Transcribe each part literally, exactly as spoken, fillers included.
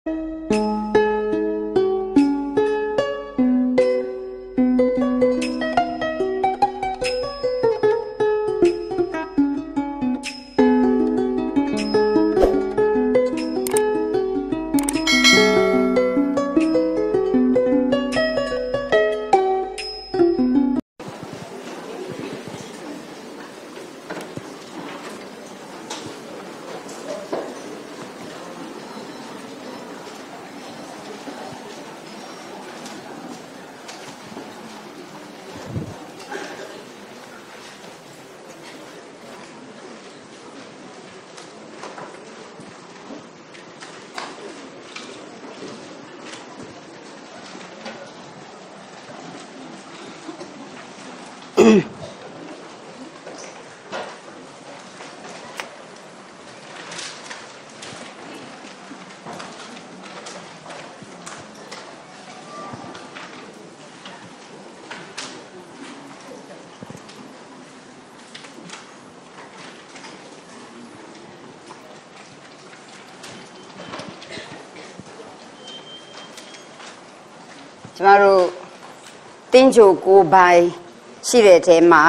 ကျမတို့တင်းချိုကိုပိုင်းရှိတဲ့ထဲမှာ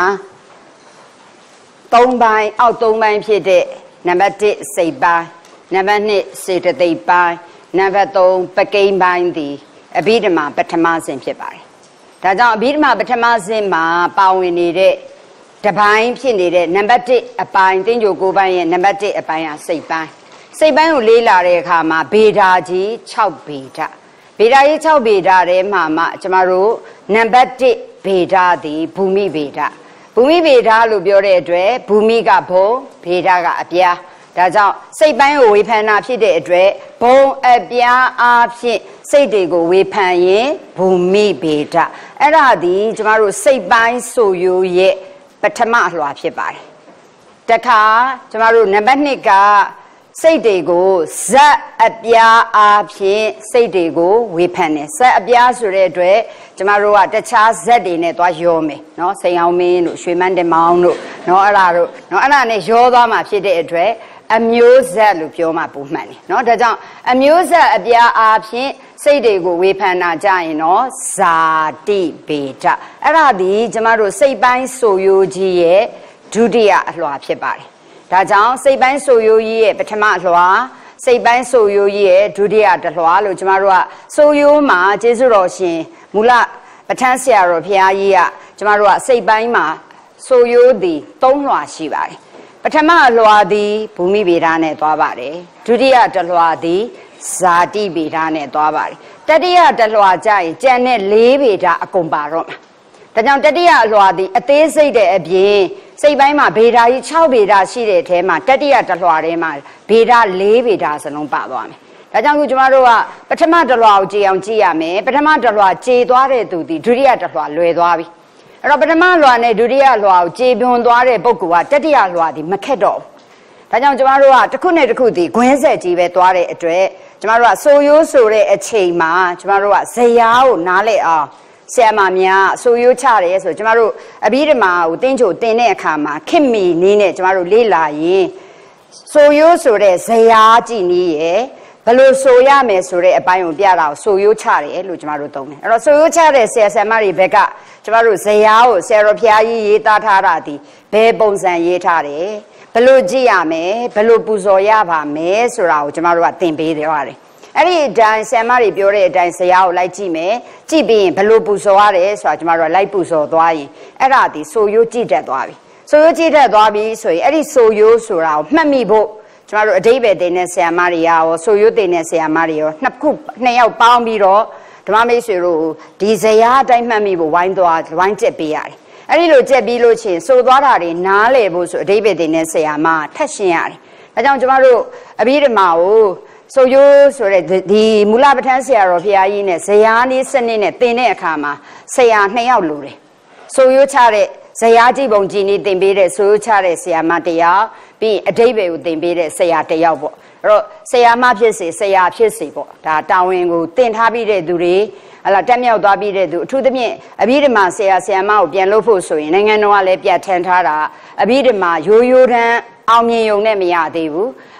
သုံးပိုင်းအောက်သုံးပိုင်းဖြစ်တဲ့နံပါတ်တစ်စိတ်ပိုင်းနံပါတ်နှစ်စေတသိက်ပိုင်းနံပါတ်သုံးပကိန်းပိုင်းသည်အဘိဓမ္မာပထမစဉ်ဖြစ်ပါတယ်။ဒါကြောင့်အဘိဓမ္မာပထမစဉ်မှာပါဝင်နေတဲ့တပိုင်းဖြစ်နေတဲ့နံပါတ်တစ်အပိုင်းတင်းချိုကိုပိုင်းရဲ့နံပါတ်တစ်အပိုင်းကစိတ်ပိုင်းစိတ်ပိုင်းကိုလေးလာတဲ့အခါမှာဗေဒာကြီး၆ဗေဒဗေဒာကြီး၆ဗေဒထဲမှာမှကျမတို့နံပါတ်တစ်ဗေဒသည်ဘူမိဗေဒဘူမိဗေဒလို့ပြောတဲ့အတွက်ဘူမိကဘုံဗေဒကအပြားဒါကြောင့်စိတ်ပိုင်းကိုဝေဖန်တာဖြစ်တဲ့အတွက်ဘုံအပြားအားဖြင့်စိတ်တွေကိုဝေဖန်ရင်ဘူမိဗေဒအဲ့ဒါဒီကျမတို့စိတ်ပိုင်းဆိုရိုးရဲ့ပထမအလွှာဖြစ်ပါတယ်တခါကျမတို့နံပါတ်နှစ်ကစိတ်တွေကိုဇက်အပြားအားဖြင့်စိတ်တွေကိုဝေဖန်တယ်ဇက်အပြားဆိုတဲ့အတွက်ကျမတို့ကတခြားဇက်တွေနဲ့သွားရောမယ်နော်စိန်အောင်မင်းတို့ရွှေမန်းတမောင်တို့နော်အဲ့ဒါတို့နော်အဲ့ဒါနဲ့ရောသွားမှာဖြစ်တဲ့အတွက်အမျိုးဇက်လို့ပြောမှပုံမှန်တယ်နော်ဒါကြောင့်အမျိုးဇက်အပြားအားဖြင့်စိတ်တွေကိုဝေဖန်တာကြရင်နော်ဇာတိဗေဒအဲ့ဒါဒီကျမတို့စိတ်ပိုင်းဆိုရိုးကြီးရဲ့ဒုတိယအလွှာဖြစ်ပါတယ်ဒါကြောင့်စိတ်ပိုင်းဆိုရိုးကြီးရဲ့ပထမအလွှာစိတ်ပိုင်းဆိုရိုးကြီးရဲ့ဒုတိယတလွှာလို့ကျမတို့ကဆိုရိုးမှာကျေးဇူးတော်ရှင်မူလပဋ္ဌာန်းဆရာတော်ဘုရားကြီးကကျမတို့ကစိတ်ပိုင်းမှာဆိုရိုးသည်သုံးလွှာရှိပါတယ်ပထမအလွှာသည်ဘူမိဗေဒနဲ့သွားပါတယ်ဒုတိယတလွှာသည်ဇာတိဗေဒနဲ့သွားပါတယ်တတိယတလွှာကျရင်ကျန်တဲ့လေးဗေဒအကုန်ပါတော့မှာဒါကြောင့်တတိယအလွှာသည်အသေးစိတ်တဲ့အပြင်စိတ်ပိုင်းမှာဗေဒကြီး၆ဗေဒရှိတဲ့အထဲမှာတတိယတလွှာထဲမှာဗေဒ၄ဗေဒစလုံးပါသွားမယ်ဒါကြောင့်ခုကျမတို့ကပထမတလွှာကိုကြည်အောင်ကြည့်ရမယ်ပထမတလွှာကြေသွားတဲ့သူဒီဒုတိယတလွှာလွယ်သွားပြီအဲ့တော့ပထမလွှာနဲ့ဒုတိယလွှာကိုကြေပွန်သွားတဲ့ပုဂ္ဂိုလ်ကတတိယလွှာဒီမခက်တော့ဘူးဒါကြောင့်ကျမတို့ကတစ်ခုနဲ့တစ်ခုဒီခွင်းဆက်ကြီးပဲသွားတဲ့အတွက်ကျမတို့ကဆိုရိုးဆိုတဲ့အချိန်မှာကျမတို့ကဇယားကိုနားလည်အောင်ဆရာမများဆိုရိုးချတယ်ဆိုကျမတို့အဘိဓမ္မာကိုတင်းချိုတင်တဲ့အခါမှာခင်မီနည်းနဲ့ကျမတို့လေ့လာရင်ဆိုရိုးဆိုတဲ့ဇယားကြည့်နည်းရယ်ဘယ်လိုဆိုရမယ်ဆိုတဲ့အပိုင်းကိုပြတာကိုဆိုရိုးချတယ်လို့ကျမတို့သုံးတယ်အဲ့တော့ဆိုရိုးချတဲ့ဆရာဆရာမတွေဘက်ကကျမတို့ဇယားကိုဆရာတော်ဘုရားကြီးရေးသားထားတာဒီဘယ်ပုံစံရေးထားတယ်ဘယ်လိုကြည့်ရမယ်ဘယ်လိုပူဇော်ရပါမယ်ဆိုတာကိုကျမတို့ကသင်ပေးတယ်ဟုတ်တယ်အဲ့ဒီအတိုင်းဆရာမတွေပြောတဲ့အတိုင်းဇယားကိုလိုက်ကြည့်မယ်ကြည့်ပြီးရင်ဘယ်လိုပူဇော်ရတယ်ဆိုတာကျမတို့ကလိုက်ပူဇော်သွားရင်အဲ့ဒါဒီဆိုရိုးကြည့်တတ်သွားပြီဆိုရိုးကြည့်တတ်သွားပြီဆိုရင်အဲ့ဒီဆိုရိုးဆိုတာကိုမှတ်မိဖို့ကျမတို့အဓိပ္ပာယ်တင်တဲ့ဆရာမတွေရောဆိုရိုးတင်တဲ့ဆရာမတွေရောနှစ်ခုနှစ်ယောက်ပေါင်းပြီးတော့ဓမ္မမိတ်ဆွေတို့ဒီဇယားအတိုင်းမှတ်မိဖို့ဝိုင်းသွားဝိုင်းကျက်ပေးရတယ်အဲ့ဒီလိုကျက်ပြီးလို့ချင်းဆိုသွားတာတွေနားလည်ဖို့ဆိုအဓိပ္ပာယ်တင်တဲ့ဆရာမထပ်ရှင်းရတယ်ဒါကြောင့်ကျမတို့အဘိဓမ္မာကိုဆိုရိုးဆိုတဲ့ဒီမူလပဋ္ဌာန်းဆရာတော်ဘုရားကြီးနဲ့ဇယားနည်းစနစ်နဲ့သင်တဲ့အခါမှာဆရာနှစ်ယောက်လိုတယ်ဆိုရိုးချတဲ့ဇယားကြည့်ပုံကြည့်နည်းသင်ပေးတဲ့ဆိုရိုးချတဲ့ဆရာမတစ်ယောက်ပြီးအဓိပ္ပာယ်ကိုသင်ပေးတဲ့ဆရာတစ်ယောက်ပေါ့အဲ့တော့ဆရာမဖြစ်စေဆရာဖြစ်စေပေါ့ဒါတာဝန်ကိုသင်ထားပြီးတဲ့သူတွေဟလာတက်မြောက်သွားပြီးတဲ့သူအထူးသဖြင့်အဘိဓမ္မာဆရာဆရာမကိုပြန်လို့ဖို့ဆိုရင်နိုင်ငံတော်ကလည်းပြဋ္ဌာန်းထားတာအဘိဓမ္မာရိုးရိုးတန်းအောင်မြင်ုံနဲ့မရသေးဘူး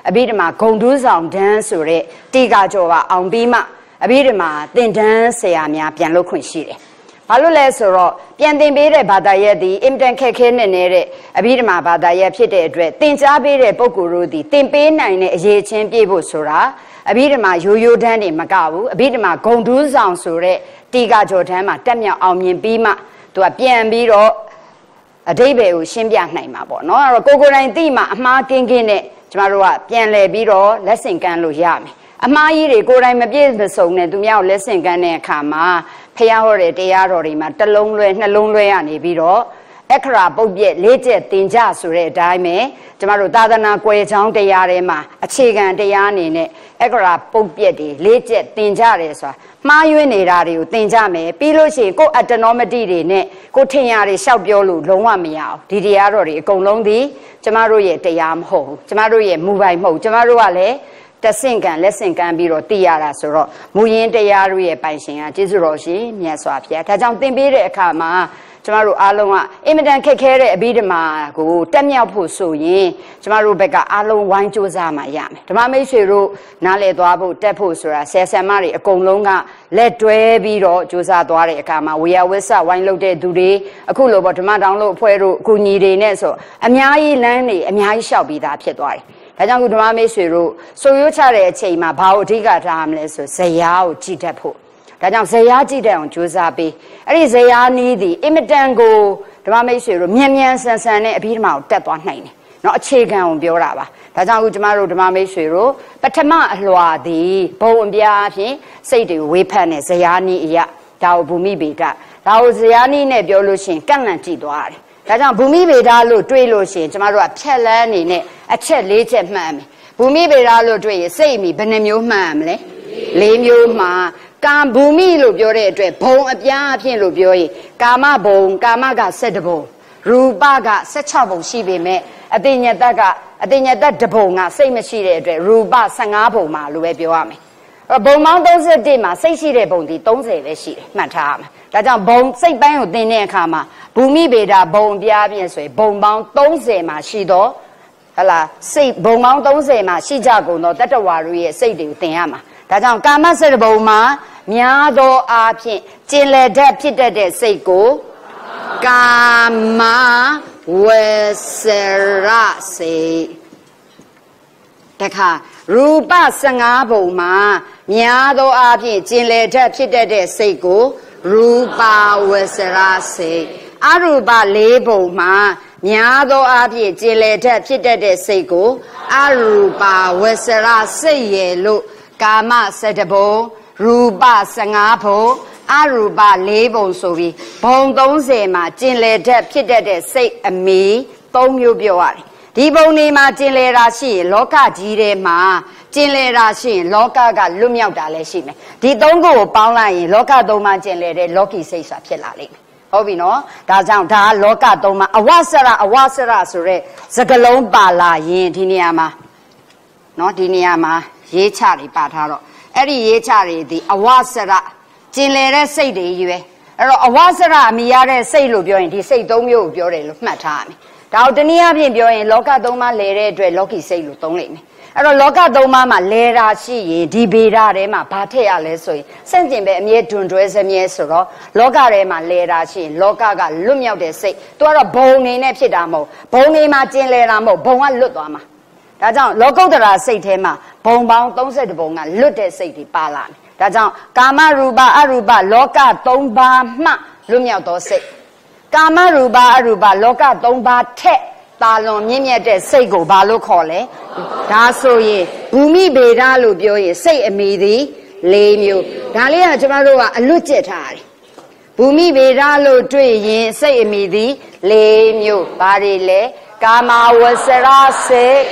အဘိဓမ္မာဂုံတူးဆောင်တန်းဆိုတဲ့တီကာကျော်ပါအောင်ပြီးမှအဘိဓမ္မာသင်တန်းဆရာများပြန်လုပ်ခွင့်ရှိတယ်။ဘာလို့လဲဆိုတော့ပြန်သင်ပေးတဲ့ဘာသာရပ်ဒီအင်တန်ခက်ခဲနေနေတဲ့အဘိဓမ္မာဘာသာရပ်ဖြစ်တဲ့အတွက်သင်ကြားပေးတဲ့ပုဂ္ဂိုလ်တို့ဒီသင်ပေးနိုင်တဲ့အရေးချင်းပြည့်ဖို့ဆိုတာအဘိဓမ္မာရိုးရိုးတန်းတွေမကဘူးအဘိဓမ္မာဂုံတူးဆောင်ဆိုတဲ့တီကာကျော်တန်းမှာတက်မြောက်အောင်မြင်ပြီးမှသူကပြန်ပြီးတော့အဓိပ္ပာယ်ကိုရှင်းပြနိုင်မှာပေါ့နော်အဲ့တော့ကိုကိုယ်တိုင်သိမှအမှားကင်းကင်းနဲ့ကျမတို့ကပြန်လည်ပြီးတော့လက်ဆင့်ကမ်းလို့ရမယ်အမှားကြီးတွေကိုယ်တိုင်မပြည့်မစုံနဲ့သူများကိုလက်ဆင့်ကမ်းတဲ့အခါမှာဖျားဟောတဲ့တရားတော်တွေမှာတစ်လုံးလွဲနှလုံးလွဲရနေပြီးတော့အခရာပုတ်ပြက်လေးချက်သင်ကြဆိုတဲ့အတိုင်းပဲကျမတို့သာသနာကွယ်ချောင်းတရားတွေမှာအခြေခံတရားအနေနဲ့အခရာပုတ်ပြက်တွေလေးချက်သင်ကြတယ်ဆိုတာမှားယွင်းနေတာတွေကိုသင်ကြမယ်ပြီးလို့ရှိရင်ကိုယ်အတ္တနောမတိတွေနဲ့ကိုယ်ထင်ရတွေရှောက်ပြောလို့လုံးဝမရအောင်ဒီတရားတော်တွေအကုန်လုံးဒီကျမတို့ရဲ့တရားမဟုတ်ဘူးကျမတို့ရဲ့မူပိုင်မဟုတ်ကျမတို့ကလည်းတဆင့်ကန်လက်ဆင့်ကန်ပြီးတော့သိရတာဆိုတော့မူရင်းတရားတို့ရဲ့ပိုင်ရှင်ကကျေးဇူးတော်ရှင်မြတ်စွာဘုရားဒါကြောင့်သင်ပေးတဲ့အခါမှာကျမတို့အားလုံးကအင်မတန်ခက်ခဲတဲ့အဘိဓမ္မာကိုတက်မြောက်ဖို့ဆိုရင်ကျမတို့ဘက်ကအားလုံးဝိုင်းကြိုးစားမှရမယ်ဓမ္မမိတ်ဆွေတို့နားလည်သွားဖို့တက်ဖို့ဆိုတာဆယ်ဆယ်မတွေအကုန်လုံးကလက်တွဲပြီးတော့ကြိုးစားသွားတဲ့အခါမှာဝေယဝစ္စဝိုင်းလုပ်တဲ့သူတွေအခုလိုပေါ့ဓမ္မတောင်လို့အဖွဲ့တို့အခုညီတွေနဲ့ဆိုအများကြီးလမ်းတွေအများကြီးလျှောက်ပြီးသားဖြစ်သွားတယ်ဒါကြောင့်ခုဓမ္မမိတ်ဆွေတို့ဆိုရိုးချတဲ့အချိန်မှာဘာကိုအဓိကထားရမလဲဆိုဇယားကိုကြည်တတ်ဖို့ဒါကြောင့်ဇယားကြည့်တဲ့အောင်ကြိုးစားပေးအဲ့ဒီဇယားနီးသည်အင်မတန်ကိုဓမ္မမိတ်ဆွေတို့မြန်မြန်ဆန်ဆန်နဲ့အဘိဓမ္မာကိုတက်သွားနိုင်တယ်เนาะအခြေခံကိုပြောတာပါဒါကြောင့်အခုကျမတို့ဓမ္မမိတ်ဆွေတို့ပထမအလွှာသည်ဘုံအပြားဖြင့်စိတ်တွေဝေဖန်တဲ့ဇယားနီးအရာဒါကိုဘူမိဗေဒဒါကိုဇယားနီးနဲ့ပြောလို့ရှိရင်ကန့်လန့်ကြည့်သွားတယ်ဒါကြောင့်ဘူမိဗေဒလို့တွေးလို့ရှိရင်ကျမတို့ကဖြက်လန်းအနေနဲ့အချက်လေးချက်မှတ်မယ်ဘူမိဗေဒလို့တွေးရင်စိတ်အမိဘယ်နှမျိုးမှတ်ရမလဲလေးမျိုးမှကာမဘူမိလို့ပြောတဲ့အတွက်ဘုံအပြားအဖြစ်လို့ပြောရင်ကာမဘုံကာမက၁၁ဘုံရူပက၁၆ဘုံရှိပေမဲ့အတိညာတကအတိညာတတဘုံကစိတ်မရှိတဲ့အတွက်ရူပ၁၅ဘုံမှာလို့ပဲပြောရမယ်ဘုံပေါင်း၃၁မှာစိတ်ရှိတဲ့ဘုံဒီ၃၀ပဲရှိတယ်မှတ်ထားရမယ်ဒါကြောင့်ဘုံစိတ်ပိုင်းကိုသင်တဲ့အခါမှာဘူမိဗေဒဘုံအပြားပြင်ဆိုရင်ဘုံပေါင်း၃၀မှာရှိတော့ဟလာစိတ်ဘုံပေါင်း၃၀မှာရှိကြကုန်တော့တတ္တဝါတို့ရဲ့စိတ်တွေကိုသင်ရမှာဒါကြောင့်ကာမစရဘုံမှာများသောအားဖြင့်ကျင်လည်တတ်ဖြစ်တတ်တဲ့စိတ်ကိုကာမဝဆရစိတ်တခါရူပ၁၅ဘုံမှာများသောအားဖြင့်ကျင်လည်တတ်ဖြစ်တတ်တဲ့စိတ်ကိုရူပဝဆရစိတ်အရူပ၄ဘုံမှာများသောအားဖြင့်ကျင်လည်တတ်ဖြစ်တတ်တဲ့စိတ်ကိုအရူပဝဆရစိတ်ရဲ့လို့ကာမ၁၁ဘုံရူပ၁၅ဘုံအရူပ၄ဘုံဆိုပြီးဘုံ၃၀မှာကျင်လည်တတ်ဖြစ်တတ်တဲ့စိတ်အမီ၃မျိုးပြောရတယ်ဒီဘုံတွေမှာကျင်လည်တာရှိရင်လောကကြီးထဲမှာကျင်လည်တာရှိရင်လောကကလွတ်မြောက်တာလည်းရှိမယ်ဒီသုံးခုကိုပေါင်းလိုက်ရင်လောကသုံးပါးကျင်လည်တဲ့လောကီစိတ်ဆိုတာဖြစ်လာလိမ့်မယ်ဟုတ်ပြီနော်ဒါကြောင့်ဒါကလောကသုံးပါးအဝဆရအဝဆရဆိုတဲ့စကလုံးပါလာရင်ဒီနေရာမှာနော်ဒီနေရာမှာရေးချတွေပါထားတော့အဲ့ဒီရေးချတွေဒီအဝဆရကျင်လည်တဲ့စိတ်တွေကြီးပဲအဲ့တော့အဝဆရအမိရတဲ့စိတ်လို့ပြောရင်ဒီစိတ်သုံးမျိုးကိုပြောတယ်လို့မှတ်ထားရမယ်ဒါကိုတနည်းအားဖြင့်ပြောရင်လောကသုံးပါးလဲတဲ့အတွက်လောကီစိတ်လို့သုံးလိုက်မယ်အဲ့တော့လောကသုံးပါးမှာလဲတာရှိရင်ဒီဗေဒထဲမှာဘာထည့်ရလဲဆိုရင်စန့်ကျင်ပဲအမြဲတွန်တွဲစမြဲဆိုတော့လောကထဲမှာလဲတာရှိရင်လောကကလွတ်မြောက်တဲ့စိတ်သူကတော့ဘုံနေနဲ့ဖြစ်တာမဟုတ်ဘုံနေမှာကျင်လဲတာမဟုတ်ဘုံကလွတ်သွားမှာဒါကြောင့်လောကုတ္တရာစိတ်ထဲမှာဘုံပေါင်း၃၁ဘုံကလွတ်တဲ့စိတ်တွေပါလာတယ်ဒါကြောင့်ကာမရူပအရူပလောက၃ပါးမှလွတ်မြောက်သောစိတ်ကာမရူပအရူပလောက၃ပါးထက်တာလွန်မြင့်မြတ်တဲ့စိတ်ကိုဘာလို့ခေါ်လဲဒါဆိုရင်ဘူမိဗေဒလို့ပြောရင်စိတ်အမိသည်၄မျိုးဒါလေးကကျွန်တော်တို့ကအလွတ်ကျက်ထားတယ်ဘူမိဗေဒလို့တွေ့ရင်စိတ်အမိသည်၄မျိုးဘာတွေလဲကာမဝဆရစိတ်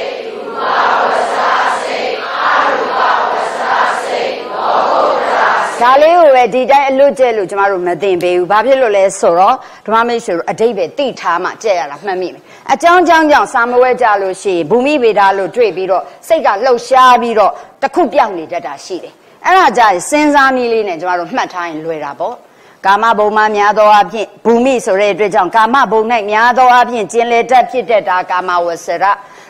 ဒါလေးကိုပဲဒီတိုင်းအလွတ်ကျက်လို့ကျမတို့မသိပေးဘူးဘာဖြစ်လို့လဲဆိုတော့ဓမ္မမိတ်ဆွေတို့အတိတ်ပဲသိထားမှကြက်ရတာမှတ်မိမယ်အကြောင်းကြောင်းကြောင့်စာမဝဲကြလို့ရှိရင်ဘူမိဗေဒလို့တွေ့ပြီးတော့စိတ်ကလှုပ်ရှားပြီးတော့တခုပြောင်းနေတတ်တာရှိတယ်အဲ့ဒါကြရင်စဉ်းစားနည်းလေးနဲ့ကျမတို့မှတ်ထားရင်လွယ်တာပေါ့ကာမဘုံမှာများသောအားဖြင့်ဘူမိဆိုတဲ့အတွက်ကြောင့်ကာမဘုံ၌များသောအားဖြင့်ကျင်လေတတ်ဖြစ်တတ်တာကာမဝဆရရ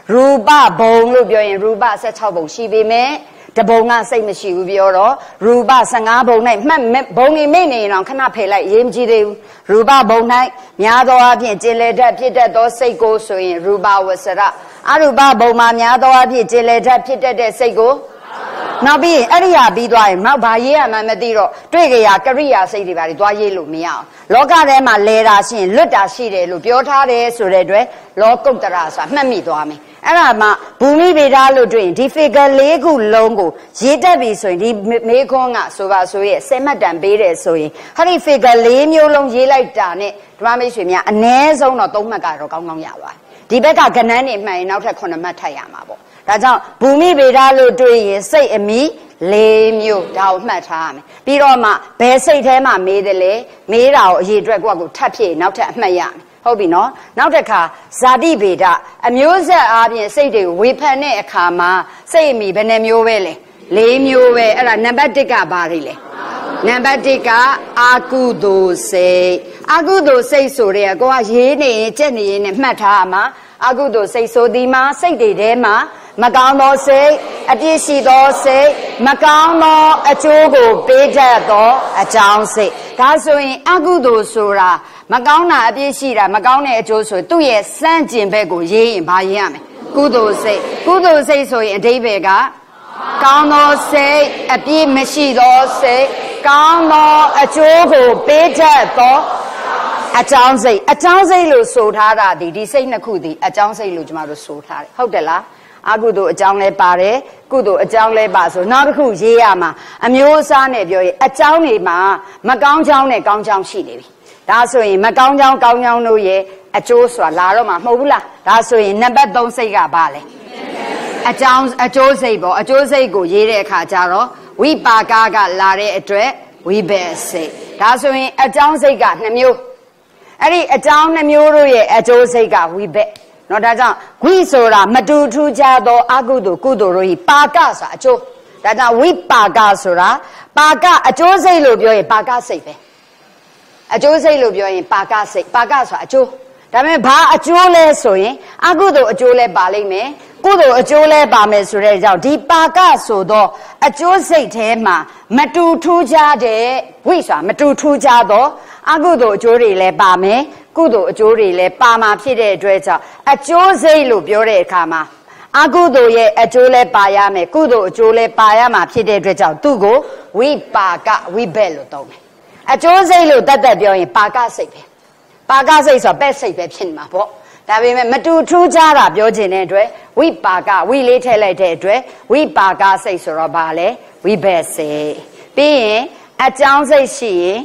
ရူပဘုံလို့ပြောရင်ရူပ၁၆ဘုံရှိပေမဲ့တဘုံကစိတ်မရှိဘူးပြောတော့ရူပ၁၅ဘုံ၌မှတ်ဘုံနေမိနေရင်တော့ခဏဖယ်လိုက်ရေးမကြည့်သေးဘူးရူပဘုံ၌များသောအားဖြင့်ကျင်လေတတ်ဖြစ်တတ်သောစိတ်ကိုဆိုရင်ရူပဝဆရအရူပဘုံမှာများသောအားဖြင့်ကျင်လေတတ်ဖြစ်တတ်တဲ့စိတ်ကိုနောက်ပြီးအဲ့ဒီဟာပြီးသွားရင်နောက်ဘာရေးရမှန်းမသိတော့တွေ့ကြရကရိယာစိတ်တွေပါတွေသွားရေးလို့မရအောင်လောကထဲမှာလဲတာရှိရင်လွတ်တာရှိတယ်လို့ပြောထားတယ်ဆိုတဲ့အတွက်လောကုတ္တရာဆိုတာမှတ်မိသွားမယ်အဲ့ဒါမှဘူမိဗေဒလို့တွေ့ရင်ဒီ figure လေးခုလုံးကိုရေးတတ်ပြီဆိုရင်ဒီမေခွန်းကဆိုပါဆိုရဲ့ဆယ်မှတ်တန်ပေးတယ်ဆိုရင်ဟာဒီ figure လေးမျိုးလုံးရေးလိုက်တာနဲ့ဓမ္မမိတ်ဆွေများအ ਨੇ ဆုံးတော့သုံးမှတ်ကတော့ကောင်းကောင်းရပါတယ်ဒီဘက်ကကဏ္ဍနေမှန်ရင်နောက်ထပ်ခုနှစ်မှတ်ထပ်ရမှာပေါ့ဒါကြောင့်ဘူမိဗေဒလို့တွေ့ရင်စိတ်အမိလေးမျိုးဒါကိုမှတ်ထားရမယ်ပြီးတော့မှဘယ်စိတ်ထဲမှာမေးတယ်လဲမေးတာကိုအရေးအတွက်ကိုယ့်ကိုထပ်ဖြည့်နောက်ထပ်အမှတ်ရမယ်ဟုတ်ပြီနော်နောက်တစ်ခါဇာတိဗေဒအမျိုးဆက်အားဖြင့်စိတ်တွေကိုဝေဖန်တဲ့အခါမှာစိတ်အမိဘယ်နှမျိုးပဲလဲလေးမျိုးပဲအဲ့ဒါနံပါတ်တစ်ကဘာတွေလဲနံပါတ်တစ်ကအာကုသိုလ်စိတ်အာကုသိုလ်စိတ်ဆိုတဲ့ကိုကရေးနေရင်ကြက်နေရင်နဲ့မှတ်ထားရမှာအာကုသိုလ်စိတ်ဆိုဒီမှာစိတ်တွေထဲမှာမကောင်းသောစိတ်အပြစ်ရှိသောစိတ်မကောင်းသောအကျိုးကိုပေးတတ်သောအကြောင်းစိတ်ဒါဆိုရင်အကုသိုလ်ဆိုတာမကောင်းတာအပြစ်ရှိတာမကောင်းတဲ့အကျိုးဆိုသူ့ရဲ့စန့်ကျင်ဘက်ကိုရေးရင်ဘာရေးရမလဲကုသိုလ်စိတ်ကုသိုလ်စိတ်ဆိုရင်အဓိပ္ပာယ်ကကောင်းသောစိတ်အပြစ်မရှိသောစိတ်ကောင်းသောအကျိုးကိုပေးတတ်သောအကြောင်းစိတ်အကြောင်းစိတ်လို့ဆိုထားတာဒီဒီစိတ်နှစ်ခုဒီအကြောင်းစိတ်လို့ကျမတို့ဆိုထားတယ်ဟုတ်တယ်လားအကုသိုလ်အကြောင်းလဲပါတယ်ကုသိုလ်အကြောင်းလဲပါဆိုနောက်တစ်ခုရေးရမှာအမျိုးအစားနဲ့ပြောရင်အကြောင်းတွေမှာမကောင်းကြောင်းနဲ့ကောင်းကြောင်းရှိနေပြီဒါဆိုရင်မကောင်းကြောင်းကောင်းကြောင်းတို့ရဲ့အကျိုးဆိုတာလာတော့မှာမဟုတ်ဘူးလားဒါဆိုရင်နံပါတ်သုံးစိတ်ကဘာလဲအကြောင်းအကျိုးစိတ်ပေါ့အကျိုးစိတ်ကိုရေးတဲ့အခါကျတော့ဝိပါကကလာတဲ့အတွက်ဝိဘက်စိတ်ဒါဆိုရင်အကြောင်းစိတ်ကနှစ်မျိုးအဲ့ဒီအကြောင်းနှစ်မျိုးတို့ရဲ့အကျိုးစိတ်ကဝိဘက်နော်ဒါကြောင့်ဝိဆိုတာမတူထူးခြားသောအကုသိုလ်ကုသိုလ်တို့ဤပါကဆိုတာအကျိုးဒါကြောင့်ဝိပါကဆိုတာပါကအကျိုးစိတ်လို့ပြောရင်ပါကစိတ်ပဲအကျိုးစိတ်လို့ပြောရင်ပါကစိတ်ပါကဆိုတာအကျိုးဒါပေမဲ့ဘာအကျိုးလဲဆိုရင်အကုသိုလ်အကျိုးလဲပါလိမ့်မယ်ကုသိုလ်အကျိုးလဲပါမယ်ဆိုတဲ့ကြောင့်ဒီပါကဆိုတော့အကျိုးစိတ်ထဲမှာမတူထူးခြားတဲ့ဝိဆိုတာမတူထူးခြားသောအကုသိုလ်အကျိုးတွေလဲပါမယ်ကုသိုလ်အကျိုးတွေလည်းပါမှာဖြစ်တဲ့အတွက်ကြောင့်အကျိုးစိတ်လို့ပြောတဲ့အခါမှာအကုသိုလ်ရဲ့အကျိုးလည်းပါရမယ်ကုသိုလ်အကျိုးလည်းပါရမှာဖြစ်တဲ့အတွက်ကြောင့်သူ့ကိုဝိပါကဝိဘက်လို့သုံးတယ်အကျိုးစိတ်လို့တတ်တတ်ပြောရင်ပါကစိတ်ပဲပါကစိတ်ဆိုပက်စိတ်ပဲဖြစ်နေမှာပေါ့ဒါပေမဲ့မတူထူးခြားတာပြောချင်တဲ့အတွက်ဝိပါကဝိလေးထည့်လိုက်တဲ့အတွက်ဝိပါကစိတ်ဆိုတော့ဘာလဲဝိဘက်စိတ်ပြီးရင်အကြောင်းစိတ်ရှိရင်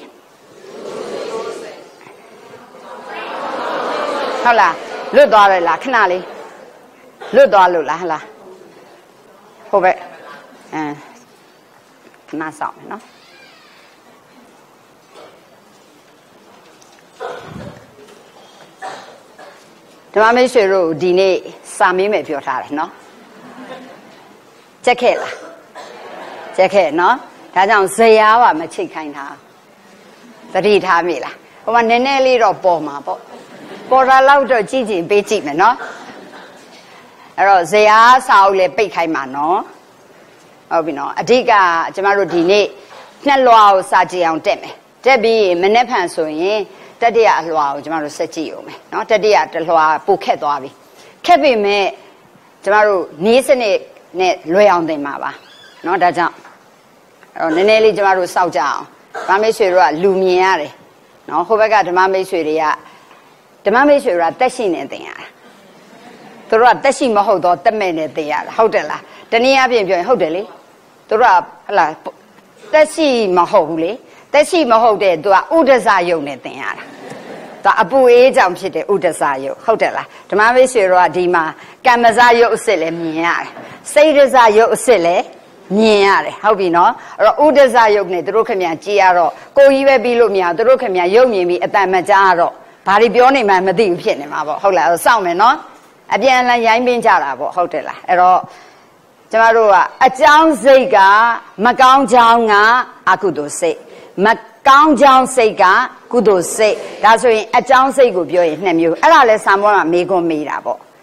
ဟုတ်လားလွတ်သွားတယ်လားခဏလေးလွတ်သွားလို့လားဟလားဟုတ်ပဲအဲခဏဆောင်မယ်နော်ဓမ္မမိတ်ဆွေတို့ဒီနေ့စာမင်းမဲ့ပြောထားတယ်နော်ချက်ခဲ့လားချက်ခဲ့နော်ဒါကြောင့်ဇရာပါမချိတ်ခိုင်းတာသတိထားမိလားဟိုမှာနည်းနည်းလေးတော့ပေါ်မှာပေါ့ပေါ်လာတော့ကြည့်ကြည့်ပေးကြည့်မယ်နော်အဲ့တော့ဇရာစာအုပ်လည်းပိတ်ခိုင်းမှာနော်ဟုတ်ပြီနော်အဓိကကျမတို့ဒီနေ့နှစ်လွှာကိုစာကြည့်အောင်တက်မယ်တက်ပြီးမနေ့ဖန်ဆိုရင်တတိယအလွှာကိုကျမတို့ဆက်ကြည့်အောင်မယ်နော်တတိယတလွှာပိုခက်သွားပြီခက်ပြီမဲ့ကျမတို့နေစနစ်နဲ့လွယ်အောင်သင်ပါပါနော်ဒါကြောင့်အဲ့တော့နည်းနည်းလေးကျမတို့စောင့်ကြအောင်ဓမ္မမိတ်ဆွေတို့ကလူမြင်ရတယ်နော်ဟိုဘက်ကဓမ္မမိတ်ဆွေတွေကဓမ္မမိတ်ဆွေတွေကတက်ရှိနေသင်ရတာသူတို့ကတက်ရှိမဟုတ်တော့တက်မဲ့နဲ့သင်ရတာဟုတ်တယ်လားတနည်းအားဖြင့်ပြောရင်ဟုတ်တယ်လေသူတို့ကဟလာတက်ရှိမဟုတ်ဘူးလေတက်ရှိမဟုတ်တဲ့သူကဥဒ္ဒဇယုတ်နဲ့သင်ရတာသူအပူအေးကြောင့်ဖြစ်တဲ့ဥဒ္ဒဇယုတ်ဟုတ်တယ်လားဓမ္မမိတ်ဆွေတို့ကဒီမှာကမ္မဇယုတ်အစ်စ်လည်းမြင်ရတယ်စိတ်ဒဇယုတ်အစ်စ်လည်းမြင်ရတယ်ဟုတ်ပြီနော်အဲ့တော့ဥဒ္ဒဇယုတ်နဲ့သူတို့ခင်ဗျာကြည်ရတော့ကိုကြီးပဲပြီးလို့မရသူတို့ခင်ဗျာယုတ်မြင်ပြီးအတန်မကြားတော့ဘာတွေပြောနေမှမသိဘူးဖြစ်နေမှာပေါ့ဟုတ်လားစောင့်မယ်နော်အပြန်အလှန်ရိုင်းပင်းကြတာပေါ့ဟုတ်တယ်လားအဲ့တော့ကျမတို့ကအကြောင်းစိတ်ကမကောင်းကြောင်းကအကုသိုလ်စိတ်မကောင်းကြောင်းစိတ်ကကုသိုလ်စိတ်ဒါဆိုရင်အကြောင်းစိတ်ကိုပြောရင်နှစ်မျိုးအဲ့ဒါလဲစာမောမှာမေးခွန်းမေးတာပေါ့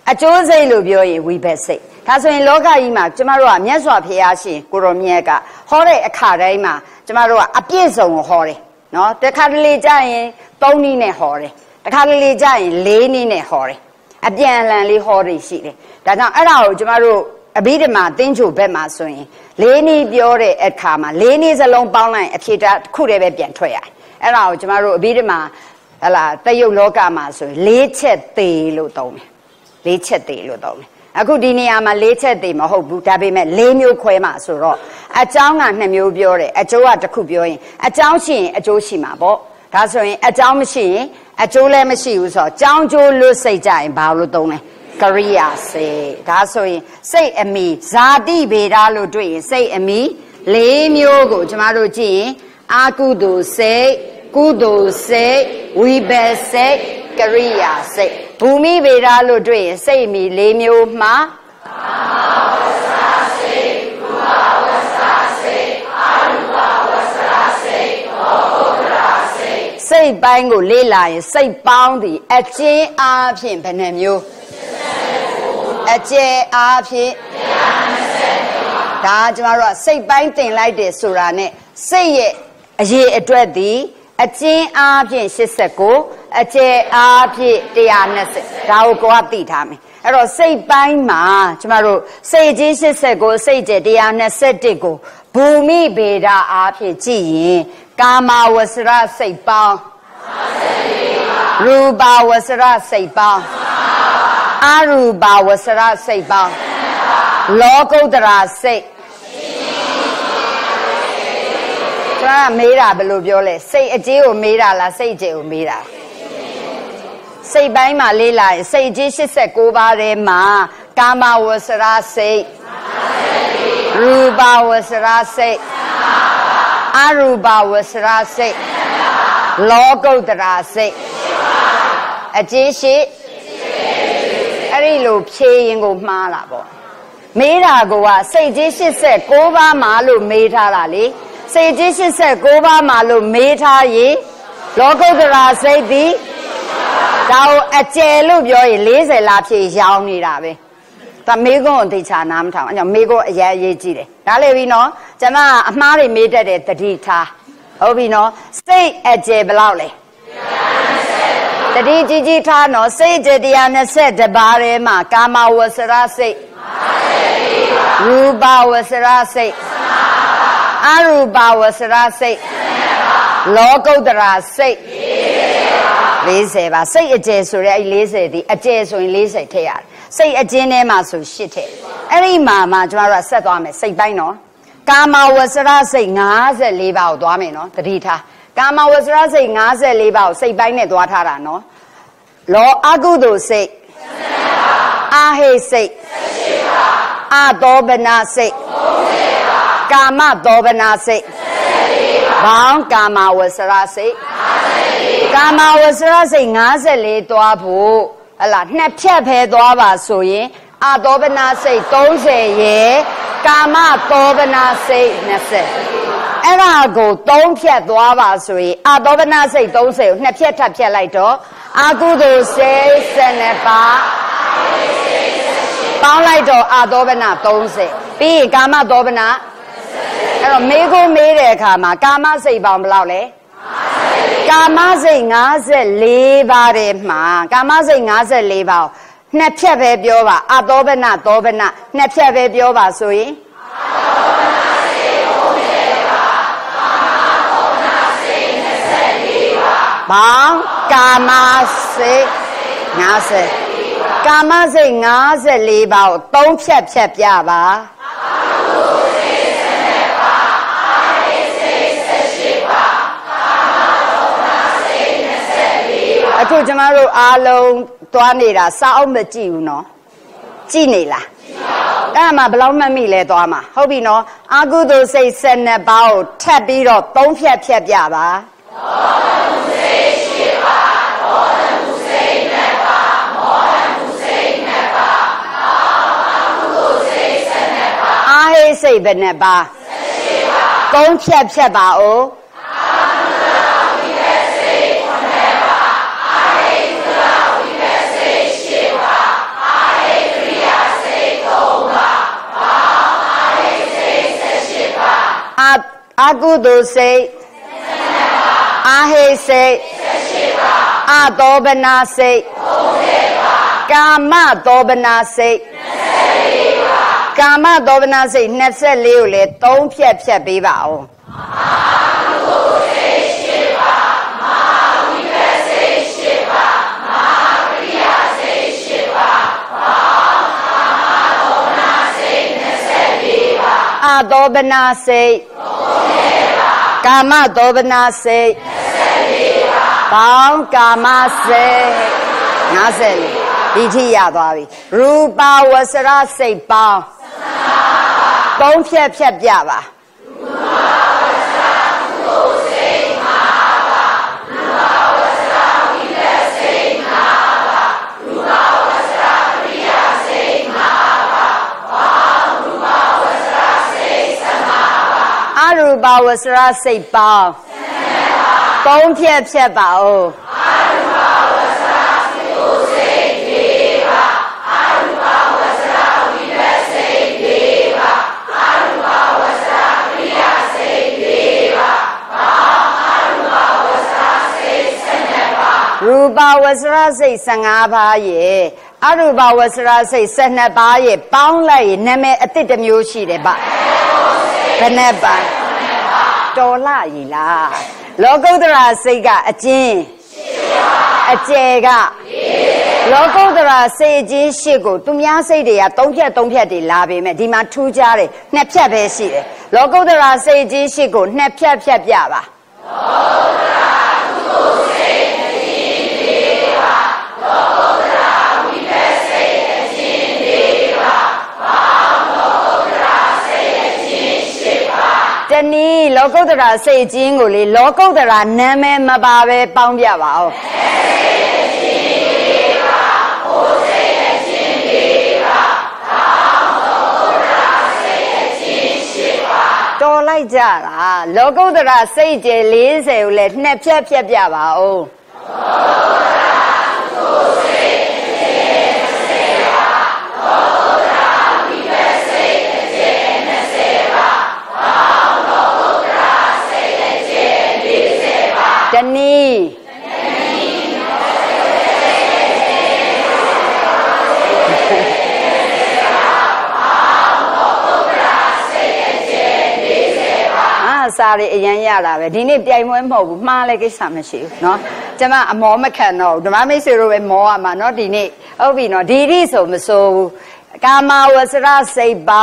အကျိုးစိတ်လို့ပြောရင်ဝိဘက်စိတ်ဒါဆိုရင်လောကကြီးမှာကျမတို့ကမြတ်စွာဘုရားရှင်ကိုရောမြတ်ကဟောတဲ့အခါတိုင်းမှာကျမတို့ကအပြည့်စုံကိုဟောတယ်နော်တခါတလေကြာရင်သုံးနည်းနဲ့ဟောတယ်တခါတလေကြာရင်လေးနည်းနဲ့ဟောတယ်အပြန်အလှန်လေးဟောတယ်ရှိတယ်ဒါကြောင့်အဲ့ဒါကိုကျမတို့အဘိဓမ္မာသင်္ချိုဘက်မှာဆိုရင်လေးနည်းပြောတဲ့အခါမှာလေးနည်းစလုံးပေါင်းလိုက်အဖြေတစ်ခုတည်းပဲပြန်ထွက်ရတယ်အဲ့ဒါကိုကျမတို့အဘိဓမ္မာဟလာတယုတ်လောကမှာဆိုရင်လေးချက်သေးလို့သုံးတယ်လေးချက်သေးလို့သုံးတယ်အခုဒီနေရာမှာလေးချက်သေးမဟုတ်ဘူးဒါပေမဲ့လေးမျိုးခွဲမှာဆိုတော့အကြောင်းကနှစ်မျိုးပြောတယ်အကျိုးကတစ်ခုပြောရင်အကြောင်းရှိရင်အကျိုးရှိမှာပေါ့ဒါဆိုရင်အကြောင်းမရှိရင်အကျိုးလည်းမရှိဘူးဆိုတော့ကြောင်းကျိုးလွတ်စိတ်ကြရင်ဘာလို့သုံးလဲကရိယာစိတ်ဒါဆိုရင်စိတ်အမိဇာတိဗေဒလို့တွေ့ရင်စိတ်အမိလေးမျိုးကိုကျမတို့ကြည့်ရင်အာကုသိုလ်စိတ်ကုသိုလ်စိတ်ဝိဘက်စိတ်ကရိယာစိတ်ဘူမိဗေဒလို့တွေ့ရင်စိတ်အမိလေးမျိုးမှာစိတ်ပိုင်းကိုလေ့လာရင်စိတ်ပေါင်းသည်အကျဉ်းအားဖြင့်ဘယ်နှမျိုးအကျဉ်းအားဖြင့်ဒါကျမတို့ကစိတ်ပိုင်းတင်လိုက်တယ်ဆိုတာနဲ့စိတ်ရဲ့အရေးအတွက်သည်အကျဉ်းအားဖြင့်၈၉အကျဉ်းအားဖြင့်၁၂၀ဒါကိုကိုယ်ကသိထားမယ်အဲ့တော့စိတ်ပိုင်းမှာကျမတို့စိတ်ကြီး၈၉စိတ်ကျ၁၂၁ကိုဘူမိဗေဒအားဖြင့်ကြည့်ရင်ကာမဝဆရစိတ်ပေါင်းရူပဝဆရစိတ်ပေါင်းအရူပဝဆရစိတ်ပေါင်းလောကုတ္တရာစိတ်ကျွန်တော်မေးတာဘယ်လိုပြောလဲစိတ်အကျေးကိုမေးတာလားစိတ်အကျေးကိုမေးတာစိတ်ပိုင်းမှာလေးလာရင်စိတ်အကျေး၈၉ပါးထဲမှာကာမဝဆရစိတ်ရူပဝဆရစိတ်အရူပဝဆရစိတ်လောကုတ္တရာစိတ်အကျေးရှိအဲ့ဒီလိုဖြေရင်ကိုမှားတာပေါ့မေးတာကစိတ်ကြီး၈၉ပါးမှာလို့မေးထားတာလေစိတ်ကြီး၈၉ပါးမှာလို့မေးထားရင်လောကုတ္တရာစိတ်သည်ဒါကိုအကျယ်လို့ပြောရင်၄၀လားဖြေရောင်းနေတာပဲဒါမေးခွန်းကိုသိချာနားမထောင်အဲ့ကြောင့်မေးခွန်းအရေးအရေးကြီးတယ်ဒါလည်းပြီနော်ကျွန်မအမှားတွေမေးတတ်တယ်တတိထားဟုတ်ပြီနော်စိတ်အကျယ်ဘယ်လောက်လဲတတိကြီးကြီးထားနော်စိတ်အကျယ်၁၂၁ပါးထဲမှာကာမဝဆရစိတ်ရူပဝဆရစိတ်အရူပဝဆရစိတ်လောကုတ္တရာစိတ်၄၀ပါစိတ်အကျယ်ဆိုရဲအဲ့၄၀ဒီအကျယ်ဆိုရင်၄၀ထည့်ရတယ်စိတ်အကျဉ်းထဲမှာဆို၈ထည့်အဲ့ဒီမှာမှကျမတို့ကဆက်သွားမယ်စိတ်ပိုင်းနော်ကာမဝဆရစိတ်၅၄ပါးကိုသွားမယ်နော်တတိထားကာမဝဆရစိတ်၅၄ပါးကိုစိတ်ပိုင်းနဲ့သွားထားတာနော်လောအကုသိုလ်စိတ်အာဟိစိတ်အသောဘနာစိတ်ကာမသောဘနာစိတ်ဘောင်းကာမဝဆရစိတ်ကာမဝဆရစိတ်၅၄သွားဖို့ဟလာနှစ်ဖြတ်ဖဲသွားပါဆိုရင်အသောဘနာစိတ်၃၀ရဲ့ကာမသောဘနာစိတ်၂၀အဲ့ဒါကိုသုံးဖြတ်သွားပါဆိုရင်အသောဘနာစိတ်၃၀ကိုနှစ်ဖြတ်ထပ်ဖြတ်လိုက်တော့အကုသိုလ်စိတ်၁၂ပါးပေါင်းလိုက်တော့အသောဘနာ၃၀ပြီးရင်ကာမသောဘနာအဲ့တော့မေးခွန်းမေးတဲ့အခါမှာကာမစိတ်ပေါင်းဘယ်လောက်လဲကာမစိတ်၅၄ပါးထဲမှာကာမစိတ်၅၄ပါးနှစ်ဖြတ်ပဲပြောပါအသောဘနာသောဘနာနှစ်ဖြတ်ပဲပြောပါဆိုရင်ဘောင်းကာမစိတ်၅၀ကာမစိတ်၅၄ပါးကိုသုံးဖြတ်ဖြတ်ပြပါအခုကျမတို့အားလုံးသွားနေတာစာအုပ်မကြည့်ဘူးနော်ကြည့်နေလားအဲ့ဒါမှဘယ်လောက်မှတ်မိလဲသွားမှာဟုတ်ပြီနော်အာကုသိုလ်စိတ်၁၂ပါးကိုထပ်ပြီးတော့သုံးဖြတ်ဖြတ်ပြပါဒေါသမှုစိတ်၈ပါးဒေါသမှုစိတ်၂ပါးမောဟမှုစိတ်၂ပါးအာကုသိုလ်စိတ်၁၂ပါးအာဟိစိတ်ဘယ်နှပါး၁၈ပါးသုံးဖြတ်ဖြတ်ပါဦးဟကုသိုလ်စိတ်အာဟိစိတ်အသောဘနာစိတ်ကာမသောဘနာစိတ်ကာမသောဘနာစိတ်၂၄ကိုလေသုံးဖြတ်ဖြတ်ပေးပါဦးအသောဘနာစိတ်ကာမသောဘနာစိတ်ပေါင်းကာမစိတ်၅၄ဒီထိရသွားပြီရူပဝဆရစိတ်ပေါင်းသုံးဖြတ်ဖြတ်ပြပါအရူပဝဆရစိတ်ပေါင်းသုံးဖြတ်ဖြတ်ပါဦးရူပဝဆရစိတ်၁၅ပါးရဲ့အရူပဝဆရစိတ်၁၂ပါးရဲ့ပေါင်းလိုက်ရင်နာမည်အသစ်တစ်မျိုးရှိတယ်ဗျဘယ်နဲ့ပါတော်လာရီလားလောကုတ္တရာစိတ်ကအကျဉ်းအကျယ်ကလောကုတ္တရာစိတ်အကျဉ်းရှစ်ကိုသူများစိတ်တွေကသုံးဖြတ်သုံးဖြတ်တွေလာပေမဲ့ဒီမှာထူးခြားတယ်နှစ်ဖြတ်ပဲရှိတယ်လောကုတ္တရာစိတ်အကျဉ်းရှစ်ကိုနှစ်ဖြတ်ဖြတ်ပြပါတနည်းလောကုတ္တရာစိတ်ကျင်းကိုလေလောကုတ္တရာနာမည်မပါပဲပေါင်းပြပါဦးတော်လိုက်ကြတာလောကုတ္တရာစိတ်ကျယ်၄၀ကိုလည်းနှစ်ဖြတ်ဖြတ်ပြပါဦးတနည်းအာစာရီအရန်ရတာပဲဒီနေ့ပြိုင်ပွဲမဟုတ်ဘူးမှားလဲကိစ္စမရှိဘူးเนาะကျမအမောမခံတော့ဓမ္မမိတ်ဆွေတို့ပဲမောရမှာเนาะဒီနေ့ဟုတ်ပြီเนาะဒီဒီဆိုမဆိုဘူးကာမဝဆရစိတ်ပါ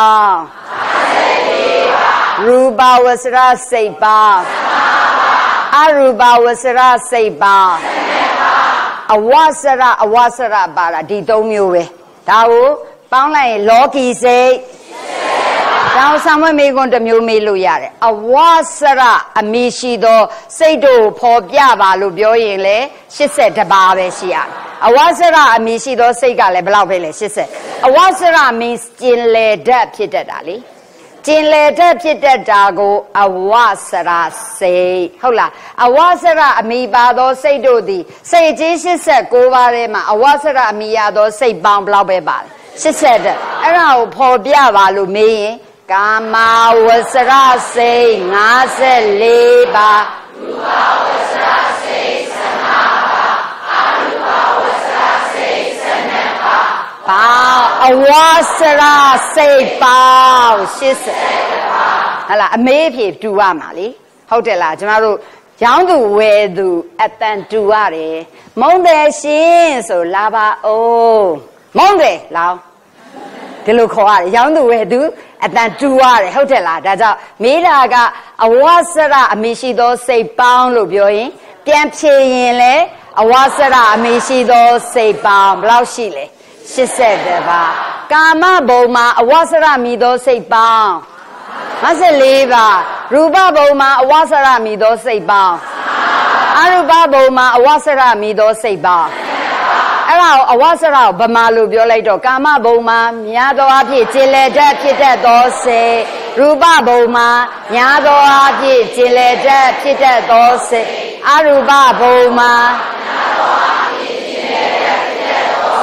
ရူပဝဆရစိတ်ပါအရူပဝဆရစိတ်ပါအဝဆရအဝဆရပါလားဒီသုံးမျိုးပဲဒါကိုပေါင်းလိုက်ရင်လောကီစိတ်ဒါကိုဆံမွေးမေကွန်းတစ်မျိုးမေးလို့ရတယ်အဝဆရအမိရှိသောစိတ်တို့ဖော်ပြပါလို့ပြောရင်လေ၈၁ပါးပဲရှိရတယ်အဝဆရအမိရှိသောစိတ်ကလည်းဘယ်လောက်ပဲလဲ၈၀အဝဆရ means ကျင်လေဓာတ်ဖြစ်တတ်တာလေကျင်လေဓာတ်ဖြစ်တတ်တာကိုအဝဆရစိတ်ဟုတ်လားအဝဆရအမိပါသောစိတ်တို့သည်စိတ်ကြီး၈၉ပါးထဲမှာအဝဆရအမိရသောစိတ်ပေါင်းဘယ်လောက်ပဲပါလဲ၈၁အဲ့ဒါကိုဖော်ပြပါလို့မေးရင်ကာမဝဆရစိတ်၅၄ပါးရူပဝဆရစိတ်၁၅ပါးအရူပဝဆရစိတ်၁၂ပါးပါအဝဆရစိတ်ပေါင်း၈၀ပါးဟလာအမေးဖြေတူရမှာလေဟုတ်တယ်လားကျမတို့ရောင်းသူဝယ်သူအတန်တူရတယ်မုံတယ်ရှင်ဆိုလာပါဦးမုံတယ်လောင်းဒီလိုခေါ်ရတယ်ရောင်းသူဝယ်သူအတန်တူရတယ်ဟုတ်တယ်လားဒါကြောင့်မေးတာကအဝဆရအမိရှိသောစိတ်ပေါင်းလို့ပြောရင်ပြန်ဖြေရင်လေအဝဆရအမိရှိသောစိတ်ပေါင်းဘယ်လောက်ရှိလဲ၈၁ပါးကာမဘုံမှာအဝဆရမိသောစိတ်ပေါင်း၅၄ပါးရူပဘုံမှာအဝဆရမိသောစိတ်ပေါင်းအရူပဘုံမှာအဝဆရမိသောစိတ်ပေါင်းအဲ့ဒါကိုအဝဆရကိုဗမာလိုပြောလိုက်တော့ကာမဘုံမှာများသောအားဖြင့်ကျင်လေဓာတ်ဖြစ်တတ်သောစိတ်ရူပဘုံမှာများသောအားဖြင့်ကျင်လေဓာတ်ဖြစ်တတ်သောစိတ်အရူပဘုံမှာများသောအားဖြင့်ကျင်လေဓာတ်ဖြစ်တတ်သောစိတ်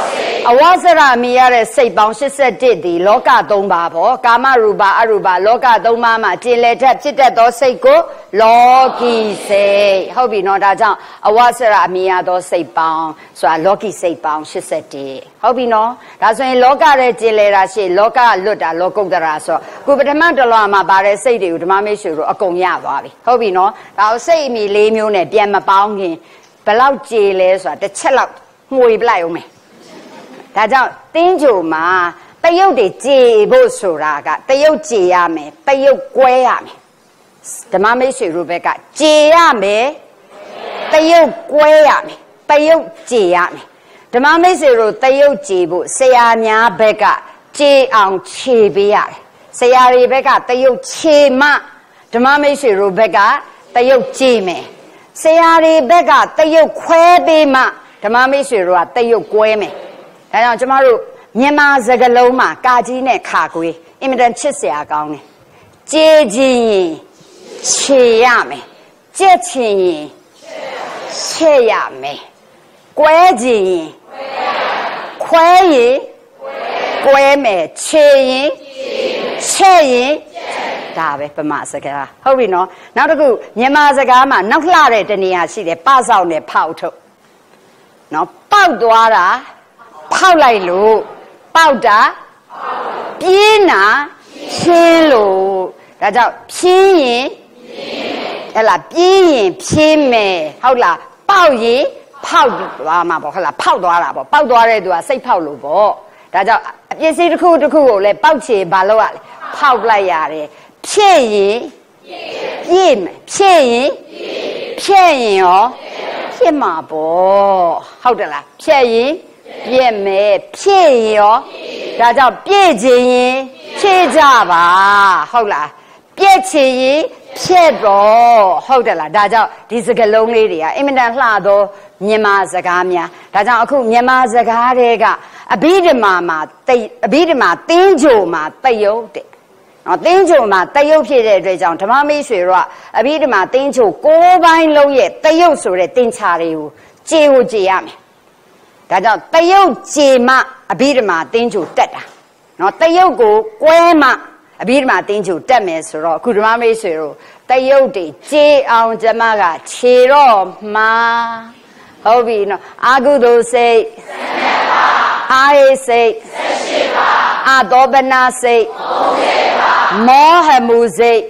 အဝါစရမီရတဲ့စိတ်ပေါင်း၈၁ဒီလောကသုံးပါးပေါ့ကာမရူပအရူပလောကသုံးပါးမှာကျင်လည်ထက်ဖြစ်တတ်သောစိတ်ကိုလောကီစိတ်ဟုတ်ပြီနော်ဒါကြောင့်အဝါစရမီရသောစိတ်ပေါင်းဆိုတာလောကီစိတ်ပေါင်း၈၁ဟုတ်ပြီနော်ဒါဆိုရင်လောကရဲ့ကျင်လည်တာရှိလောကလွတ်တာလောကုတ္တရာဆိုခုပထမတလွားမှာပါတဲ့စိတ်တွေကိုဓမ္မမိတ်ဆွေတို့အကုန်ရသွားပြီဟုတ်ပြီနော်ဒါစိတ်အမိလေးမျိုးနဲ့ပြန်မပေါင်းခင်ဘယ်လောက်ကြေလဲဆိုတာတစ်ချက်လောက်ငွေပလိုက်အောင်မယ်ဒါကြောင့်တင်းကြိုမှာတရုတ်တွေကြေဖို့ဆိုတာကတရုတ်ကြေရမယ်တရုတ်ကွဲရမယ်ဓမ္မမိတ်ဆွေတို့ဘက်ကကြေရမယ်တရုတ်ကွဲရမယ်တရုတ်ကြေရမယ်ဓမ္မမိတ်ဆွေတို့တရုတ်ကြေဖို့ဆရာများဘက်ကကြေအောင်ခြေပေးရတယ်ဆရာတွေဘက်ကတရုတ်ခြေမှဓမ္မမိတ်ဆွေတို့ဘက်ကတရုတ်ကြေမယ်ဆရာတွေဘက်ကတရုတ်ခွဲပေးမှဓမ္မမိတ်ဆွေတို့ကတရုတ်ကွဲမယ်ဒါကြောင့်ကျမတို့မြန်မာစကားလုံးမှာကာကြီးနဲ့ခါကွေးအင်မတန်ချစ်စရာကောင်းတယ်ကြေခြင်းရင်ခြေရမယ်ကြက်ခြင်းရင်ခြေရမယ်ကွဲခြင်းရင်ခွဲရင်ကွဲမယ်ခြေရင်ခြေရင်ဒါပဲပမာစကားဟုတ်ပြီနော်နောက်တစ်ခုမြန်မာစကားမှာနောက်လှတဲ့တနေရာရှိတယ်ပဆောင်နဲ့ဖောက်ထုတ်နော်ပေါက်သွားတာဖောက်လိုက်လို့ပေါက်တာပြင်းတာဖြင်းလို့ဒါကြောင့်ဖြင်းရင်ဟဲ့လားပြင်းရင်ဖြင်းမယ်ဟုတ်လားပေါက်ရင်ဖောက်သွားမှာပေါ့ဟုတ်လားဖောက်သွားတာပေါ့ပေါက်သွားတဲ့သူကစိတ်ဖောက်လို့ပေါ့ဒါကြောင့်အပစ္စည်းတစ်ခုတစ်ခုကိုလည်းပေါက်ချေဘာလို့ရလဲဖောက်လိုက်ရတယ်ဖြည့်ရင်ပြည့်မယ်ဖြည့်ရင်ဖြည့်ရင်ရောဖြစ်မှာပေါ့ဟုတ်တယ်လားဖြည့်ရင်ပြည့်မယ်ဖြည့်ရင်ရောဒါကြောင့်ပြည့်ချင်ရင်ဖြည့်ကြပါဟုတ်လားပြည့်ချင်ရင်ဖြည့်တော့ဟုတ်တယ်လားဒါကြောင့်ဒီစကားလုံးလေးတွေကအင်မတန်လှသောမြန်မာစကားများဒါကြောင့်အခုမြန်မာစကားတွေကအဘိဓမ္မာမှာတိတ်အဘိဓမ္မာသင်္ကြိုမှာတယုတ်တဲ့နော်သင်္ကြိုမှာတယုတ်ဖြစ်တဲ့အတွက်ကြောင့်ဓမ္မမိတ်ဆွေတို့ကအဘိဓမ္မာသင်္ကြို၉ပိုင်းလုံးရဲ့တယုတ်ဆိုတဲ့သင်္ချာတွေကိုကြေကိုကြေရမယ်ဒါကြောင့်တယုတ်ကြေမှအဘိဓမ္မာသင်္ကြိုတက်တာနော်တယုတ်ကိုကွဲမှအဘိဓမ္မာသင်္ကြိုတက်မယ်ဆိုတော့အခုဓမ္မမိတ်ဆွေတို့တယုတ်တွေကြေအောင်ကျမကခြေတော့မှာဟုတ်ပြီနော်အာဟုသောစိတ်အာဟိစိတ်အသောပနာစိတ်မောဟမှုစိတ်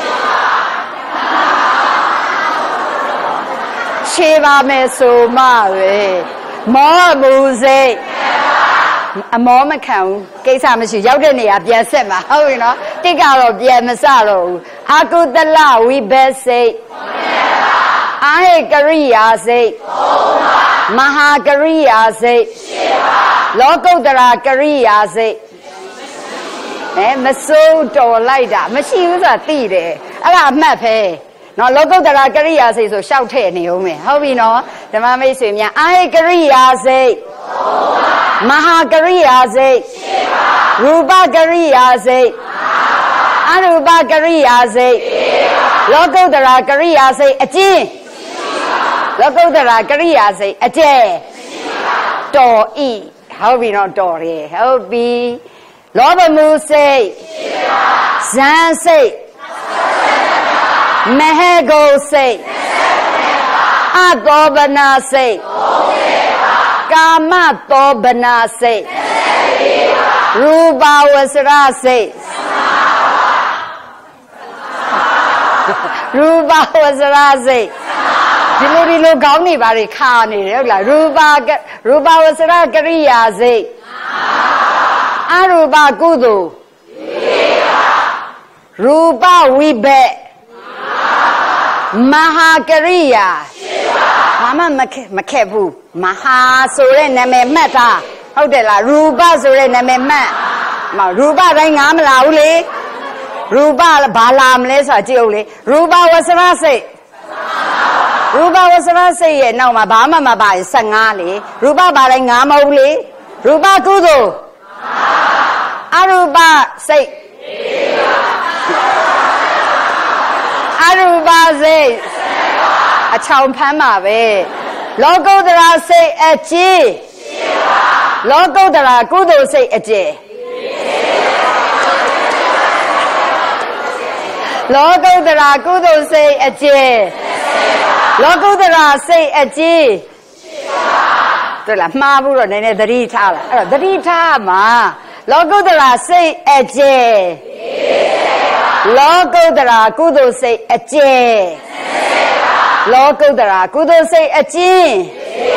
ခြေပါမယ်ဆိုမှပဲမောဟမှုစိတ်အမောမခံဘူးကိစ္စမရှိရောက်တဲ့နေရာပြန်ဆက်မှာဟုတ်ပြီနော်တိတ်ကတော့ပြန်မစတော့ဘူးအာကုသလဝိဘက်စိတ်အာဟိကရိယာစိတ်မဟာကရိယာစိတ်လောကုတ္တရာကရိယာစိတ်အဲမစိုးတော်လိုက်တာမရှိဘူးဆိုတာသိတယ်အဲ့ဒါအမှတ်ပဲနော်လောကုတ္တရာကရိယာစိတ်ဆိုရှောက်ထည့်နေဦးမယ်ဟုတ်ပြီနော်ဓမ္မမိတ်ဆွေများအာဟိကရိယာစိတ်မဟာကရိယာစိတ်ရူပကရိယာစိတ်အရူပကရိယာစိတ်လောကုတ္တရာကရိယာစိတ်အကျဉ်းလောကုတ္တရာကရိယာစိတ်အကျဲတော်ဤဟုတ်ပြီနော်တော်တယ်ဟုတ်ပြီလောဘမှုစိတ်ဇန်စိတ်မဟေဂုစိတ်အသောဘနာစိတ်ကာမသောဘနာစိတ်ရူပဝဆရစိတ်ရူပဝဆရစိတ်ဒီလိုဒီလိုကောင်းနေပါလေခါနေတယ်ဟုတ်လားရူပရူပဝဆရကရိယာစိတ်အရူပကုသိုလ်ရူပဝိဘက်မဟာကရိယာဘာမှမခက်မခက်ဘူးမဟာဆိုတဲ့နာမည်မှတ်ထားဟုတ်တယ်လားရူပဆိုတဲ့နာမည်မှတ်မရူပတိုင်းငါမလာဘူးလေရူပဘာလာမလဲဆိုတာကြည့်ဦးလေရူပဝဆရစိတ်ရူပဝဆရစိတ်ရဲ့နောက်မှာဘာမှမပါရင်၁၅လေရူပဘာတိုင်းငါမဟုတ်ဘူးလေရူပကုသိုလ်အရူပစိတ်အရူပစိတ်အချောင်ဖမ်းပါပဲလောကုတ္တရာစိတ်အကျဉ်းလောကုတ္တရာကုသိုလ်စိတ်အကျယ်လောကုတ္တရာကုသိုလ်စိတ်အကျယ်လောကုတ္တရာစိတ်အကျယ်对了，马不说那那得理他了，哎，得理他嘛。老狗的啦，谁爱接？老狗的啦，骨头谁爱接？老狗的啦，骨头谁爱接？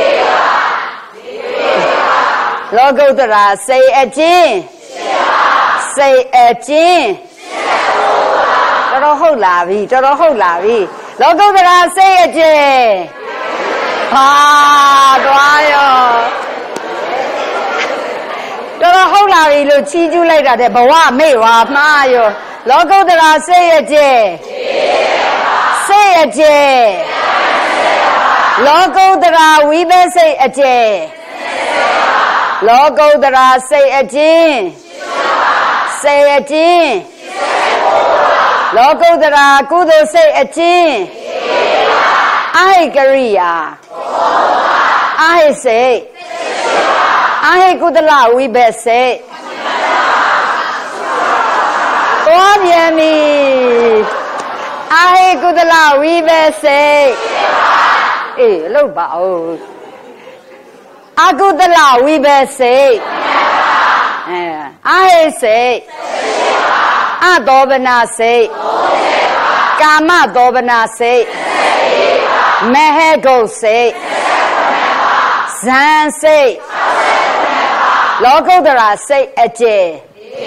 老狗的啦，谁爱接？谁爱接？这都好拉皮，这都好拉皮。老狗的啦，谁爱接？啊，对哟，这个后来一路起就来了的，不话没话嘛哟。老狗的啦，谁也接，谁也接，老狗的啦，为别谁也接，老狗的啦，谁也接，谁也接，老狗的啦，骨头谁也接，爱个人呀。爱谁？爱古的老为别谁？多年里，爱古的老为别谁？哎，老宝，阿古的老为别谁？哎，爱谁？阿多不那谁？干嘛多不那谁？没还够谁？三岁，老狗的啦谁一节？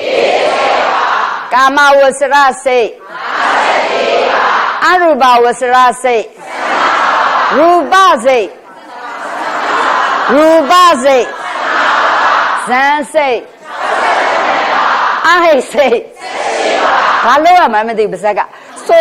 干嘛我是啦谁？阿鲁巴我是啦谁？鲁巴谁？鲁巴谁？三岁，阿黑谁？他老啊，慢慢都不是个说。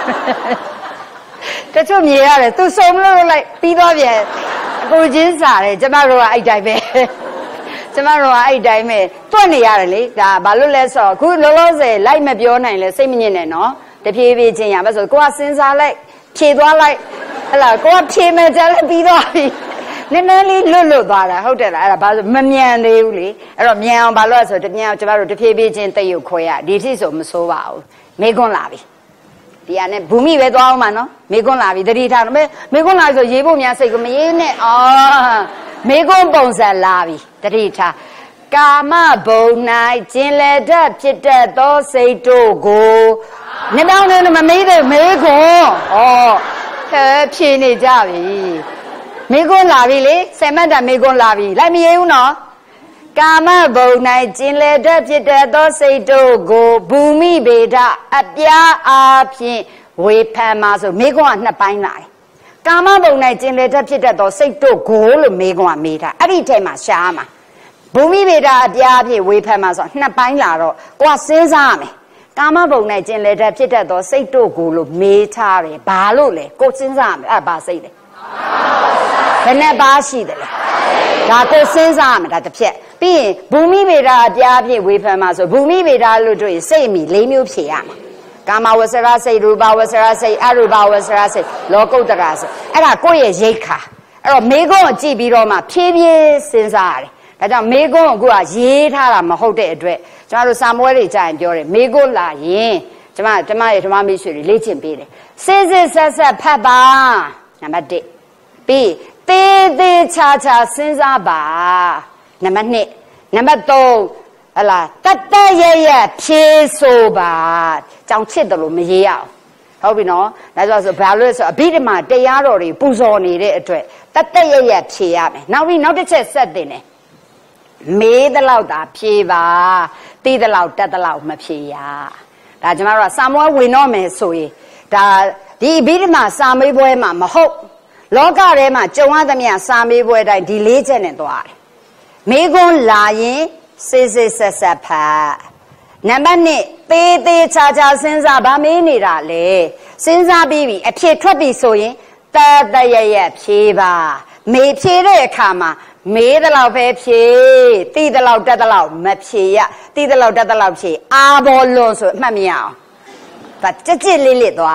这就米啊嘞，都送路来，比多边，古今啥嘞？这马路啊，一代呗，这马路啊，一代咩？多年呀嘞，啊，马路来说，古老老实来没表难嘞，什么人来喏？这偏偏这样，不说过身上来，偏多来，好啦，过偏没在来比多边，你那里路路多了，好得了，把没面的有哩，哎说面把老说这面这马路这偏偏这都有亏啊，你是说没说话哦？没讲哪边？ဒီကနေ့ဘူမိပဲသွားအောင်မနော်မေကွန်းလာပြီတတိထားတော့မေကွန်းလာဆိုရေဖို့များစိတ်ကမရေးနဲ့အော်မေကွန်းပုံစံလာပြီတတိထားကာမဘုံ၌ကျင်လေတတ်ဖြစ်တတ်သောစိတ်တို့ကိုနှစ်ပေါင်းနဲ့မမေးတဲ့မေကွန်းဩဟဲ့ဖြေနေကြပြီမေကွန်းလာပြီလေဆယ်မတ်တာမေကွန်းလာပြီလိုက်မရေးဘူးနော်ကာမဘုံ၌ကျင်လေတတ်ဖြစ်တတ်သောစိတ်တို့ကိုဘူမိဗေဒအပြားအားဖြင့်ဝေဖန်မှာဆိုမေကွန်းကနှစ်ပိုင်းလာတယ်ကာမဘုံ၌ကျင်လေတတ်ဖြစ်တတ်သောစိတ်တို့ကိုလို့မေကွန်းကမေးတာအဲ့ဒီထဲမှာရှားမှာဘူမိဗေဒအပြားအဖြစ်ဝေဖန်မှာဆိုနှစ်ပိုင်းလာတော့ကိုကစဉ်းစားရမယ်ကာမဘုံ၌ကျင်လေတတ်ဖြစ်တတ်သောစိတ်တို့ကိုလို့မေးထားတယ်ဘာလို့လဲကိုစဉ်းစားရမယ်အဲ့ဘာစိတ်လဲဘယ်နဲ့ပါရှိတယ်လဲဒါကိုစဉ်းစားရမယ်ဒါတစ်ဖြက်ပြီးရင်ဘူမိဗေဒအပြားဖြင့်ဝေဖန်မှာဆိုဘူမိဗေဒလို့တွေ့ရင်စိတ်အမိ၄မျိုးဖြေရမှာကာမဝဆရစိတ်ရူပဝဆရစိတ်အရူပဝဆရစိတ်လောကုတ္တရာစိတ်အဲ့ဒါကိုယ့်ရဲ့ရိတ်ခါအဲ့တော့မေကုန်းကိုကြည့်ပြီးတော့မှဖြည်းဖြည်းစဉ်းစားရတယ်ဒါကြောင့်မေကုန်းကိုကရေးထားတာမဟုတ်တဲ့အတွက်ကျွန်တော်တို့စာမွဲတွေကြာရင်ပြောတယ်မေကုန်းလာရင်ကျွန်မကျွန်မရဲ့ဓမ္မမိတ်ဆွေတွေလေ့ကျင့်ပေးတယ်စစ်စစ်ဆက်ဆက်ဖတ်ပါနံပါတ်၁ပြီးသေးသေးချာချာစဉ်းစားပါနံပါတ်၂နံပါတ်၃ဟလာတတ်တရရဖြေဆိုပါကြောင်ချစ်တယ်လို့မရေးရအောင်ဟုတ်ပြီနော်ဒါဆိုဆိုဘာလို့လဲဆိုအဘိဓမ္မာတရားတော်တွေပူဇော်နေတဲ့အတွက်တတ်တရရဖြေရမယ်နောက်ပြီးနောက်တစ်ချက်ဆက်တင်တယ်မေးတဲ့လောက်သာဖြေပါသိတဲ့လောက်တတ်တဲ့လောက်မဖြေရဒါကျမတို့ကစာမွေးဝင်တော့မယ်ဆိုရင်ဒါဒီအဘိဓမ္မာစာမေးပွဲမှာမဟုတ်လောကထဲမှာကြုံရသမျှစာမေးပွဲတိုင်းဒီလေးချက်နဲ့သွားတယ်မေကွန်းလာရင်စေစေဆက်ဆက်ဖတ်နံပါတ်၂သေးသေးချာချာစဉ်းစားဗာမေးနေတာလေစဉ်းစားပြီးပြီအဖြေထွက်ပြီဆိုရင်တတ်တရရဖြေပါမေဖြေတဲ့အခါမှာမေးတဲ့လောက်ပဲဖြေသိတဲ့လောက်တတ်တဲ့လောက်မဖြေရသိတဲ့လောက်တတ်တဲ့လောက်ဖြေအာဘော်လွန်ဆိုအမှတ်မရအောင်ဒါကြက်ကြက်လေးလေးသွားရမယ်ဟ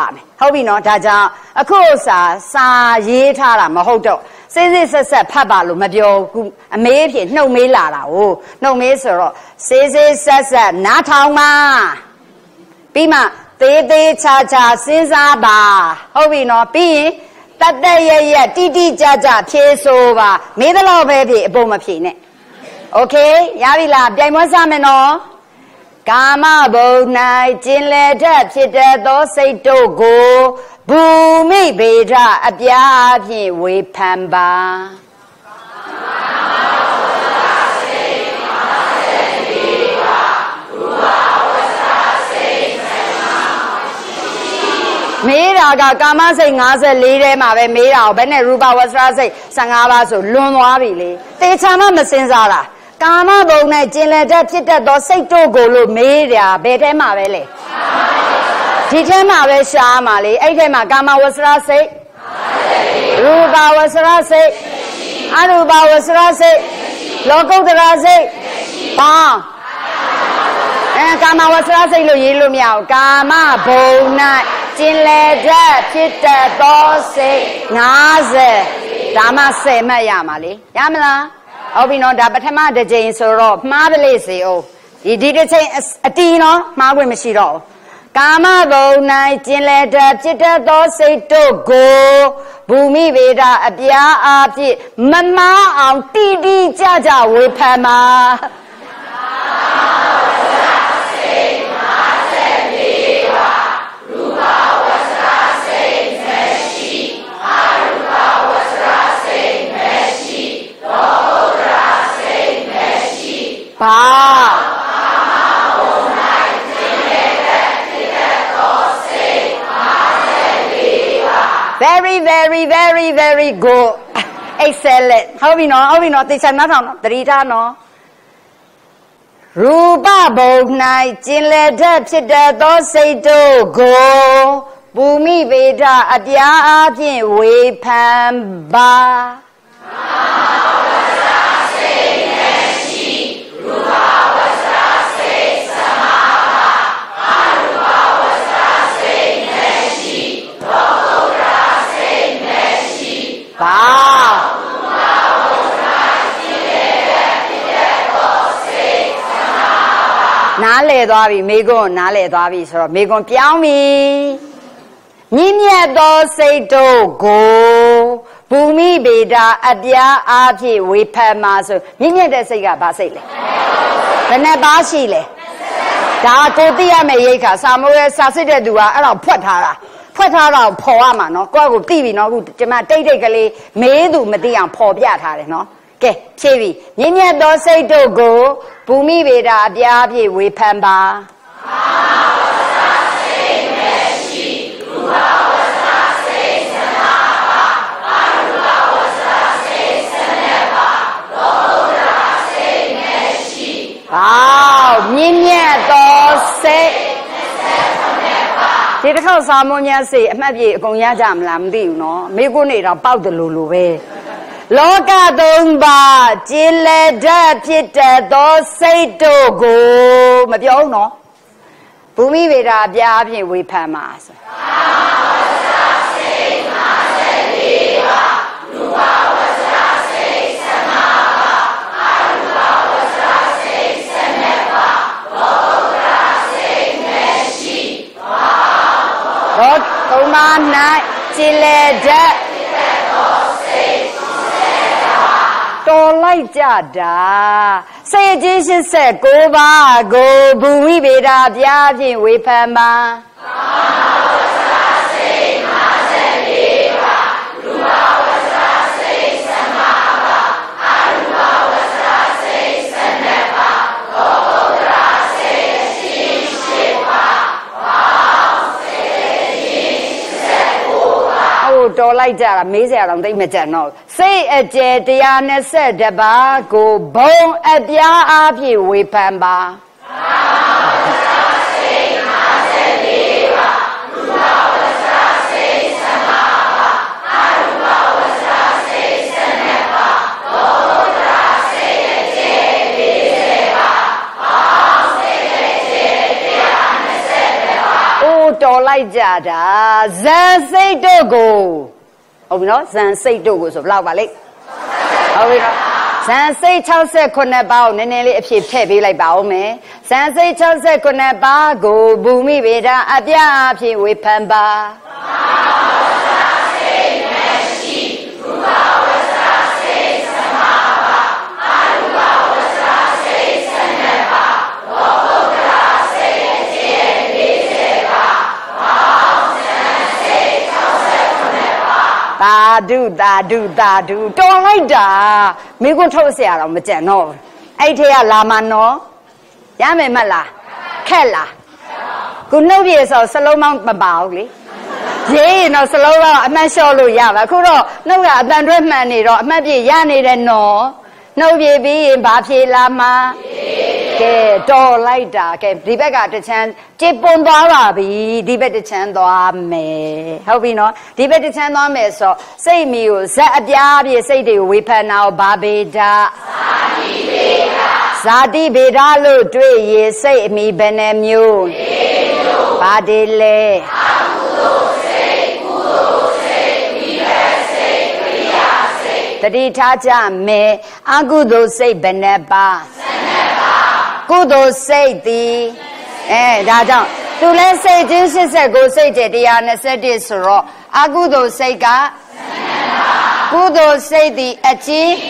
ဟုတ်ပြီနော်ဒါကြောင့်အခုစာစာရေးထားတာမဟုတ်တော့စိတ်စိတ်ဆက်ဆက်ဖတ်ပါလို့မပြောဘူးအမေးဖြစ်နှုတ်မေးလာတာ哦နှုတ်မေးဆိုတော့စိတ်စိတ်ဆက်ဆက်နားထောင်ပါပြီးမှသေးသေးချာချာစဉ်းစားပါဟုတ်ပြီနော်ပြီးရင်တတ်တရရတိတိကျကျဖြေဆိုပါမေးသလောက်ပဲဖြေအပုံမဖြေနဲ့โอเคရပြီလားပြိုင်ပွဲစမယ်နော်ကာမဘုံ၌ကျင်လေတတ်ဖြစ်တတ်သောစိတ်တို့ကိုဘူမိဗေဒအပြားဖြင့်ဝေဖန်ပါမေးတာကကာမစိတ်၅၄ထဲမှာပဲမေးတာကိုဘယ်နဲ့ရူပဝဆရာစိတ်၁၅ပါးဆိုလွန်သွားပြီလေတေချာမှမစင်စားတာကာမဘုံနဲ့ကျင်လည်တတ်ဖြစ်တတ်သောစိတ်တို့ကိုလို့မေးတာဘယ်ထဲမှာပဲလဲဒီထဲမှာပဲရှားမှာလေအဲ့ထဲမှာကာမဝဆရာစိတ်ရူပဝဆရာစိတ်အရူပဝဆရာစိတ်လောကုတ္တရာစိတ်ဘာအဲကာမဝဆရာစိတ်လို့ရေးလို့မရဘူးကာမဘုံ၌ကျင်လေတတ်ဖြစ်တတ်သောစိတ်၅၀ဒါမှ၁၀မှတ်ရမှာလေရမလားဟုတ်ပြီနော်ဒါပထမတစ်ချိန်ဆိုတော့မှားပလိစေအောင်ဒီဒီတစ်ချိန်အတီးနော်မှားခွင့်မရှိတော့ကာမဘုံ၌ကျင်လေတတ်ဖြစ်တတ်သောစိတ်တို့ကိုဘူမိဗေဒအပြားအားဖြင့်မမားအောင်တိတိကျကျဝေဖန်ပါဘာ very very very very good excellent ဟုတ်ပြီနော်ဟုတ်ပြီနော်သေချာနားထောင်နော်သတိထားနော်ရူပဘုံ၌ကျင်လေတတ်ဖြစ်တတ်သောစိတ်တို့ကိုဘူမိဗေဒအပြားအားဖြင့်ဝေဖန်ပါဘာနားလေသွားပြီမိကွန်းနားလေသွားပြီဆိုတော့မိကွန်းပြောင်းပြီမြင့်မြတ်သောစိတ်တို့ကိုဘူမိဗေဒအပြားအားဖြင့်ဝေဖန်မှာဆိုမြင့်မြတ်တဲ့စိတ်ကဘာစိတ်လဲဘယ်နဲ့ပါရှိလဲဒါကိုသိရမယ့်ရိတ်ခါစာမိုးရဲ့စာစစ်တဲ့သူကအဲ့တော့ဖွက်ထားတာဖွက်ထားတော့ပေါ်ရမှာနော်ကိုယ့်ကိုသိပြီနော်အခုကျမတိတ်တိတ်ကလေးမေးသူမသိအောင်ပေါ်ပြထားတယ်နော်ကဲဖြေပြီမြင့်မြတ်သောစိတ်တို့ကိုဘူမိဗေဒအပြားဖြင့်ဝေဖန်ပါမြင့်မြတ်သောစိတ်ဒီတစ်ခေါက်စာမွန်ညာစိတ်အမှတ်ပြေအကုန်ရကြမလားမသိဘူးနော်မိကုနေတော့ပေါက်တယ်လို့လို့ပဲလောကသုံးပါးကျင်လေတတ်ဖြစ်တတ်သောစိတ်တို့ကိုမပြောဘူးနော်ဘူမိဗေဒအပြားအပြင်ဝေဖန်ပါဆိုတော့သုံးပါး၌ကျင်လေတတ်တော်လိုက်ကြတာစေခြင်းရှစ်ဆက်၉ပါးကိုဘူမိဗေဒအပြားဖြင့်ဝေဖန်ပါတော်လိုက်ကြတာမေးစရာတော့သိမကြံတော့စိတ်အကျယ်တရားနဲ့ဆက်တပါးကိုဘုံအပြားအားဖြင့်ဝေဖန်ပါတော်လိုက်ကြတာဇန်စိတ်တို့ကိုဟုတ်ပြီနော်ဇန်စိတ်တို့ကိုဆိုဘယ်လောက်ပါလိမ့်ဟုတ်ပြီနော်ဇန်စိတ်sixty-nineပါးကိုနည်းနည်းလေးအဖြစ်ထည့်ပေးလိုက်ပါဦးမယ်ဇန်စိတ်sixty-nineပါးကိုဘူမိဗေဒအပြအဖြစ်ဝေဖန်ပါသာဓုသာဓုသာဓုတော်လိုက်တာမိကွန်းထုတ်เสียတော့မကြံတော့အဲ့ထဲကလာမနော်ရမယ်မလားခက်လားခုနှုတ်ပြေဆိုစလုံးမောင်းမပါဘူးလေရေးရင်တော့စလုံးတော့အမှတ်လျှော့လို့ရပါအခုတော့နှုတ်ကအတန်တွဲမှန်နေတော့အမှတ်ပြေရနေတဲ့နော်နှုတ်ပြေပြီးရင်ဘာဖြေလာမှာကဲတော်လိုက်တာကဲဒီဘက်ကတချမ်းကြည်ပွန်သွားပါပြီဒီဘက်တချမ်းသွားမယ်ဟုတ်ပြီနော်ဒီဘက်တချမ်းသွားမယ်ဆိုစိတ်မီကိုဇက်အပြားပြည့်စိတ်တွေကိုဝေဖန်တာကိုဘာဗေဒဇာတိဗေဒလို့တွေ့ရစိတ်အမီဘယ်နှမျိုးဘာဒီလဲတတိထားကြမယ်အကုသိုလ်စိတ်ဘယ်နှပါကုသိုလ်စိတ်သည်အဲဒါကြောင့်သူလဲစိတ်ချင်းeighty-nineစိတ်ကျone twenty-oneဆိုတော့အကုသိုလ်စိတ်ကကုသိုလ်စိတ်သည်အကျဉ်း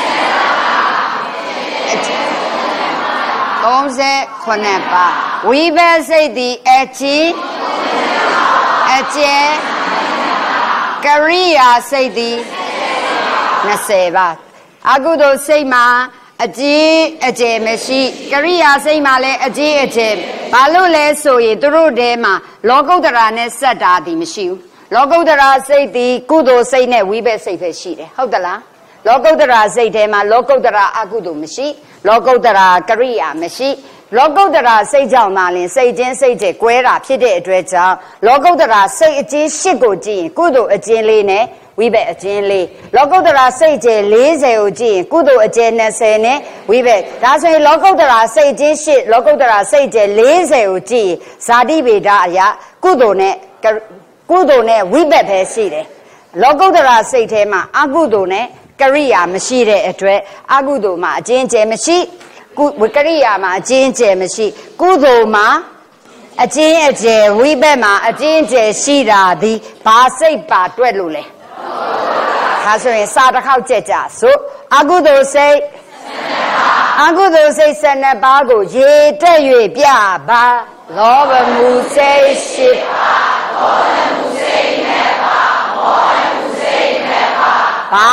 thirty-nineပါဝိဘတ်စိတ်သည်အကျဉ်းအကျဉ်းကရိယာစိတ်သည်twentyပါအကုသိုလ်စိတ်မှာအကြီးအကျယ်မရှိကရိယာစိတ်မှာလည်းအကြီးအကျယ်ဘာလို့လဲဆိုရင်သူတို့ထဲမှာလောကုတ္တရာနဲ့စက်တာဒီမရှိဘူးလောကုတ္တရာစိတ်ဒီကုသိုလ်စိတ်နဲ့ဝိဘတ်စိတ်ပဲရှိတယ်ဟုတ်သလားလောကုတ္တရာစိတ်ထဲမှာလောကုတ္တရာအကုသိုလ်မရှိလောကုတ္တရာကရိယာမရှိလောကုတ္တရာစိတ်ကြောင့်သာလင်စိတ်ချင်းစိတ်ကျဲကွဲတာဖြစ်တဲ့အတွက်ကြောင့်လောကုတ္တရာစိတ်အကျဉ်းရှစ်ကိုကြည့်ရင်ကုသိုလ်အကျဉ်းလေးနဲ့ဝိဘတ်အကျဉ်းလေးလောကုတ္တရာစိတ်ကျဲfortyကိုကြည့်ရင်ကုသိုလ်အကျဉ်းtwentyနဲ့ဝိဘတ်ဒါဆိုရင်လောကုတ္တရာစိတ်ကျဉ်းeightလောကုတ္တရာစိတ်ကျဲfortyကိုကြည့်ဇာတိဗေဒအရာကုသိုလ်နဲ့ကုသိုလ်နဲ့ဝိဘတ်ပဲရှိတယ်လောကုတ္တရာစိတ်ထဲမှာအကုသိုလ်နဲ့ကရိယာမရှိတဲ့အတွက်အကုသိုလ်မှာအကျဉ်းကျဲမရှိကုကရိယာမှာအကျဉ်းကျဲမရှိကုသိုလ်မှာအကျဉ်းအကျယ်ဝိဘတ်မှာအကျဉ်းကျယ်ရှိတာဒီဘာစိတ်ပါတွက်လို့လဲဒါဆိုရင်စာတစ်ခေါက်ကြက်ကြဆိုအကုသိုလ်စိတ်အကုသိုလ်စိတ်twelveပါးကိုရေတက်၍ပြပါလောဘမှုစိတ်eightပါဒေါသမှုစိတ်nineပါမောဟမှုစိတ်nineပါဘာ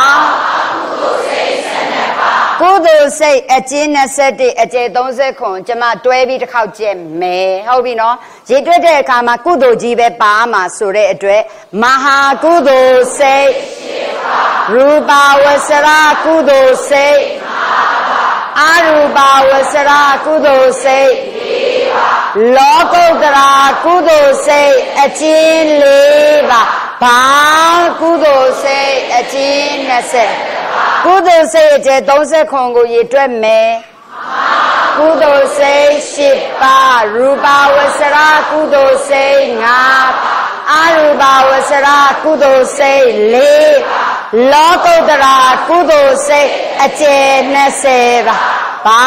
ကုသိုလ်စိတ်အကျဉ်းtwenty-oneအကျယ်thirty-nineကျမတွဲပြီးတစ်ခေါက်ကျက်မယ်ဟုတ်ပြီနော်ရေတွက်တဲ့အခါမှာကုသိုလ်ကြီးပဲပါမှာဆိုတဲ့အတွက်မဟာကုသိုလ်စိတ်ရူပဝဆရာကုသိုလ်စိတ်အရူပဝဆရာကုသိုလ်စိတ်လောကုတ္တရာကုသိုလ်စိတ်အကျဉ်း၄ပါးဘာကုသိုလ်စိတ်အကျဉ်းtwentyကုသိုလ်စိတ်အကျယ်thirty-nineကိုရေတွက်မယ်ကုသိုလ်စိတ်eightပါးရူပဝဆရာကုသိုလ်စိတ်fiveအရူပဝဆရာကုသိုလ်စိတ်fourလောကုတ္တရာကုသိုလ်စိတ်အကျယ်twentyပါဘာ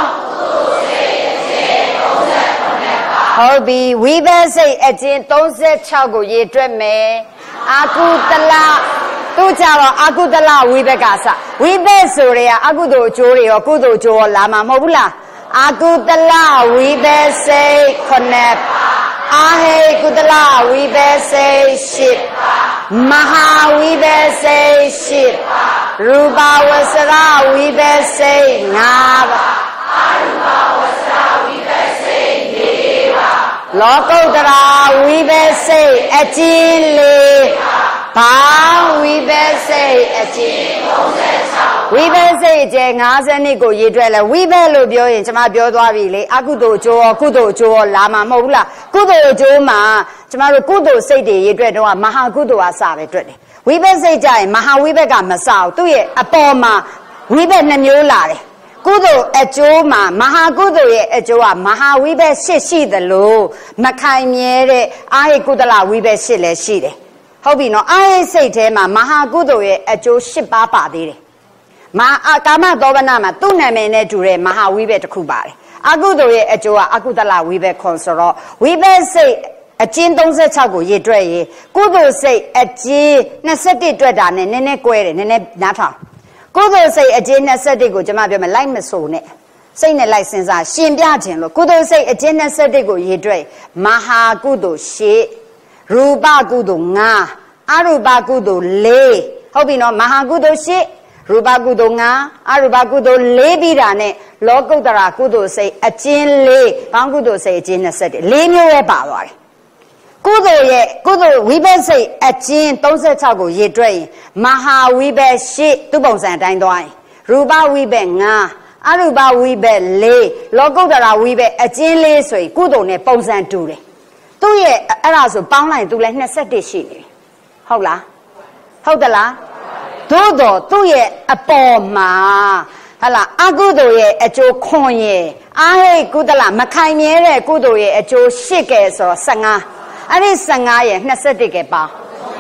ဟုတ်ပြီဝိဘတ်စိတ်အကျဉ်းthirty-sixကိုရေတွက်မယ်အကုတလသူကြတော့အကုသလဝိဘက်ကစဝိဘက်ဆိုရဲအကုသိုလ်အကျိုးတွေရောကုသိုလ်အကျိုးရောလာမှာမဟုတ်ဘူးလားအကုသလဝိဘက်စိတ်nineအာဟေကုသလဝိဘက်စိတ်eightမဟာဝိဘက်စိတ်eightရူပဝဆရာဝိဘက်စိတ်fiveပါအရူပဝဆရာဝိဘက်စိတ်fourပါလောကုတ္တရာဝိဘက်စိတ်အကျဉ်း၄ဘာဝိဘတ်စိတ်အကျဉ်းthirty-sixဝိဘတ်စိတ်အကျယ်fiftyကိုရေတွက်လဲဝိဘတ်လို့ပြောရင်ကျွန်မပြောသွားပြီလေအကုသိုလ်အကျိုးရောကုသိုလ်အကျိုးရောလာမှာမဟုတ်ဘူးလားကုသိုလ်အကျိုးမှာကျွန်မတို့ကုသိုလ်စိတ်တွေရေတွက်တော့မဟာကုသိုလ်အစပဲတွက်တယ်ဝိဘတ်စိတ်ကြရင်မဟာဝိဘတ်ကမစဘူးသူ့ရဲ့အပေါ်မှာဝိဘတ်နှမျိုးလာတယ်ကုသိုလ်အကျိုးမှာမဟာကုသိုလ်ရဲ့အကျိုးကမဟာဝိဘက်ရှစ်ရှိသလိုမခိုင်မြဲတဲ့အာဟိကုသလဝိဘက်ရှစ်လည်းရှိတယ်ဟုတ်ပြီနော်အာဟိစိတ်ထဲမှာမဟာကုသိုလ်ရဲ့အကျိုးရှစ်ပါးပါသေးတယ်မဟာကာမသောဘနာမှာသူ့နာမည်နဲ့တူတဲ့မဟာဝိဘက်တစ်ခုပါတယ်အကုသိုလ်ရဲ့အကျိုးကအကုသလဝိဘက်ခွန်ဆိုတော့ဝိဘက်စိတ်အကျဉ်း36ကိုရေတွက်ရေကုသိုလ်စိတ်အကျဉ်း21တွက်တာနဲ့နည်းနည်းကွဲတယ်နည်းနည်းနားထောင်ကုသိုလ်စိတ်အကျဉ်း21ကိုကျွန်မပြောမယ်လိုက်မဆိုနဲ့စိတ်နဲ့လိုက်စဉ်းစားရှင်ပြခြင်းလို့ကုသိုလ်စိတ်အကျဉ်း21ကိုရေတွက်မဟာကုသိုလ်ရှစ်ရူပကုသိုလ်၅အရူပကုသိုလ်၄ဟုတ်ပြီနော်မဟာကုသိုလ်ရှစ်ရူပကုသိုလ်၅အရူပကုသိုလ်၄ပြီးတာနဲ့လောကုတ္တရာကုသိုလ်စိတ်အကျဉ်း၄ဘောင်းကုသိုလ်စိတ်အကျဉ်း21၄မျိုးပဲပါသွားတယ်ကုသိုလ်ရဲ့ကုသိုလ်ဝိဘက်စိတ်အကျဉ်း36ကိုရေတွက်ရင်မဟာဝိဘက်ရှစ်သူ့ပုံစံအတိုင်းသွားရင်ရူပဝိဘက်၅အရူပဝိဘက်၄လောကုတ္တရာဝိဘက်အကျဉ်း၄ဆိုရင်ကုသိုလ်နဲ့ပုံစံတူတယ်သူ့ရဲ့အဲ့ဒါဆိုပေါင်းလိုက်သူလည်း21ရှိနေပြီဟုတ်လားဟုတ်သလားသို့တော့သူ့ရဲ့အပေါ်မှာဟလာအကုသိုလ်ရဲ့အကျိုးခွန်ရဲ့အာဟိကုသလမခိုင်မြဲတဲ့ကုသိုလ်ရဲ့အကျိုးရှစ်ကဲဆိုတော့15အဲ့ဒီ15ရဲ့21ကဲပါ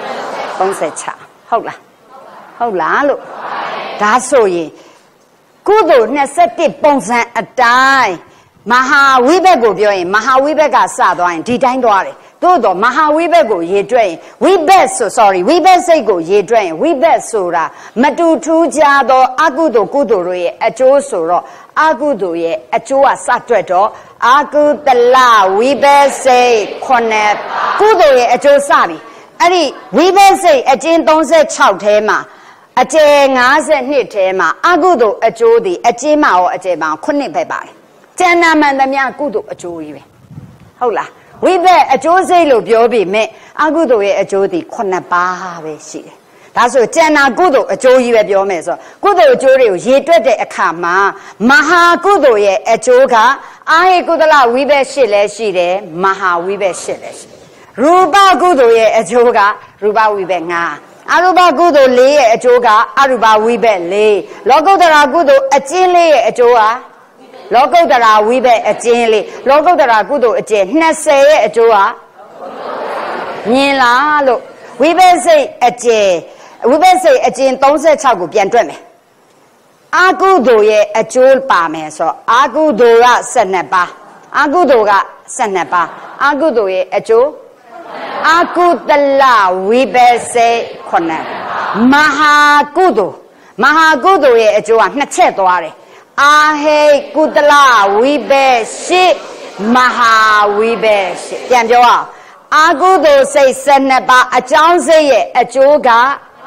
36ဟုတ်လားဟုတ်လားလို့ဒါဆိုရင်ကုသိုလ်21ပုံစံအတိုင်းမဟာဝိဘက်ကိုပြောရင်မဟာဝိဘက်ကစသွားရင်ဒီတိုင်းသွားတယ်သို့တော့မဟာဝိဘက်ကိုရေတွက်ရင်ဝိဘက်ဆို sorry ဝိဘက်စိတ်ကိုရေတွက်ရင်ဝိဘက်ဆိုတာမတူထူးခြားသောအကုသိုလ်ကုသိုလ်တို့ရဲ့အကျိုးဆိုတော့အကုသိုလ်ရဲ့အကျိုးကစတွက်တော့အကုသလဝိဘက်စိတ်ခုနှစ်ကုသိုလ်ရဲ့အကျိုးစပြီအဲ့ဒီဝိဘက်စိတ်အကျဉ်း36ထဲမှာအကျယ်52ထဲမှာအကုသိုလ်အကျိုးသည်အကျဉ်းမှာရောအကျယ်မှာခုနှစ်ပဲပါတယ်ကျန်နာမှန်သမျှကုသိုလ်အကျိုးကြီးပဲဟုတ်လားဝိဘက်အကျိုးစိတ်လို့ပြောပြီးမြဲအကုသိုလ်ရဲ့အကျိုးသည်ခုနှစ်ပါးပဲရှိတယ်ဒါဆိုကျန်နာကုသိုလ်အကျိုးကြီးပဲပြောမယ်ဆိုကုသိုလ်အကျိုးတွေကိုရေတွက်တဲ့အခါမှာမဟာကုသိုလ်ရဲ့အကျိုးကအာဟိကုသလဝိဘက်ရှစ်လည်းရှိတယ်မဟာဝိဘက်ရှစ်လည်းရှိရူပကုသိုလ်ရဲ့အကျိုးကရူပဝိဘက်၅အရူပကုသိုလ်၄ရဲ့အကျိုးကအရူပဝိဘက်၄လောကုတ္တရာကုသိုလ်အကျဉ်းလေးရဲ့အကျိုးကလောကုတ္တရာဝိဘက်အကျဉ်းလေးလောကုတ္တရာကုသိုလ်အကျဉ်း20ရဲ့အကျိုးကမြင်လားလို့ဝိဘက်စိတ်အကျဉ်းဝိဘက်စိတ်အကျဉ်း36ကိုပြန်တွက်မယ်အာကုသိုလ်ရဲ့အကျိုးပါမယ်ဆိုတော့အာကုသိုလ်က12ပါးအာကုသိုလ်က12ပါးအာကုသိုလ်ရဲ့အကျိုးအာကုသလဝိဘက်စိတ်ခုနှစ်မဟာကုသိုလ်မဟာကုသိုလ်ရဲ့အကျိုးကနှစ်ချက်သွားတယ်အာဟိကုသလဝိဘက်ရှိမဟာဝိဘက်ရှိပြန်ပြောအောင်အာကုသိုလ်စိတ်12ပါးအကြောင်းစိတ်ရဲ့အကျိုးက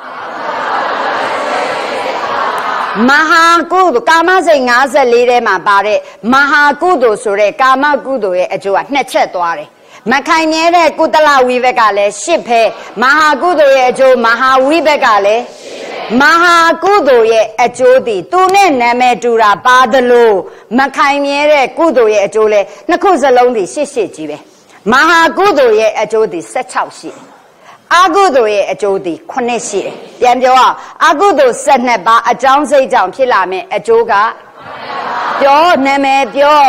မဟာကုသိုလ်ကာမစိတ်54ထဲမှာပါတဲ့မဟာကုသိုလ်ဆိုတဲ့ကာမကုသိုလ်ရဲ့အကျိုးကနှစ်ချက်သွားတယ်မခိုင်မြဲတဲ့ကုသလဝိဘက်ကလည်းရှစ်ပဲမဟာကုသိုလ်ရဲ့အကျိုးမဟာဝိဘက်ကလည်းမဟာကုသိုလ်ရဲ့အကျိုးသည်သူနဲ့နာမည်တူတာပါသလိုမခိုင်မြဲတဲ့ကုသိုလ်ရဲ့အကျိုးလဲနှစ်ခုစလုံးသည်ရှစ်ရှစ်ကြီးပဲမဟာကုသိုလ်ရဲ့အကျိုးသည်16ရှိတယ်အကုသိုလ်ရဲ့အကျိုးသည်9ရှိတယ်ပြန်ပြောအောင်အကုသိုလ်12ပါးအကြောင်းစိတ်ကြောင့်ဖြစ်လာမယ့်အကျိုးကပြောနာမည်ပြော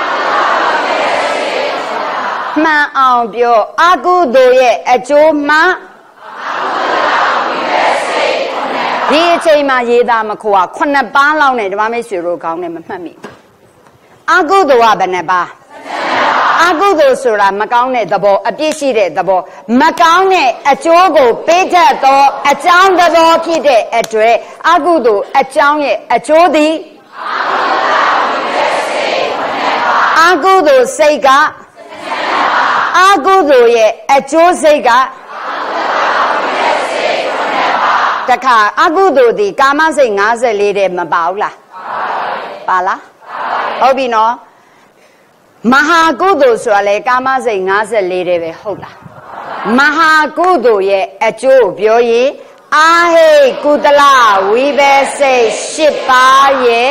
မှန်အောင်ပြောအကုသိုလ်ရဲ့အကျိုးမှဒီအချိန်မှာရေးသားမခွာခုနှစ်ပါးလောက်နဲ့ဓမ္မမိတ်ဆွေတို့ကောင်းတယ်မမှတ်မိအကုသိုလ်ကဘယ်နှပါးအကုသိုလ်ဆိုတာမကောင်းတဲ့သဘောအပြစ်ရှိတဲ့သဘောမကောင်းတဲ့အကျိုးကိုပေးတတ်သောအကြောင်းသဘောဖြစ်တဲ့အတွက်အကုသိုလ်အကြောင်းရဲ့အကျိုးသည်အကုသိုလ်စိတ်ကအကုသိုလ်ရဲ့အကျိုးစိတ်ကတခါအကုသိုလ်ဒီကာမစိတ်54တဲ့မပါဘူးလားပါလားဟုတ်ပြီနော်မဟာကုသိုလ်ဆိုတာလေကာမစိတ်54တဲ့ပဲဟုတ်လားမဟာကုသိုလ်ရဲ့အကျိုးပြောရင်အာဟိကုသလဝိဘက်စိတ်ရှစ်ပါးရဲ့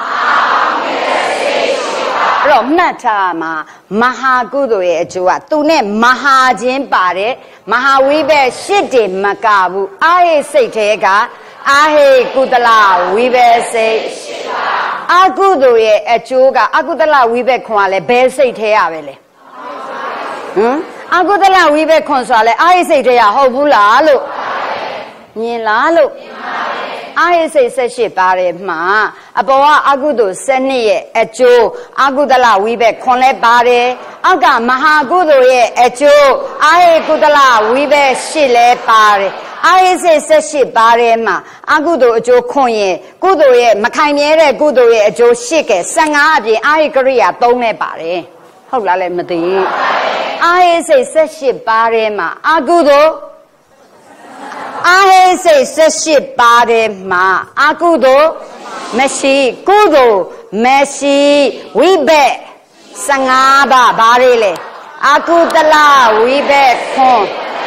အဲ့တော့မှတ်ထားမှာမဟာကုသိုလ်ရဲ့အကျိုးကသူနဲ့မဟာချင်းပါတဲ့မဟာဝိဘက်ရှစ်တင်မကဘူးအာဟိစိတ်ထဲကအာဟိကုသလဝိဘက်စိတ်ရှစ်ပါးအာကုသိုလ်ရဲ့အကျိုးကအကုသလဝိဘက်ခွန်ကလည်းဘယ်စိတ်ထဲရပဲလေဟမ်အကုသလဝိဘက်ခွန်ဆိုတာလဲအာဟိစိတ်ထဲရဟုတ်ဘူးလားလို့မြင်လားလို့အာဟိစိတ်၁၈ပါတယ်မှာအပေါ်ကအကုသိုလ်၁၂ရဲ့အကျိုးအကုသလဝိဘက်ခွန်လဲပါတယ်အောက်ကမဟာကုသိုလ်ရဲ့အကျိုးအာဟိကုသလဝိဘက်၈လဲပါတယ်အာဟိစိတ်၁၈ပါတယ်မှာအကုသိုလ်အကျိုးခွန်ရဲ့ကုသိုလ်ရဲ့မခိုင်မြဲတဲ့ကုသိုလ်ရဲ့အကျိုး၈ကဲ၁၅အပြင်အာဟိကရိယာ၃နဲ့ပါတယ်ဟုတ်လားလဲမသိအာဟိစိတ်၁၈ပါတယ်မှာအကုသိုလ်အာဟိစိတ်၁၈ပါတယ်မှာအကုသိုလ်မရှိကုသိုလ်မရှိဝိဘက်၁၅ပါးဘာတွေလဲအကုသလဝိဘက်ခွန်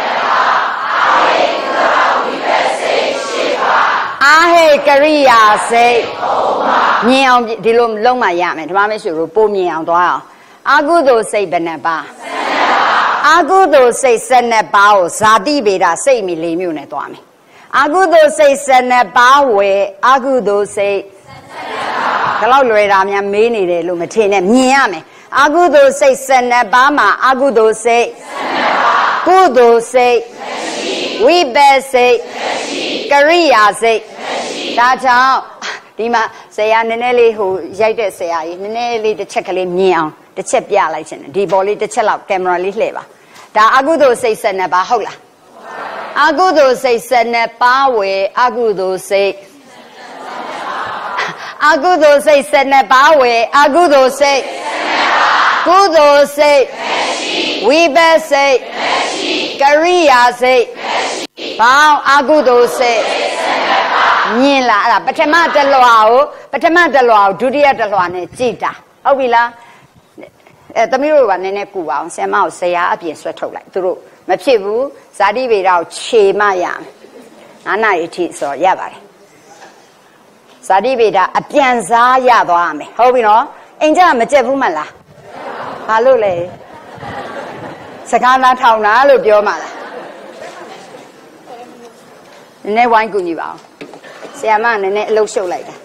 အာဟိကရိယာစိတ်မြင်အောင်ဒီလိုလုံးမရမယ်ဓမ္မမရှိဘူးပို့မြင်အောင်သွားအောင်အကုသိုလ်စိတ်ဘယ်နှပါအကုသိုလ်စိတ်၁၂ပါးကိုဇာတိဗေဒစိတ်မီ၄မျိုးနဲ့သွားမယ်အကုသိုလ်စိတ်၁၂ပါးဝယ်အကုသိုလ်စိတ်ဒီလောက်လွယ်တာများမေးနေတယ်လို့မထင်နဲ့မြင်ရမယ်အကုသိုလ်စိတ်၁၂ပါးမှာအကုသိုလ်စိတ်ကုသိုလ်စိတ်ဝိဘက်စိတ်ကရိယာစိတ်ဒါကြောင့်ဒီမှာဆရာနည်းနည်းလေးဟိုရိုက်တဲ့ဆရာကြီးနည်းနည်းလေးတစ်ချက်ကလေးမြင်အောင်တစ်ချက်ပြလိုက်ခြင်းဒီဘောလေးတစ်ချက်လောက်ကင်မရာလေးလှည့်ပါဒါအကုသိုလ်စိတ်၁၂ပါးဟုတ်လားအကုသိုလ်စိတ်၁၂ပါးဝယ်အကုသိုလ်စိတ်အကုသိုလ်စိတ်၁၂ပါးဝယ်အကုသိုလ်စိတ်ကုသိုလ်စိတ်ဝိဘက်စိတ်ကရိယာစိတ်ဘောင်းအကုသိုလ်စိတ်မြင်လားအဲ့ဒါပထမတလွှာကိုပထမတလွှာကိုဒုတိယတလွှာနဲ့ကြည်တာဟုတ်ပြီလားအဲသမီးတို့ကနည်းနည်းကူပါအောင်ဆရာမကိုဆရာအပြင်ဆွဲထုတ်လိုက်သူတို့မဖြစ်ဘူးဇာတိဗေဒကိုခြေမရငါးနာရီအထိဆိုရပါတယ်ဇာတိဗေဒအပြန်စားရသွားမယ်ဟုတ်ပြီနော်အိမ်ကျမကြက်ဘူးမလားဘာလို့လဲစကားသားထောင်တာလို့ပြောမှလားနည်းနည်းဝိုင်းကူညီပါအောင်ဆရာမနည်းနည်းအလုပ်ရှုပ်လိုက်တာ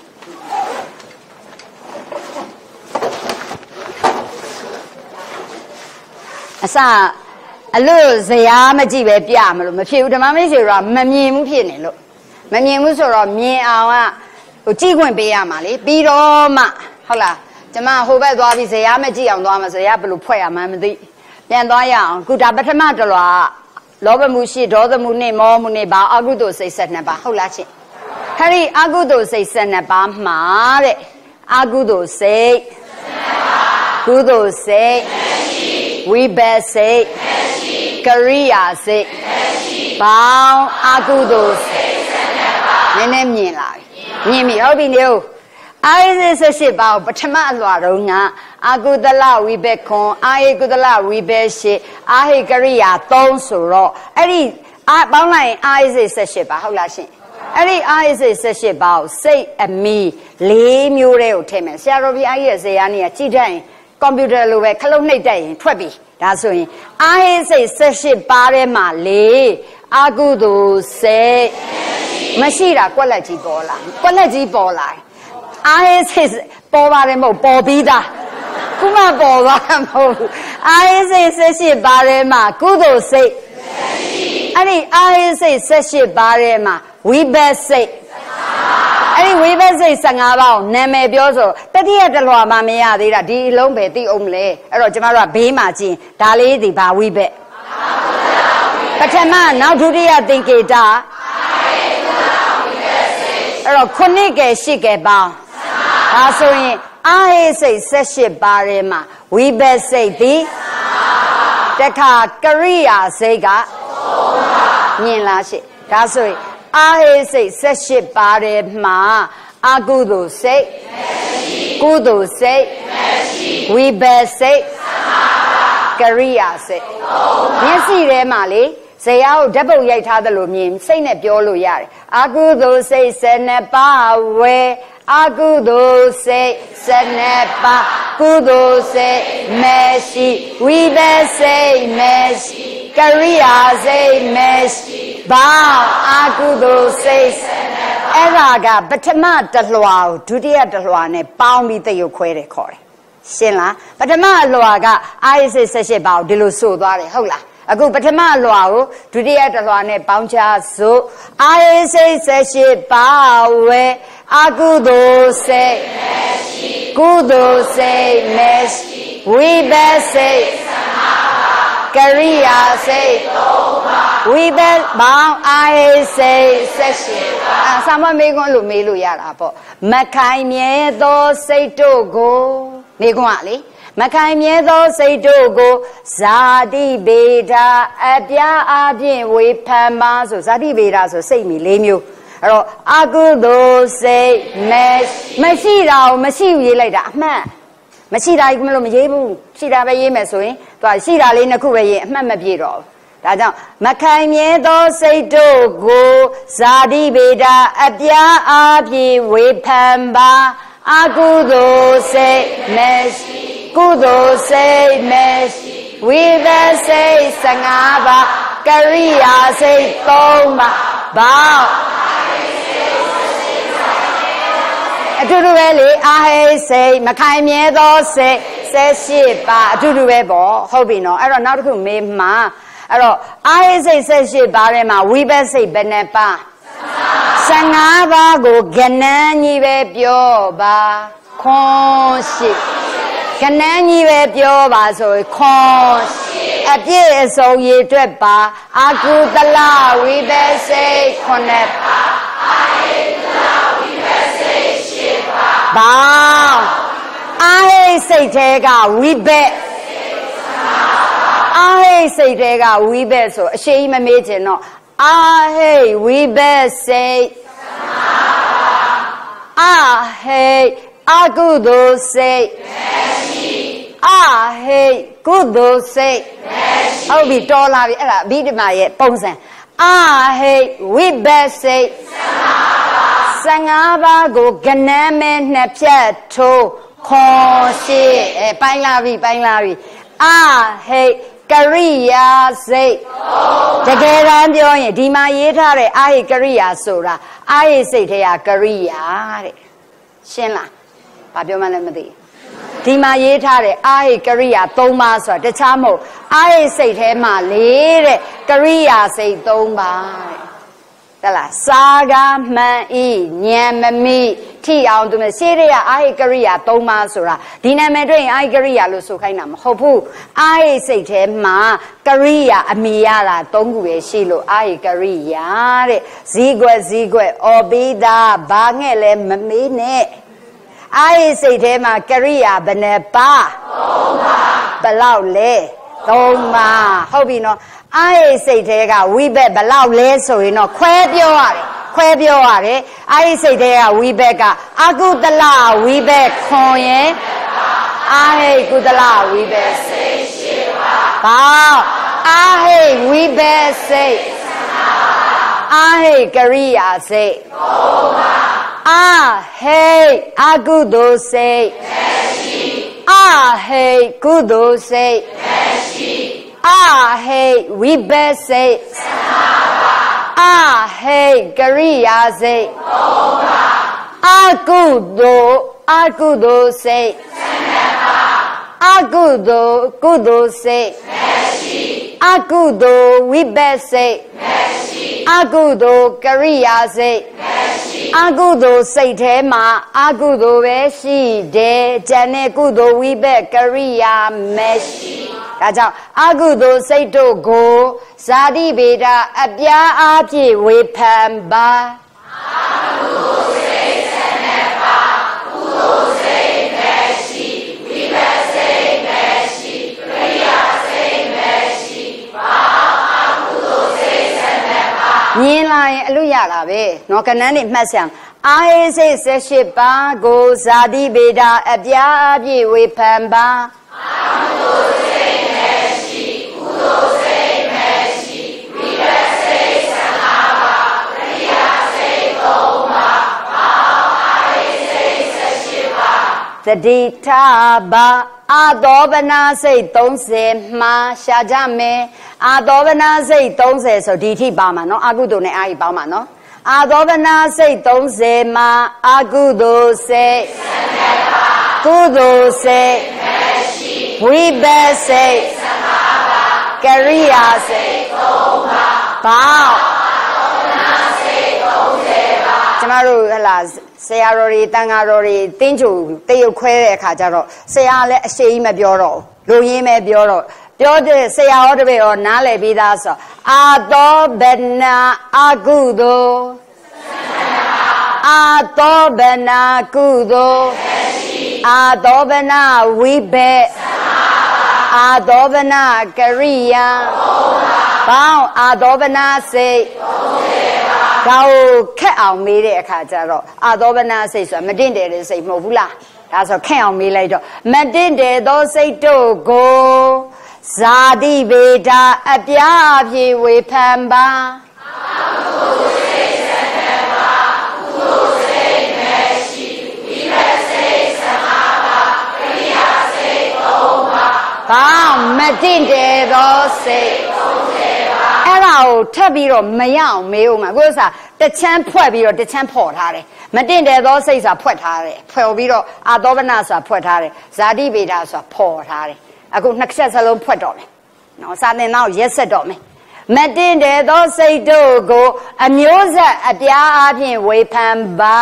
အစအလို့ဇရာမကြည့်ပဲပြမလို့မဖြစ်ဘူးဓမ္မမိတ်ဆွေတို့ကမမြင်ဘူးဖြစ်နေလို့မမြင်ဘူးဆိုတော့မြင်အောင်ကဟိုကြည့်ခွင့်ပေးရမှာလေပြီးတော့မှဟုတ်လားကျမဟိုဘက်သွားပြီးဇရာမကြည့်အောင်သွားမှာဇရာဘယ်လိုဖွဲ့ရမှန်းမသိပြန်သွားရအောင်ခုဒါပထမတလွာလောဘမှုရှိဒေါသမှုနဲ့မောမှုနဲ့ဘာအကုသိုလ်စိတ်၁၂ပါးဟုတ်လားချင်းခရီးအကုသိုလ်စိတ်၁၂ပါးမှာတဲ့အကုသိုလ်စိတ်ကုသိုလ်စိတ်ဝိဘက်စိတ်ကရိယာစိတ်ဘောင်းအကုသိုလ်စိတ်နည်းနည်းမြင်လာပြီမြင်ပြီဟုတ်ပြီလေအာဟိစိတ်၁၈ပါးကိုပထမအလွှာတုန်းကအကုသလဝိဘက်ခွန်အာဟိကုသလဝိဘက်ရှိအာဟိကရိယာ၃ဆိုတော့အဲ့ဒီအပေါင်းလိုက်အာဟိစိတ်၁၈ပါးဟုတ်လားရှင်အဲ့ဒီအာဟိစိတ်၁၈ပါးကိုစိတ်အမီ၄မျိုးတည်းကိုထည့်မယ်ဆရာတော်ဘုရားကြီးရဲ့ဇေယျနေကကြည့်တတ်ရင်ကွန်ပျူတာလိုပဲခလုံးနှိပ်တတ်ရင်ထွက်ပြီဒါဆိုရင်အာဟိစိတ်၁၈ပါးထဲမှာလေအကုသိုလ်စိတ်မရှိတာကွက်လက်ကြီးပေါ်လာကွက်လက်ကြီးပေါ်လာအာဟိစိတ်ပေါ်ပါတယ်မဟုတ်ပေါ်ပြီးသားခုမှပေါ်သွားမှာမဟုတ်ဘူးအာဟိစိတ်၁၈ပါးထဲမှာကုသိုလ်စိတ်အဲ့ဒီအာဟိစိတ်၁၈ပါးထဲမှာဝိဘက်စိတ်အဲ့ဒီဝိဘက်စိတ်၁၅ပါးကိုနာမည်ပြောဆိုတတိယတလွှာမှမရသေးတာဒီအလုံးပဲသိအောင်မလဲအဲ့တော့ကျမတို့ကဘေးမှာကြည့်ဒါလေးဒီဘာဝိဘက်ပထမနောက်ဒုတိယသင်္ကေတအဲ့တော့ခုနှစ်ကဲရှစ်ကဲပေါင်းဒါဆိုရင်အာဟိစိတ်၁၈ပါးထဲမှာဝိဘက်စိတ်ဒီတခါကရိယာစိတ်ကမြင်လားရှိဒါဆိုရင်အာဟိစိတ်၁၈ပါးထဲမှာအကုသိုလ်စိတ်ကုသိုလ်စိတ်ဝိဘက်စိတ်ကရိယာစိတ်မျက်စိထဲမှာလေဇေယျကိုဓာတ်ပုံရိုက်ထားသလိုမြင်စိတ်နဲ့ပြောလို့ရတယ်အကုသိုလ်စိတ်၁၂ပါးဝယ်အကုသိုလ်စိတ်၁၂ပါးကုသိုလ်စိတ်မရှိဝိဘက်စိတ်မရှိကရိယာစိတ်မရှိဘောင်းအကုသိုလ်စိတ်၁၂ပါအဲ့ဒါကပထမတလွှာကိုဒုတိယတလွှာနဲ့ပေါင်းပြီးတရုပ်ခွဲတယ်ခေါ်တယ်ရှင်းလားပထမအလွှာကအာယစိတ်၁၈ပါးကိုဒီလိုဆိုသွားတယ်ဟုတ်လားအခုပထမအလွှာကိုဒုတိယတလွှာနဲ့ပေါင်းချဆိုအာယစိတ်၁၈ပါးဝဲအကုသိုလ်စိတ်မရှိကုသိုလ်စိတ်မရှိဝိဘတ်စိတ်ကရိယာစိတ်ဝိဘတ်ဘောင်းအာယစိတ်ဆက်ရှိအဆမမေကွန်းလို့မေးလို့ရတာပေါ့မခိုင်မြဲသောစိတ်တို့ကိုမေကွန်းကလေမခိုင်မြဲသောစိတ်တို့ကိုဇာတိဗေဒအပြားအဖြင့်ဝေဖန်ပါဆိုဇာတိဗေဒဆိုစိတ်မီ၄မျိုးအဲ့တော့အကုသိုလ်စိတ်မရှိတာကိုမရှိဘူးရေးလိုက်တာအမှန်မရှိတာကြီးမလို့မရေးဘူးရှိတာပဲရေးမယ်ဆိုရင်သူကရှိတာလေးနှစ်ခုပဲရေးအမှတ်မပြေတော့ဘူးဒါကြောင့်မခိုင်မြဲသောစိတ်တို့ကိုဇာတိဗေဒအပြားအဖြင့်ဝေဖန်ပါအကုသိုလ်စိတ်မရှိကုသိုလ်စိတ်မရှိဝိဘတ်စိတ်၁၅ပါးကရိယာစိတ်၃ပါးဘောင်းအတူတူပဲလေအာဟိစိတ်မခိုင်မြဲသောစိတ်၁၈ပါးအတူတူပဲပေါ့ဟုတ်ပြီနော်အဲ့တော့နောက်တစ်ခုမေးမှာအဲ့တော့အာဟိစိတ်၁၈ပါးထဲမှာဝိဘတ်စိတ်ဘယ်နှပါး၁၅ပါးကိုကဏ္ဍကြီးပဲပြောပါခွန်ရှိကဏ္ဍကြီးပဲပြောပါဆိုရင်ခွန်အပြည့်အစုံရည်အတွက်ပါအာကုသလဝိဘတ်စိတ်ခုနှစ်ပါအာဟိသလဝိဘတ်စိတ်၈ပါဘာအာဟိစိတ်ထဲကဝိဘတ်အာဟိစိတ်ထဲကဝိဘတ်ဆိုအရှိမမေးချင်တော့အာဟိဝိဘတ်စိတ်အာဟိအကုသိုလ်စိတ်မရှိအာဟိကုသိုလ်စိတ်မရှိဟုတ်ပြီတော်လာပြီအဲ့ဒါအဘိဓမ္မာရဲ့ပုံစံအာဟိဝိဘတ်စိတ်၁၅ပါးကိုကဏ္ဍမဲနှစ်ဖြတ်ထိုးခွန်ရှိအဲပိုင်းလာပြီပိုင်းလာပြီအာဟိကရိယာစိတ်တကယ်တမ်းပြောရင်ဒီမှာရေးထားတဲ့အာဟိကရိယာဆိုတာအာဟိစိတ်ထဲကကရိယာတဲ့ရှင်းလားဘာပြောမှလည်းမသိဒီမှာရေးထားတဲ့အာဟိကရိယာ၃ပါးဆိုတာတခြားမဟုတ်အာဟိစိတ်ထဲမှာလေတဲ့ကရိယာစိတ်၃ပါးတဲ့တလားစာကမှန်ဤဉာဏ်မမိထိအောင်သူမရှိတဲ့အာဟိကရိယာ၃ပါးဆိုတာဒီနာမည်တွေ့ရင်အာဟိကရိယာလို့ဆိုခိုင်းတာမဟုတ်ဘူးအာဟိစိတ်ထဲမှာကရိယာအမိရတာ၃ခုပဲရှိလို့အာဟိကရိယာတဲ့ဇီးကွက်ဇီးကွက်အော်ပိဒါဘာငဲ့လဲမမေးနဲ့အာဟိစိတ်ထဲမှာကရိယာဘယ်နှပါး၃ပါးဘယ်လောက်လဲ၃ပါးဟုတ်ပြီနော်အာဟိစိတ်ထဲကဝိဘတ်ဘယ်လောက်လဲဆိုရင်တော့ခွဲပြောရတယ်ခွဲပြောရတယ်အာဟိစိတ်ထဲကဝိဘတ်ကအကုသလဝိဘတ်ခွန်ရဲ့အာဟိကုသလဝိဘတ်စိတ်ရှိပါဘောင်းအာဟိဝိဘတ်စိတ်အာဟိကရိယာစိတ်၃ပါးအာဟိအကုသိုလ်စိတ်မရှိအာဟိကုသိုလ်စိတ်မရှိအာဟိဝိဘတ်စိတ်၁၅ပါးအာဟိကရိယာစိတ်၃ပါးအကုသိုလ်အကုသိုလ်စိတ်၁၂ပါးအကုသိုလ်ကုသိုလ်စိတ်မရှိအကုသိုလ်ဝိဘတ်စိတ်မရှိအကုသိုလ်ကရိယာစိတ်မရှိအကုသိုလ်စိတ်ထဲမှာအကုသိုလ်ပဲရှိတယ်ဉာဏ်နဲ့ကုသိုလ်ဝိဘတ်ကရိယာမရှိဒါကြောင့်အကုသိုလ်စိတ်တို့ကိုဇာတိဗေဒအပြားအဖြင့်ဝေဖန်ပါအကုသိုလ်စိတ်၁၂ပါးကုသိုလ်စိတ်မရှိဝိဘတ်စိတ်မရှိကရိယာစိတ်မရှိဘာအကုသိုလ်စိတ်၁၂ပါးမြင်လာရင်အလို့ရတာပဲနော်ကဏ္ဍနဲ့မှတ်စံအာဟိစိတ်၁၈ပါးကိုဇာတိဗေဒအပြားအဖြင့်ဝေဖန်ပါအကုသိုလ်စိတ်မရှိကုသိုလ်စိတ်မရှိဝိဘတ်စိတ်၁၅ပါးကရိယာစိတ်၃ပါးဘောင်းအာဟိစိတ်၁၈ပါးသတိထားပါအာသောပနာစိတ်၃၀မှာရှာကြမယ်အာသောပနာစိတ်၃၀ဆိုဒီထိပါမှာနော်အကုသိုလ်နဲ့အာဟိပေါင်းမှာနော်အာသောဗနာစိတ်သုံးဆယ်မှာအကုသိုလ်စိတ်ကုသိုလ်စိတ်ဝိပဿစိတ်ကရိယာစိတ်ဘောင်းကျမတို့ဟလာဆရာတော်တွေတန်ဃာတော်တွေတင်းချိုတရုတ်ခွဲတဲ့အခါကျတော့ဆရာလည်းအရှိကြီးမပြောတော့လူရင်းပဲပြောတော့ပြောတဲ့ဆရာတော်တပည့်ရောနားလည်ပြီးသားဆိုအာသောဗနာအကုသိုလ်အာသောဗနာကုသိုလ်အာသောဗနာဝိဘက်အာသောဗနာကရိယာဘောင်းအာသောဗနာစိတ်ဒါကိုခက်အောင်မေးတဲ့အခါကျတော့အာသောဗနာစိတ်ဆိုတာမတင့်တယ်တဲ့စိတ်မဟုတ်ဘူးလားဒါဆိုခက်အောင်မေးလိုက်တော့မတင့်တယ်သောစိတ်တို့ကိုဇာတိဗေဒအပြားအပြေဝေဖန်ပါဘာမတင့်တယ်သောစိတ်အဲ့ဒါကိုထပ်ပြီးတော့မရအောင်မေးဦးမှာကိုယ်စားတချမ်းဖွက်ပြီးတော့တချမ်းဖော်ထားတယ်မတင့်တယ်သောစိတ်ဆိုတာဖွက်ထားတယ်ဖော်ပြီးတော့အာသောဗနာဆိုတာဖွက်ထားတယ်ဇာတိဗေဒဆိုတာဖော်ထားတယ်အခုနှစ်ချက်စလုံးဖွက်တော့မယ်နော်စာသင်တော့ရက်ဆက်တော့မယ်မတင့်တယ်သောစိတ်တို့ကိုအမျိုးဆက်အပြားအပြင်ဝေဖန်ပါ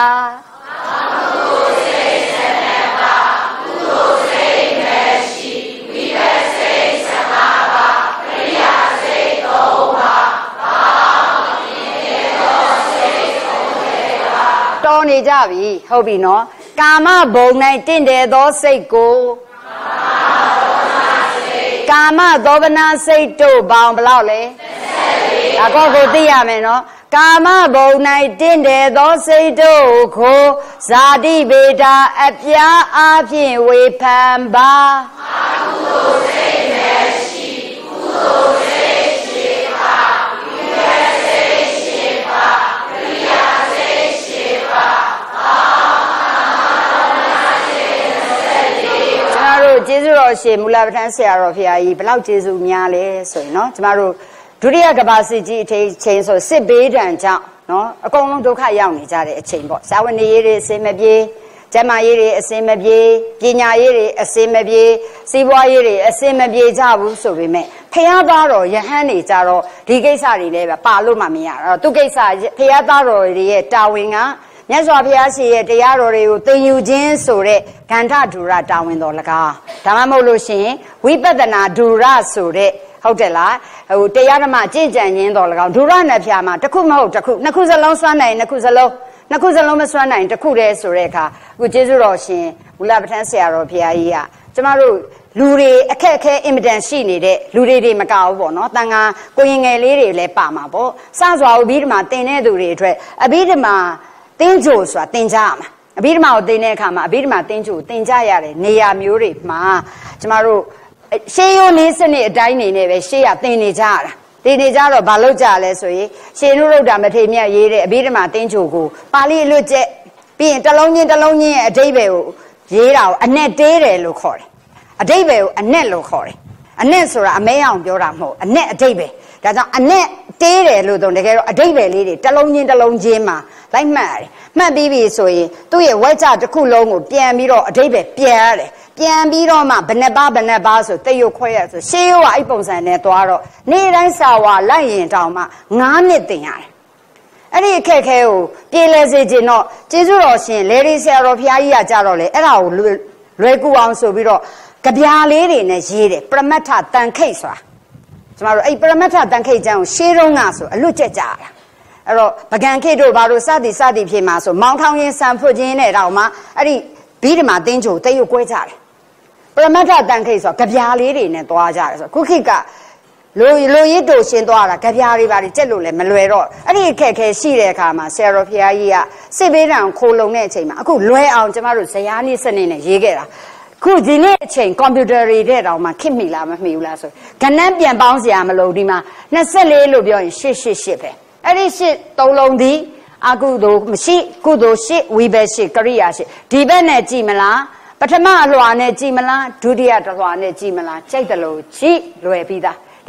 တော်နေကြပြီဟုတ်ပြီနော်ကာမဘုံ၌တင့်တယ်သောစိတ်ကိုကာမသောဗနာစိတ်တို့ပေါင်းဘယ်လောက်လဲအကောကိုသိရမယ်နော်ကာမဘုံ၌တင့်တယ်သောစိတ်တို့ကိုဇာတိဗေဒအပြားအပြင်ဝေဖန်ပါကုသိုလ်စိတ်မရှိကုသိုလ်စိတ်ရှိပါဝိပဿစိတ်ရှိပါကရိယာစိတ်ရှိပါကျွန်တော်တို့ကျေးဇူးတော်ရှင်မူလပဋ္ဌာန်းဆရာတော်ဖရာကြီးဘယ်လောက်ကျေးဇူးများလဲဆိုရင်เนาะကျမတို့ဒုတိယကမ္ဘာစစ်ကြီးအချိန်ဆိုစစ်ဘေးဒဏ်ကြောင့်เนาะအကုန်လုံးဒုက္ခရောက်နေကြတဲ့အချိန်ပေါ့ဇာဝနေရေးတွေအစင်မပြေကျမ်းမာရေးတွေအစင်မပြေပညာရေးတွေအစင်မပြေစီးပွားရေးတွေအစင်မပြေကြဘူးဆိုပေမဲ့ဖရာသားတော်ယဟန်နေကြတော့ဒီကိစ္စတွေလည်းပဲပါလို့မှမရတော့သူကိစ္စဖရာသားတော်တွေရဲ့တာဝန်ကမြတ်စွာဘုရားရှင်ရဲ့တရားတော်တွေကိုသင်ယူခြင်းဆိုတဲ့ဂန္ဓဒူရတာဝန်တော်လကားဒါမှမဟုတ်လို့ရှိရင်ဝိပဿနာဒူရဆိုတဲ့ဟုတ်တယ်လားဟိုတရားဓမ္မကြင်ကြံခြင်းတော်လကားဒူရနဲ့ဖြာမှာတစ်ခုမဟုတ်တစ်ခုနှစ်ခုစလုံးစွမ်းနိုင်နှစ်ခုစလုံးနှစ်ခုစလုံးမစွမ်းနိုင်တစ်ခုတည်းဆိုတဲ့အခါအခုကျေးဇူးတော်ရှင်မူလပဋ္ဌာန်းဆရာတော်ဘုရားကြီးကကျမတို့လူတွေအခက်အခဲအင်မတန်ရှိနေတဲ့လူတွေတွေမကဘူးပေါ့နော်တန်ခါကိုရင်ငယ်လေးတွေလည်းပါမှာပေါ့စစွာအဘိဓမ္မာသင်တဲ့သူတွေအတွက်အဘိဓမ္မာသင်္ကြိုဆိုတာသင်ကြရမှာအဘိဓမ္မာကိုသင်တဲ့အခါမှာအဘိဓမ္မာသင်္ကြိုသင်ကြရတဲ့နေရာမျိုးတွေမှာကျမတို့ရှေးရိုးလေးစနစ်အတိုင်းနေနဲ့ပဲရှေးရသင်နေကြရတာသင်နေကြတော့ဘာလို့ကြလဲဆိုရင်ရှင်နုရုဒ္ဓမထေရမြတ်ရေးတဲ့အဘိဓမ္မာသင်္ကြိုကိုပါဠိအလွတ်ကျက်ပြီးရင်တစ်လုံးချင်းတစ်လုံးချင်းရဲ့အဓိပ္ပာယ်ကိုရေးတာကိုအနဲ့တေးတယ်လို့ခေါ်တယ်အဓိပ္ပာယ်ကိုအနဲ့လို့ခေါ်တယ်အနဲ့ဆိုတာအမဲအောင်ပြောတာမဟုတ်အနဲ့အဓိပ္ပာယ်ဒါကြောင့်အနဲ့တေးတယ်လို့တော့တကယ်တော့အဓိပ္ပာယ်လေးတွေတစ်လုံးချင်းတစ်လုံးချင်းမှာလိုက်မှတ်ရတယ်မှတ်ပြီးပြီဆိုရင်သူ့ရဲ့ဝက်ကြတစ်ခုလုံးကိုပြန်ပြီးတော့အဓိပ္ပာယ်ပြန်ရတယ်ပြန်ပြီးတော့မှဘယ်နှပါဘယ်နှပါဆိုတိတ်ရုပ်ခွဲရဆိုရှေးရိုးကအဲ့ပုံစံနဲ့သွားတော့နေ့တိုင်းစာဝါလိုက်ရင်တောင်မှငါးနှစ်သင်ရတယ်အဲ့ဒီအခက်ခဲကိုပြေလဲစေခြင်းတော့ကျေးဇူးတော်ရှင်လေဒီဆရာတော်ဘုရားကြီးကကြတော့လေအဲ့ဒါကိုလွယ်ကူအောင်ဆိုပြီးတော့ကြပြားလေးတွေနဲ့ရေးတယ်ပရမတ္ထတန်ခိတ်ဆိုတာကျမတို့အဲ့ပရမတ္ထတန်ခိတ်ကျမ်းကိုရှေးတုန်းကဆိုအလွတ်ကျက်ကြတာအဲ့တော့ပကံခိတ်တို့ဘာလို့စသည်စသည်ဖြစ်မှာဆိုမောင်းထောင်းရင်စံဖွခြင်းနဲ့တောင်မှအဲ့ဒီဘိဓမ္မာသင်္ကြိုတိတ်ရုပ်ကွဲကြတယ်ပရမတ္ထတန်ခိတ်ဆိုတာကြပြားလေးတွေနဲ့သွားကြတယ်ဆိုခုခေတ်ကလိုလိုရစ်တို့ရှင်းသွားတာကြပြားတွေပါကြက်လို့လည်းမလွယ်တော့အဲ့ဒီအခက်ခဲရှိတဲ့အခါမှာဆရာတော်ဘုရားကြီးကစစ်ဘေးဒဏ်ခိုးလုံတဲ့အချိန်မှာအခုလွယ်အောင်ကျမတို့ဇယားနည်းစနစ်နဲ့ရေးခဲ့တာခုဒီနေ့အချိန်ကွန်ပျူတာတွေတဲ့တောင်မှခစ်မိလားမမိဘူးလားဆိုကဏ္ဍပြန်ပေါင်းစရာမလိုဒီမှာနှစ်ဆယ့်လေးလို့ပြောရင်ရှစ်ရှစ်ရှစ်ပဲအဲ့ဒီရှစ်သုံးလုံးဒီအကုသိုလ်မရှိကုသိုလ်ရှိဝိဘက်ရှိကရိယာရှိဒီဘက်နဲ့ကြည်မလားပထမအလွှာနဲ့ကြည်မလားဒုတိယတလွှာနဲ့ကြည်မလားကြိုက်တယ်လို့ကြည်လွယ်ပြီးသားဒါ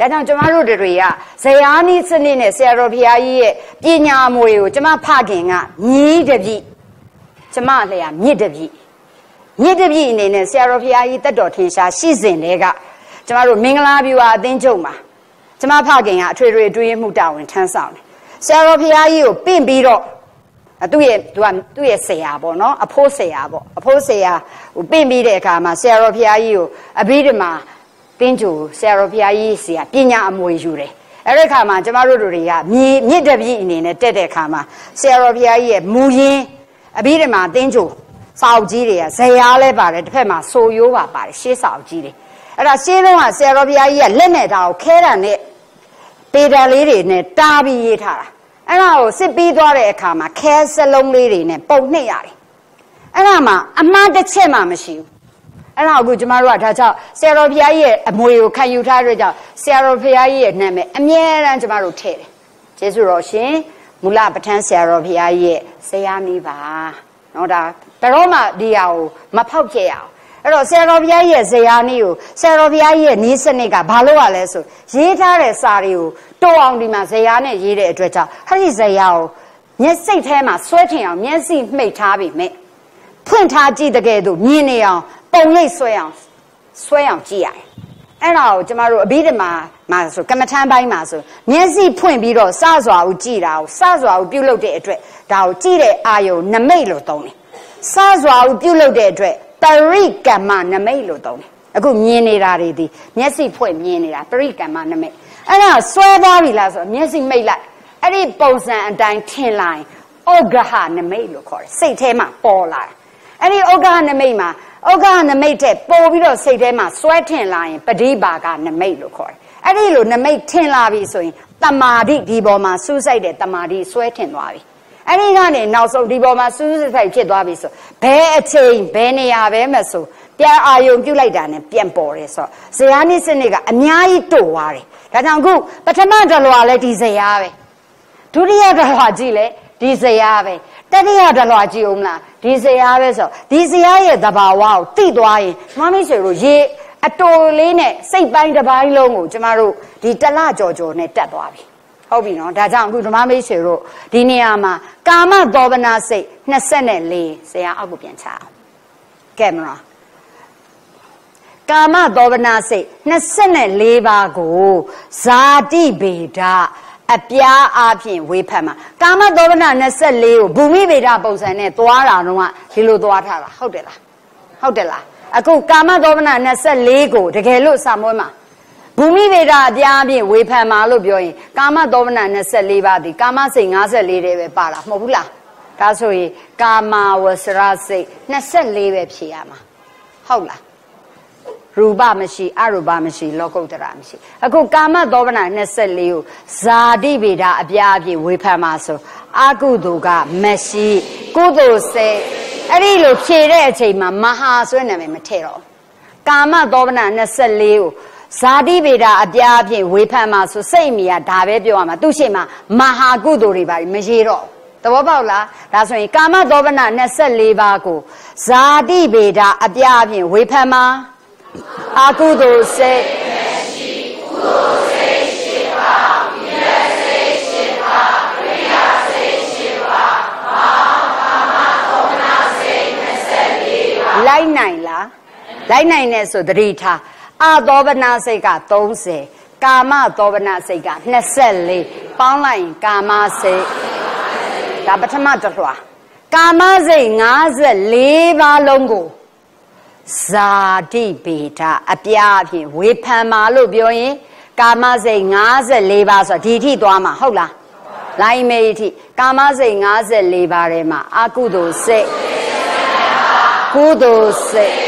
ဒါကြောင့်ကျမတို့တွေကဇယားနည်းစနစ်နဲ့ဆရာတော်ဘုရားကြီးရဲ့ပညာမွေကိုကျမဖခင်ကမြည်တပြည့်ကျမလျာမြစ်တပြည့်မြစ်တပြည့်အနေနဲ့ဆရာတော်ဘုရားကြီးတက်တော်ထင်ရှားရှိစဉ်တည်းကကျမတို့မင်္ဂလာဗျူဟာအသင်းချုပ်မှာကျမဖခင်ကအထွေထွေအတွင်းမှုတာဝန်ထမ်းဆောင်တယ်ဆရာတော်ဘုရားကြီးကိုပင့်ပြီးတော့သူ့ရဲ့သူကသူ့ရဲ့ဆရာပေါ့နော်အဖိုးဆရာပေါ့အဖိုးဆရာဟိုပင့်ပြီးတဲ့အခါမှာဆရာတော်ဘုရားကြီးကိုအဘိဓမ္မာတင်းကျိုဆရာတော်ဘုရားကြီးဆရာပညာအမွေယူတယ်အဲ့ဒီအခါမှာကျမတို့တွေကမြေမြစ်တပြည့်အနေနဲ့တက်တဲ့အခါမှာဆရာတော်ဘုရားကြီးရဲ့မူရင်းအဘိဓမ္မာတင်းကျိုစာအုပ်ကြီးတွေကဇယားလဲပါတယ်တစ်ဖက်မှာဆိုရိုးပါပါတယ်ရှေးစာအုပ်ကြီးတွေအဲ့ဒါရှေးလုံးကဆရာတော်ဘုရားကြီးကလက်နဲ့ဒါကိုခဲတာနဲ့ပေတံလေးတွေနဲ့တားပြီးရေးထားတာအဲ့ဒါကိုစစ်ပြီးသွားတဲ့အခါမှာခဲစလုံးလေးတွေနဲ့ပုံနှိပ်ရတယ်အဲ့ဒါမှအမှားတစ်ချက်မှမရှိဘူးအဲ့ဒါကိုကျမတို့ကဒါကြောင့်ဆရာတော်ဘုရားကြီးရဲ့အမွေကိုခံယူထားတဲ့ကြောင့်ဆရာတော်ဘုရားကြီးရဲ့နာမည်အမြဲတမ်းကျမတို့ထည့်တယ်ကျေးဇူးတော်ရှင်မူလပဋ္ဌာန်းဆရာတော်ဘုရားကြီးရဲ့ဇယားနည်းပါနော်ဒါဘယ်တော့မှဒီဟာကိုမဖောက်ပြရအောင်အဲ့တော့ဆရာတော်ဘုရားကြီးရဲ့ဇယားနည်းကိုဆရာတော်ဘုရားကြီးရဲ့နည်းစနစ်ကဘာလို့ ရလဲဆိုရေးထားတဲ့စာတွေကိုတိုးအောင်ဒီမှာဇယားနဲ့ရေးတဲ့အတွက်ကြောင့်ဟာဒီဇယားကိုမျက်စိထဲမှာဆွဲထင်အောင်မျက်စိမှိတ်ထားပြီမဲ့ဖွင့်ထားကြည့်တဲ့ကဲ့သို့မြင်နေအောင်ပုံရိပ်ဆွဲအောင်ဆွဲအောင်ကြည့်ရတယ်အဲ့ဒါကိုကျမတို့အဘိဓမ္မာမှာဆိုကမ္မထမ်းပိုင်းမှာဆိုမျက်စိဖွင့်ပြီးတော့စစွာကိုကြည့်တာကိုစစွာကိုပြုတ်လုတဲ့အတွက်ဒါကိုကြည့်တဲ့အာယုံနမိတ်လို့သုံးတယ်စစွာကိုပြုတ်လုတဲ့အတွက်ပရိကမ္မနမိတ်လို့သုံးတယ်အခုမြင်နေတာတွေဒီမျက်စိဖွင့်မြင်နေတာပရိကမ္မနမိတ်အဲ့ဒါဆွဲသွားပြီလားဆိုတော့မျက်စိမိတ်လိုက်အဲ့ဒီပုံစံအတိုင်းထင်လိုက်ဩဃဟနမိတ်လို့ခေါ်တယ်စိတ်ထဲမှာပေါ်လာတယ်အဲ့ဒီဩဃဟနမိတ်မှာဩဃဟနမိတ်တဲ့ပို့ပြီးတော့စိတ်ထဲမှာစွဲထင်လာရင်ပဋိပါကနမိတ်လို့ခေါ်တယ်အဲ့ဒီလိုနမိတ်ထင်လာပြီဆိုရင်တမာတိဒီပေါ်မှာစူးစိုက်တဲ့တမာတိစွဲထင်သွားပြီအဲ့ဒီကနေနောက်ဆုံးဒီပေါ်မှာစူးစိုက်ဖြစ်သွားပြီဆိုဘယ်အချိန်ဘယ်နေရာပဲမဆိုပြန်အာယုံပြုတ်လိုက်တာနဲ့ပြန်ပေါ်တယ်ဆိုတော့ဇယားနည်းစနစ်ကအများကြီးတိုးသွားတယ်ဒါကြောင့်အခုပထမတလွာလဲဒီဇယားပဲဒုတိယတလွာကြည့်လဲဒီဇယားပဲတတိယတလွာကြည့်အောင်လားဒီဇယားပဲဆိုဒီဇယားရဲ့သဘာဝကိုသိသွားရင်မမဆွေတို့ရေအတိုလေးနဲ့စိတ်ပိုင်းတစ်ပိုင်းလုံးကိုကျမတို့ဒီတလကြော်ကြော်နဲ့တက်သွားပြီဟုတ်ပြီနော်ဒါကြောင့်အခုဓမ္မမိတ်ဆွေတို့ဒီနေရာမှာကာမသောဘနာစိတ်နှစ်ဆယ်လေးဇယားအောက်ကိုပြန်ချအောင်ကဲမလားကာမသောဘနာစိတ်နှစ်ဆယ်လေးပါးကိုဇာတိဗေဒအပြားအားဖြင့်ဝေဖန်မှာကာမသောဘနာနှစ်ဆယ်လေးကိုဘူမိဗေဒပုံစံနဲ့သွားတာတော့ဒီလိုသွားထားတာဟုတ်တယ်လားဟုတ်တယ်လားအခုကာမသောဘနာနှစ်ဆယ်လေးကိုတကယ်လို့စာမွေးမှာဘူမိဗေဒအပြားအပြင်ဝေဖန်မှာလို့ပြောရင်ကာမသောဘနာနှစ်ဆယ်လေးပါးဒီကာမစိတ်၅ဆယ်လေးတည်းပဲပါတာမဟုတ်ဘူးလားဒါဆိုရင်ကာမဝဆရစိတ်နှစ်ဆယ်လေးပဲဖြေရမှာဟုတ်လားရူပမရှိအရူပမရှိလောကုတ္တရာမရှိအခုကာမသောဘနာနှစ်ဆယ်လေးကိုဇာတိဗေဒအပြားအပြင်ဝေဖန်မှာဆိုအကုသိုလ်ကမရှိကုသိုလ်စိတ်အဲ့ဒီလိုဖြေတဲ့အချိန်မှာမဟာဆွဲနာမည်မထည့်တော့ကာမသောဘနာနှစ်ဆယ်လေးကိုဇာတိဗေဒအပြားအပြင်ဝေဖန်မှာဆိုစိတ်အမိကဒါပဲပြောရမှာသူ့ရှိမှာမဟာကုသိုလ်တွေပါမရေတော့သဘောပေါက်လားဒါဆိုရင်ကာမသောဘနာနှစ်ဆယ်လေးပါးကိုဇာတိဗေဒအပြားအပြင်ဝေဖန်မှာအကုသိုလ်စိတ်မရှိကုသိုလ်စိတ်ရှိပါဝိရစိတ်ရှိပါပရိယစိတ်ရှိပါဘာကာမသောဘနာစိတ်နှစ်ဆယ်လေးပါလိုက်နိုင်လားလိုက်နိုင်တဲ့ဆိုသတိထားအသောဘနာစိတ်ကသုံးဆယ်ကာမသောဘနာစိတ်ကနှစ်ဆယ်လေးပေါင်းလိုက်ရင်ကာမစိတ်ဒါပထမတစ်လွှာကာမစိတ်၅ဆယ်လေးပါးလုံးကိုဇာတိဗေဒအပြားအဖြစ်ဝေဖန်မှာလို့ပြောရင်ကာမစိတ်၅ဆယ်လေးပါးဆိုဒီထိသွားမှာဟုတ်လားလိုင်းမေးထိကာမစိတ်၅ဆယ်လေးပါးထဲမှာအကုသိုလ်စိတ်ကုသိုလ်စိတ်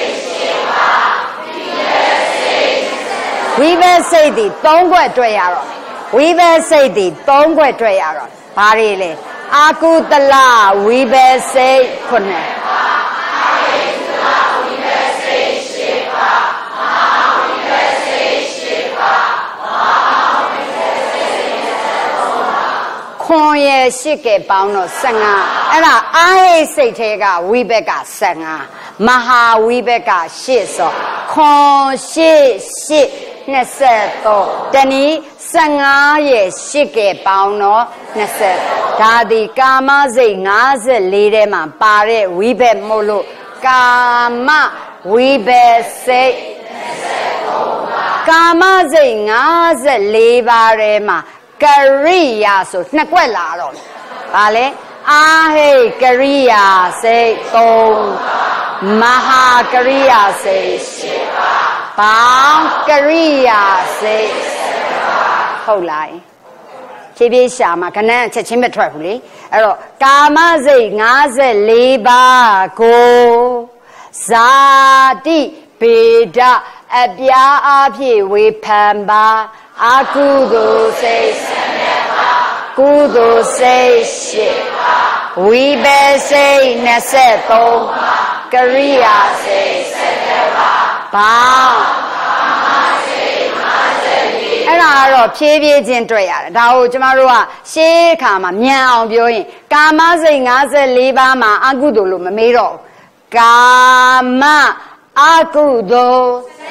ဝိဘက်စိတ်ဒီသုံးခွက်တွေ့ရတော့ဝိဘက်စိတ်ဒီသုံးခွက်တွေ့ရတော့ဘာတွေလဲအာကုသလဝိဘက်စိတ်ခုနှစ်ခွန်ရရှိကဲပေါင်းတော့ဆယ်ငါအဲ့ဒါအာဟိစိတ်ထဲကဝိဘက်ကဆယ်ငါမဟာဝိဘက်ကရှစ်ဆိုခွန်ရှစ်ရှစ်နှစ်ဆက်သုံးတနည်းဆယ်ငါးရဲ့ရှစ်ကဲပေါင်းတော့နှစ်ဆက်ဒါဒီကာမစိတ်ငါးဆယ်လေးထဲမှာပါတဲ့ဝိဘက်မို့လို့ကာမဝိဘက်စိတ်ကာမစိတ်ငါးဆယ်လေးပါးထဲမှာကရိယာဆိုနှစ်ကွက်လာတော့ဗာလဲအာဟိကရိယာစိတ်သုံးမဟာကရိယာစိတ်ရှစ်ပါးဘောင်းကရိယာစိတ်ဟုတ်လားဖြည်းဖြည်းရှာမှာခဏချက်ချင်းမထွက်ဘူးလေအဲ့တော့ကာမစိတ်ငါးဆယ်လေးပါးကိုဇာတိပေဒအပြားအဖြစ်ဝေဖန်ပါအကုသိုလ်စိတ်ဆယ်နှစ်ပါးကုသိုလ်စိတ်ရှစ်ပါးဝိဘယ်စိတ်နှစ်ဆက်သုံးပါးကရိယာစိတ်ဆယ်နှစ်ပါးဘောင်းအဲ့ဒါကတော့ဖြည်းဖြည်းချင်းတွေ့ရတယ်ဒါကိုကျမတို့ကရှေးခါမှာမြန်အောင်ပြောရင်ကာမစိတ်ငါးဆယ်လေးပါးမှာအကုသိုလ်လို့မမေးတော့ကာမအကုသိုလ်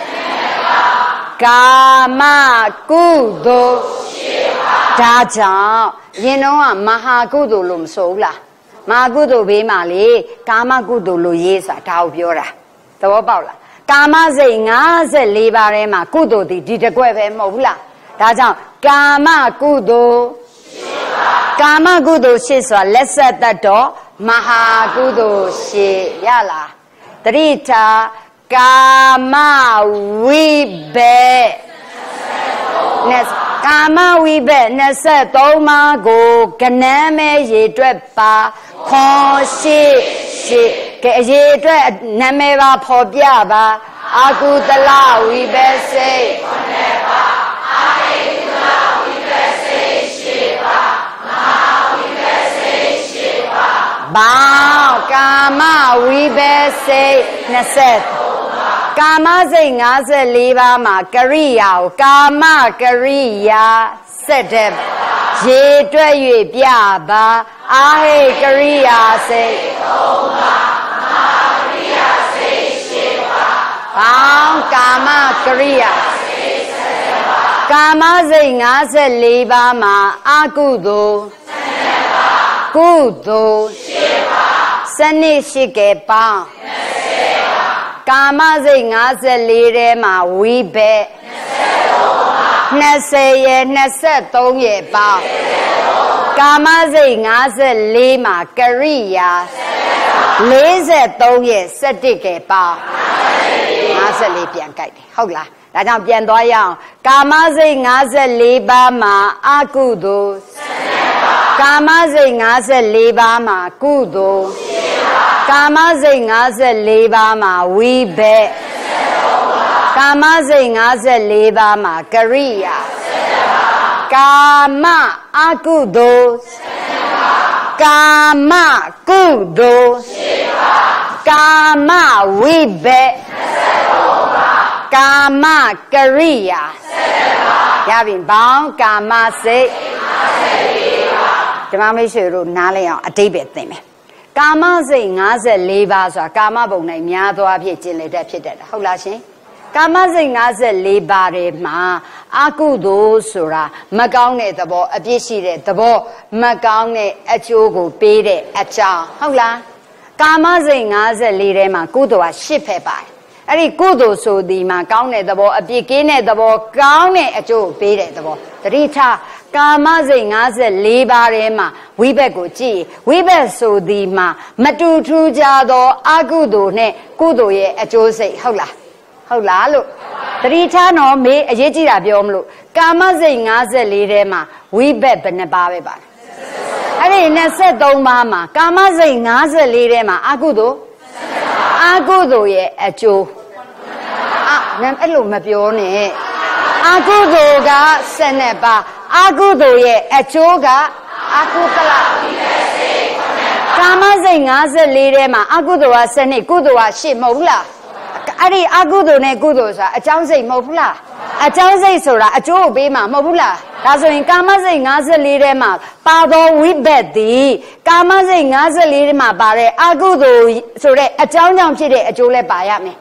ကာမကုသိုလ်ဒါကြောင့်ရင်တော့ကမဟာကုသိုလ်လို့မဆိုဘူးလားမဟာကုသိုလ်ဘေးမှာလေကာမကုသိုလ်လို့ရေးဆိုတာဒါကိုပြောတာသဘောပေါက်လားကာမစိတ်ငါးဆယ်လေးပါးထဲမှာကုသိုလ်ဒီဒီတစ်ခွက်ပဲမဟုတ်ဘူးလားဒါကြောင့်ကာမကုသိုလ်ကာမကုသိုလ်ရှစ်ဆိုတာလက်ဆက်တတ်တော့မဟာကုသိုလ်ရှစ်ရလားတတိထာကာမဝိဘက်နဲ့ကာမဝိဘက်နှစ်ဆက်သုံးပါးကိုကနန်းမဲ့ရေတွက်ပါခွန်ရှိရှိကဲအရေအတွက်နာမည်ပါဖော်ပြပါအာကုသလဝိဘက်စိတ်ခွန်နဲ့ပါအာဟိကုသလဝိဘက်စိတ်ရှစ်ပါမဟာဝိဘက်စိတ်ရှစ်ပါဘောင်းကာမဝိဘက်စိတ်နှစ်ဆက်ကာမစိတ်ငါးဆယ်လေးပါးမှာကရိယာကိုကာမကရိယာဆက်တဲ့ရေတွက်၍ပြပါအာဟိကရိယာစိတ်သုံးပါမဟာကရိယာစိတ်ရှစ်ပါဘောင်းကာမကရိယာစိတ်ဆယ်ပါကာမစိတ်ငါးဆယ်လေးပါးမှာအကုသိုလ်ဆယ်ပါကုသိုလ်ရှစ်ပါစနစ်ရှိကဲပေါင်းကာမစိတ်ငါးဆယ်လေးထဲမှာဝိဘက်နှစ်ဆယ်ရဲ့နှစ်ဆက်သုံးရဲ့ပေါင်းကာမစိတ်ငါးဆယ်လေးမှာကရိယာလေးဆယ်သုံးရဲ့စက်တစ်ကဲပေါင်းငါးဆယ်လေးပြန်ကြိုက်တယ်ဟုတ်လားဒါကြောင့်ပြန်သွားရအောင်ကာမစိတ်ငါးဆယ်လေးပါးမှာအကုသိုလ်ကာမစိတ်ငါးဆယ်လေးပါးမှာကုသိုလ်ကာမစိတ်ငါးဆယ်လေးပါးမှာဝိဘက်ကာမစိတ်ငါးဆယ်လေးပါးမှာကရိယာကာမအကုသိုလ်ကာမကုသိုလ်ကာမဝိဘက်ကာမကရိယာရပြီဘောင်းကာမစိတ်ဓမ္မမိတ်ဆွေတို့နားလည်အောင်အတိတ်ပဲသင်မယ်ကာမစိတ်ငါးဆယ်လေးပါးဆိုတာကာမဘုံ၌များသောအဖြစ်ကျင်လည်တတ်ဖြစ်တတ်တာဟုတ်လားရှင်ကာမစိတ်ငါးဆယ်လေးပါးထဲမှာအကုသိုလ်ဆိုတာမကောင်းတဲ့သဘောအပြစ်ရှိတဲ့သဘောမကောင်းတဲ့အကျိုးကိုပေးတဲ့အကြောင်းဟုတ်လားကာမစိတ်ငါးဆယ်လေးထဲမှာကုသိုလ်ကရှစ်ဖက်ပါတယ်အဲ့ဒီကုသိုလ်ဆိုဒီမှာကောင်းတဲ့သဘောအပြစ်ကင်းတဲ့သဘောကောင်းတဲ့အကျိုးကိုပေးတဲ့သဘောတတိထားကာမစိတ်ငါးဆယ်လေးပါးထဲမှာဝိဘက်ကိုကြည့်ဝိဘက်ဆိုဒီမှာမတူထူးကြသောအကုသိုလ်နဲ့ကုသိုလ်ရဲ့အကျိုးစိတ်ဟုတ်လားဟုတ်လားလို့တတိထားတော့မေးအရေးကြီးတာပြောမလို့ကာမစိတ်ငါးဆယ်လေးထဲမှာဝိဘက်ဘယ်နှပါးပဲပါအဲ့ဒီနှစ်ဆက်သုံးပါးမှာကာမစိတ်ငါးဆယ်လေးထဲမှာအကုသိုလ်အကုသိုလ်ရဲ့အကျိုးအာအဲ့လိုမပြောနဲ့အကုသိုလ်ကဆယ်နှစ်ပါးအကုသိုလ်ရဲ့အကျိုးကအကုသလကာမစိတ်ငါးဆယ်လေးထဲမှာအကုသိုလ်ကဆယ်နှစ်ကုသိုလ်ကရှစ်မဟုတ်ဘူးလားအဲ့ဒီအကုသိုလ်နဲ့ကုသိုလ်ဆိုတာအကြောင်းစိတ်မဟုတ်ဘူးလားအကြောင်းစိတ်ဆိုတာအကျိုးကိုပေးမှာမဟုတ်ဘူးလားဒါဆိုရင်ကာမစိတ်ငါးဆယ်လေးထဲမှာပါသောဝိဘက်သည်ကာမစိတ်ငါးဆယ်လေးထဲမှာပါတဲ့အကုသိုလ်ဆိုတဲ့အကြောင်းကြောင့်ဖြစ်တဲ့အကျိုးလဲပါရမယ်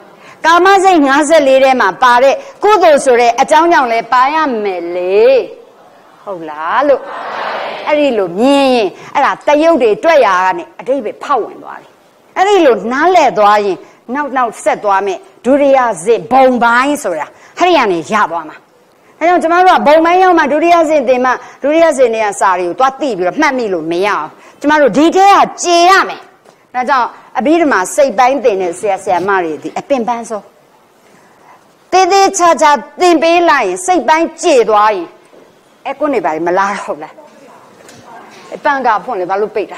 ကာမစိတ်၅၄ထဲမှာပါတဲ့ကုသိုလ်ဆိုတဲ့အကြောင်းကြောင့်လဲပါရမယ်လေဟုတ်လားလို့အဲ့ဒီလိုမြင်ရင်အဲ့ဒါတယုတ်တွေတွက်ရကနေအတိတ်ပဲဖောက်ဝင်သွားတယ်အဲ့ဒီလိုနားလဲသွားရင်နောက်နောက်ဆက်သွားမယ်ဒုတိယစစ်ဘုံပိုင်းဆိုတာအဲ့ဒီကနေရသွားမှာအဲကြောင့်ကျမတို့ကဘုံပိုင်းရောက်မှဒုတိယစစ်သင်မှဒုတိယစစ်နေရစာတွေကိုတွားသိပြီးတော့မှတ်မိလို့မရအောင်ကျမတို့ဒီထဲကကြေရမယ်ဒါကြောင့်အဘိဓမ္မာစိတ်ပိုင်းသင်တဲ့ဆရာဆရာမတွေဒီအပင်ပန်းဆုံးတေးသေးချာချာသင်ပေးလိုက်ရင်စိတ်ပိုင်းကြေသွားရင်အဲကွနေပါမလားဟုတ်လားအပန်းကဖွင့်လေဘာလို့ပိတ်တာ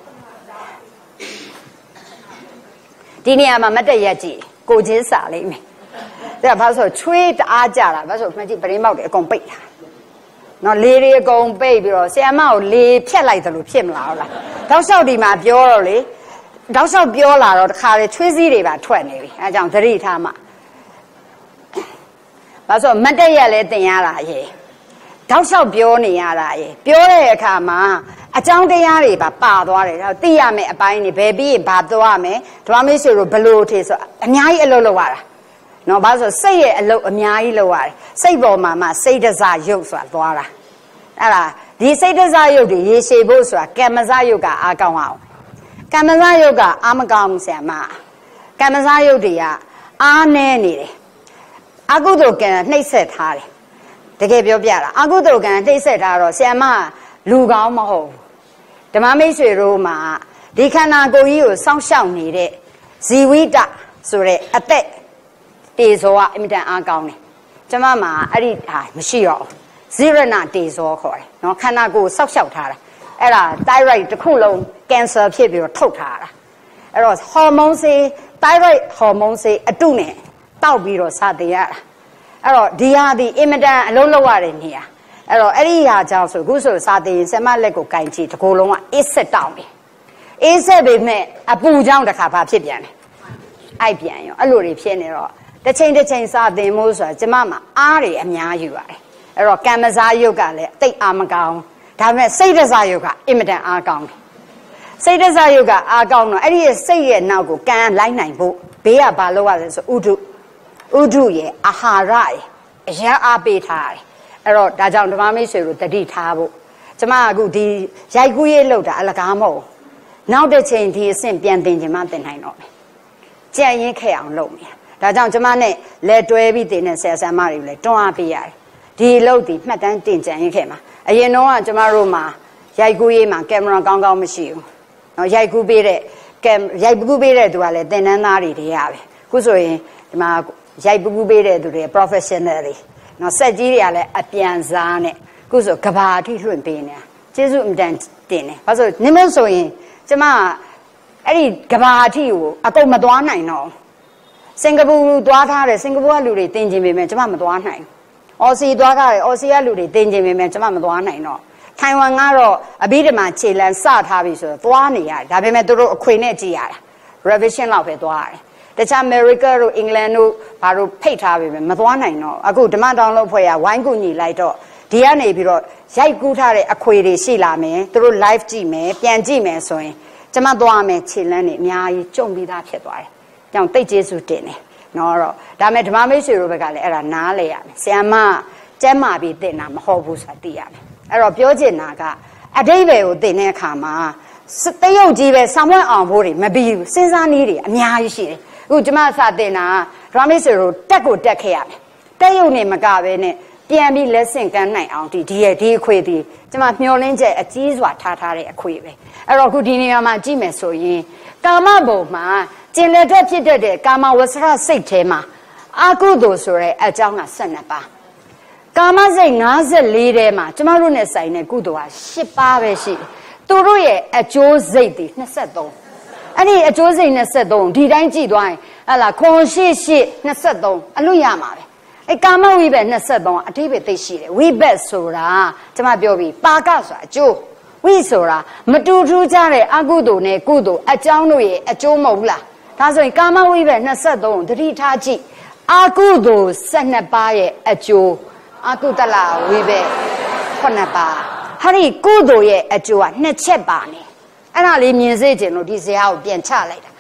ဒီနေရာမှာမတ်တရက်ကြည့်ကိုချင်းစာလိမ့်မယ်ဒါဘာလို့ချွေးတအားကြတာဘာလို့မှကြည့်ပရင်းမောက်တွေအကုန်ပိတ်တာနော်လေတွေအကုန်ပိတ်ပြီးတော့ဆရာမကိုလေဖြတ်လိုက်သလိုဖြစ်မလားဟုတ်လားတောက်လျှောက်ဒီမှာပြောတော့လေတောက်လျှောက်ပြောလာတော့တခါလေချွေးစည်းတွေပါထွက်နေပြီအဲကြောင့်သတိထားမှဘာလို့မတ်တရက်လဲတင်ရတာရေတောက်လျှောက်ပြောနေရတာရေပြောတဲ့အခါမှာအကြောင်းတရားတွေပါပါသွားတယ်ဒါသိရမယ်အပိုင်းတွေဘယ်ပြီးရင်ဘာသွားမယ်ဓမ္မမိတ်ဆွေတို့ဘလို့ထေဆိုအများကြီးအလုပ်လုပ်ရတာနော်ဘာလို့စိတ်ရဲ့အလုပ်အများကြီးလုပ်ရတယ်စိတ်ပေါ်မှာမှစိတ်တစားရုပ်ဆိုတာသွားတာအဲ့ဒါဒီစိတ်တစားရုပ်တွေရေရှည်ဖို့ဆိုတာကမ္မဇရုပ်ကအားကောင်းအောင်ကမ္မဇရုပ်ကအားမကောင်းဆရာမကမ္မဇရုပ်တွေကအားနည်းနေတယ်အကုသိုလ်ကံနှိပ်စက်ထားတယ်တကယ်ပြောပြတာအကုသိုလ်ကံနှိပ်စက်ထားတော့ဆရာမလူကောင်းမဟုတ်ဓမ္မမိတ်ဆွေတို့မှာဒီခန္ဓာကိုယ်ကြီးကိုစောင့်ရှောက်နေတဲ့ဇီဝိတဆိုတဲ့အသက်တေဇောကအင်မတန်အားကောင်းတယ်ကျမမှာအဲ့ဒီဟာမရှိတော့ဇိရဏတေဇောခေါ်တယ်နော်ခန္ဓာကိုယ်စောင့်ရှောက်ထားတာအဲ့ဒါ thyroid တစ်ခုလုံး cancer ဖြစ်ပြီးတော့ထုတ်ထားတာအဲ့တော့ hormone ဆေး thyroid hormone ဆေးအတုနဲ့တောက်ပြီးတော့စတင်ရတာအဲ့တော့ဒီဟာဒီအင်မတန်အလုံးလောက်ရတဲ့နေရာအဲ့တော့အဲ့ဒီဟာကြောင့်ဆိုခုဆိုစာတင်ဆမလက်ကိုကင်ကြည့်တကူလုံးကအေးဆက်တောင်းတယ်အေးဆက်ပေမဲ့အပူကြောင့်တစ်ခါဘာဖြစ်ပြန်လဲအိုက်ပြန်ရောအဲ့လိုတွေဖြစ်နေတော့တစ်ချိန်တစ်ချိန်စာတင်မို့ဆိုတာကျမမှာအားတွေအများယူပါတယ်အဲ့တော့ကမ္မဇာယုတ်ကလည်းတိတ်အားမကောင်းဒါပေမဲ့စိတ်တစားယုတ်ကအင်မတန်အားကောင်းတယ်စိတ်တစားယုတ်ကအားကောင်းတော့အဲ့ဒီစိတ်ရဲ့နောက်ကိုကံလိုက်နိုင်ဖို့ဘေးကဘာလုပ်ရလဲဆိုဥဒုဥဒုရဲ့အာဟာရရဲ့အရာအားပေးထားတယ်အဲ့တော့ဒါကြောင့်ဓမ္မမိတ်ဆွေတို့တတိထားဖို့ကျမအခုဒီရိုက်ကူးရေးလောက်တာအလကားမဟုတ်နောက်တစ်ချိန်ဒီအဆင့်ပြန်တင်ချင်မှတင်နိုင်တော့မယ်ကြံ့ရင်ခဲ့အောင်လုပ်မယ်ဒါကြောင့်ကျမနဲ့လက်တွဲပြီးတင်တဲ့ဆရာဆရာမတွေကိုလည်းတွန်းအားပေးရတယ်ဒီလောက်ဒီမှတ်တမ်းတင်ကြံရင်ခဲ့မှာအရင်တော့ကကျမတို့မှာရိုက်ကူးရေးမှာကင်မရာကောင်းကောင်းမရှိဘူးနော်ရိုက်ကူးပေးတဲ့ကင်ရိုက်ကူးပေးတဲ့သူကလည်းသင်တန်းသားတွေတွေရပဲခုဆိုရင်ဒီမှာရိုက်ကူးပေးတဲ့သူတွေ professional တွေနော်စက်ကြီးတွေကလည်းအပြန်စားနဲ့ခုဆိုကဘာအထိလွှင့်ပေးနေတာကျေးဇူးအင်တန်တင်တယ်ဘာလို့နင်းမဆိုရင်ကျမအဲ့ဒီကဘာအထိကိုအကုန်မသွားနိုင်တော့စင်ကာပူသွားထားတယ်စင်ကာပူကလူတွေတင်ကျင်ပေမဲ့ကျမမသွားနိုင်အော်စီသွားထားတယ်အော်စီကလူတွေတင်ကျင်ပေမဲ့ကျမမသွားနိုင်တော့ထိုင်ဝမ်ကတော့အဘိဓမ္မာခြေလမ်းစထားပြီဆိုတော့သွားနေရတယ်ဒါပေမဲ့သူတို့အခွေနဲ့ကြည်ရတာ revision လောက်ပဲသွားရတယ်တခြား America တို့ England တို့ဘာလို့ဖိတ်ထားပြီပဲမသွားနိုင်တော့အခုဓမ္မတောင်းလို့ဖွဲ့ရဝိုင်းကူညီလိုက်တော့ဒီကနေပြီးတော့ရိုက်ကူးထားတဲ့အခွေတွေရှိလာမယ်သူတို့ live ကြည့်မယ်ပြန်ကြည့်မယ်ဆိုရင်ကျမသွားမယ်ခြေလမ်းတွေအများကြီးကြုံပြီးသားဖြစ်သွားတယ်။ကြောင့်တိတ်ကျေးဇူးတင်တယ်နော်တော့ဒါမဲ့ဓမ္မမိတ်ဆွေတို့ဘက်ကလည်းအဲ့ဒါနားလဲရမယ်။ဆရာမကျမ်းမာပြီးတင်တာမဟုတ်ဘူးဆိုတာသိရမယ်။အဲ့တော့ပြောချင်တာကအတိတ်ဘယ်ကိုတင်တဲ့အခါမှာတရုတ်ကြီးပဲဆောင်းဝဲအောင်ဖို့တွေမပြီးဘူးစဉ်းစားနည်းတွေအများကြီးရှိတယ်။အခုကျမစာတင်တာဓမ္မမိတ်ဆွေတို့တက်ကိုတက်ခဲ့ရမယ်။တက်ရုံနဲ့မကပဲနဲ့ပြန်ပြီးလက်ဆင့်ကမ်းနိုင်အောင်ဒီဒီရဲ့ဒီအခွေဒီကျမမျောလင်းချက်အကြီးစွာထားထားတဲ့အခွေပဲအဲ့တော့အခုဒီနေရာမှာကြည့်မယ်ဆိုရင်ကာမဘုံမှာကျင်လက်ထက်ဖြစ်တတ်တဲ့ကာမဝဆရစိတ်ထဲမှာအာကုသိုလ်ဆိုတဲ့အကြောင်းက၁၂ပါးကာမစိတ်၅၄ထဲမှာကျမတို့နဲ့ဆိုင်တဲ့ကုသိုလ်ဟာ၈ပါးပဲရှိတယ်သူတို့ရဲ့အကျိုးစိတ်တွေ၂၃အဲ့ဒီအကျိုးစိတ်၂၃ဒီတိုင်းကြည့်သွားရင်ဟလာခွန်ရှိရှိ၂၃အလွတ်ရမှာပဲအဲကာမဝိဘက်၂၃အတိပ္ပယ်သိရှိတယ်ဝိဘက်ဆိုတာကျွန်မပြောပြီးပါကဆိုတာအကျိုးဝိဆိုတာမတူထူးကြတဲ့အကုသိုလ်နဲ့ကုသိုလ်အကြောင်းတို့ရဲ့အကျိုးမဟုတ်လားဒါဆိုရင်ကာမဝိဘက်၂၃ကိုသတိထားကြည့်အကုသိုလ်၁၂ပါးရဲ့အကျိုးအကုသလဝိဘက်ခုနှစ်ပါးဟာဒီကုသိုလ်ရဲ့အကျိုးကနှစ်ချက်ပါနေအဲ့ဒါလေးမြင်စေချင်လို့ဒီဇာတ်ကိုပြန်ချလိုက်တာ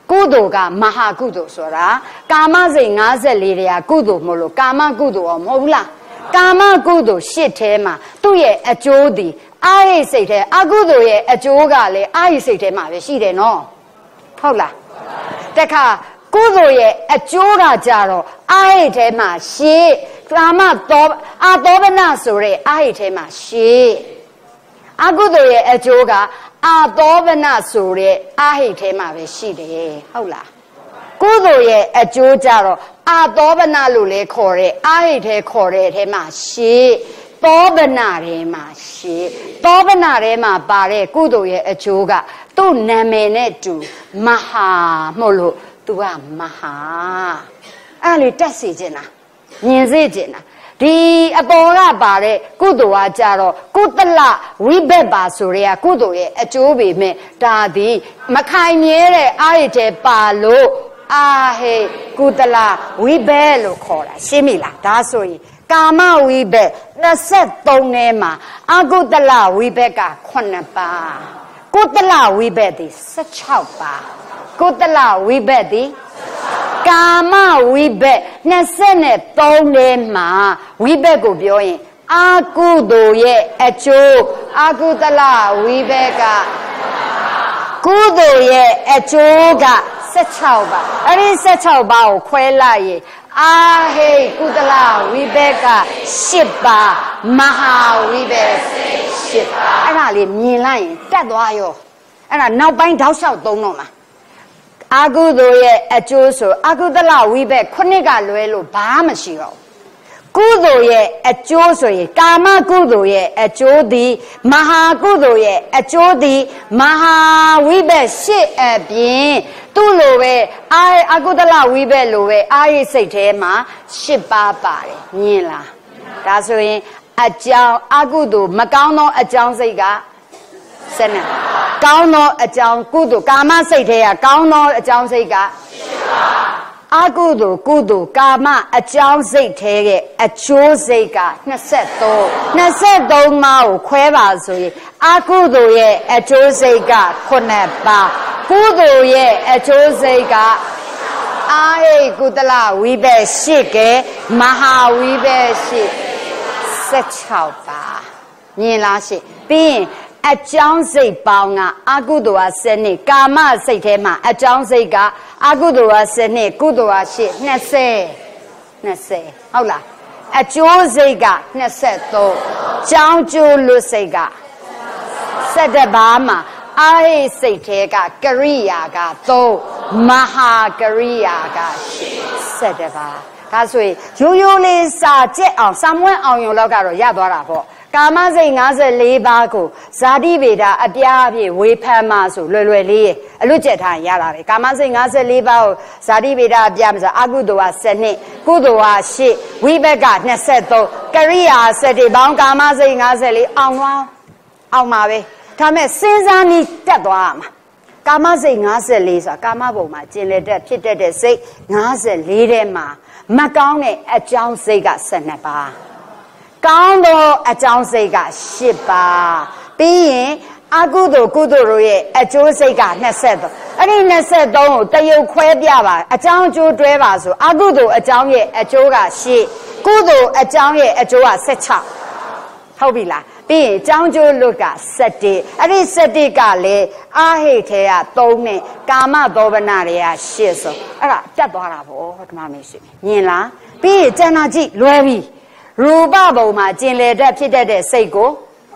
ကုသိုလ်ကမဟာကုသိုလ်ဆိုတာကာမစိတ်၅၄တရားကုသိုလ်မလို့ကာမကုသိုလ်ရောမဟုတ်ဘူးလားကာမကုသိုလ်ရှစ်ထဲမှာသူ့ရဲ့အကျိုးသည်အာဟိစိတ်ထဲအကုသိုလ်ရဲ့အကျိုးကလည်းအာဟိစိတ်ထဲမှာပဲရှိတယ်နော်ဟုတ်လားတခါကုသိုလ်ရဲ့အကျိုးကကြတော့အာဟိထဲမှာရှေ့ကာမသောအာသောဘနဆိုတဲ့အာဟိထဲမှာရှေ့အကုသိုလ်ရဲ့အကျိုးကအာသောဘနဆိုတဲ့အာဟိထဲမှာပဲရှိတယ်ဟုတ်လားကုသိုလ်ရဲ့အကျိုးကြတော့အာသောဘနလို့လည်းခေါ်တဲ့အာဟိထဲခေါ်တဲ့အထဲမှာရှေ့သောဘနထဲမှာရှေ့သောဘနထဲမှာပါတဲ့ကုသိုလ်ရဲ့အကျိုးကသူ့နာမည်နဲ့တူမဟာမို့လို့သူကမဟာအဲ့လေတက်စီခြင်းလားမြင်စေခြင်းလားဒီအပေါ်ကပါတဲ့ကုသိုလ်ကကြတော့ကုသလဝိဘက်ပါဆိုရဲကုသိုလ်ရဲ့အကျိုးပေမဲ့ဒါသည်မခိုင်မြဲတဲ့အာရတဲ့ပါလို့အာဟေကုသလဝိဘက်လို့ခေါ်တာရှင်းပြီလားဒါဆိုရင်ကာမဝိဘက်၂၃ထဲမှာအကုသလဝိဘက်ကခုနှစ်ပါးကုသလဝိဘက်သည်၁၆ပါးကုသလဝိဘက်သည်ကာမဝိဘက်၂၃ထဲမှာဝိဘက်ကိုပြောရင်အာကုသိုလ်ရဲ့အကျိုးအာကုသလဝိဘက်ကကုသိုလ်ရဲ့အကျိုးက၁၆ပါးအဲ့ဒီ၁၆ပါးကိုခွဲလိုက်ရင်အာဟိကုသလဝိဘက်က၈ပါးမဟာဝိဘက်၈ပါးအဲ့ဒါလေးမြင်လိုက်ရင်တက်သွားရောအဲ့ဒါနောက်ပိုင်းတောက်လျှောက်သုံးတော့မှာအာကုသိုလ်ရဲ့အကျိုးဆိုအာကုသလဝိဘက်ခုနှစ်ကလွဲလို့ဘာမှမရှိတော့ကုသိုလ်ရဲ့အကျိုးဆိုရင်ကာမကုသိုလ်ရဲ့အကျိုးသည်မဟာကုသိုလ်ရဲ့အကျိုးသည်မဟာဝိဘက်ရှစ်အပြင်သူ့လိုပဲအာအာကုသလဝိဘက်လိုပဲအာရိစိတ်ထဲမှာရှစ်ပါးပါတယ်မြင်လားဒါဆိုရင်အကြောင်းအာကုသိုလ်မကောင်းသောအကြောင်းစိတ်ကစနကောင်းသောအကြောင်းကုသိုလ်ကာမစိတ်ထဲကကောင်းသောအကြောင်းစိတ်ကအာကုသိုလ်ကုသိုလ်ကာမအကြောင်းစိတ်ထဲရဲ့အကျိုးစိတ်က၂၃ ၂၃မှားကိုခွဲပါဆိုရင်အာကုသိုလ်ရဲ့အကျိုးစိတ်ကခုနှစ်ပါးကုသိုလ်ရဲ့အကျိုးစိတ်ကအာဟိကုသလဝိဘက်ရှစ်ကဲမဟာဝိဘက်ရှစ်၁၆ပါးမြင်လားရှစ်ပြီးရင်အကြောင်းစိတ်ပေါင်းကအကုသိုလ်က၁၀ကာမစိတ်ထဲမှာအကြောင်းစိတ်ကအကုသိုလ်က၁၀ကုသိုလ်က၈၂၀ ၂၀ဟုတ်လားအကျိုးစိတ်က၂၃ကြောင်းကျိုးလွတ်စိတ်က၁၁ပါးမှာအာဟိစိတ်ထဲကကရိယာက၃မဟာကရိယာက၈၁၁ပါးဒါဆိုရင်ရိုးရိုးလေးစာကြက်အောင်စာမွဲအောင်ရုံလောက်ကတော့ရသွားတာပေါ့ကာမစိတ်၅၄ပါးကိုဇာတိဗေဒအပြားအဖြစ်ဝေဖန်မှဆိုလွယ်လွယ်လေးအလွတ်ကျက်ထားရတာပဲကာမစိတ်၅၄ပါးကိုဇာတိဗေဒအပြားမဆိုအကုသိုလ်က၁၂ကုသိုလ်က၈ဝိဘက်က၂၃ကရိယာ၁၁ပေါင်းကာမစိတ်၅၄အောင်သွားအောင်ပါပဲဒါမဲ့စဉ်းစားနည်းတက်သွားရမှာကာမစိတ်၅၄ဆိုတာကာမဘုံမှာကျင်လည်တဲ့ဖြစ်တတ်တဲ့စိတ်၅၄ထဲမှာမကောင်းတဲ့အကြောင်းစိတ်က၁၂ပါးကောင်းသောအကြောင်းစိတ်က၈ပါးပြီးရင်အကုသိုလ်ကုသိုလ်တို့ရဲ့အကျိုးစိတ်က၂၃အဲ့ဒီ၂၃ကိုတရုပ်ခွဲပြပါအကြောင်းအကျိုးတွဲပါဆိုအကုသိုလ်အကြောင်းရဲ့အကျိုးက၈ကုသိုလ်အကြောင်းရဲ့အကျိုးက၁၆ဟုတ်ပြီလားပြီးရင်အကြောင်းကျိုးလွတ်က၁၁အဲ့ဒီ၁၁ကလည်းအာဟိထဲက၃နဲ့ကာမသောဘနာတွေက၈ဆိုအဲ့ဒါတက်သွားတာပေါ့ဓမ္မမေရှိမြင်လားပြီးရင်ကျန်တာကြည့်လွယ်ပြီရူပဘုံမှာကျင်လည်တတ်ဖြစ်တတ်တဲ့စိတ်ကို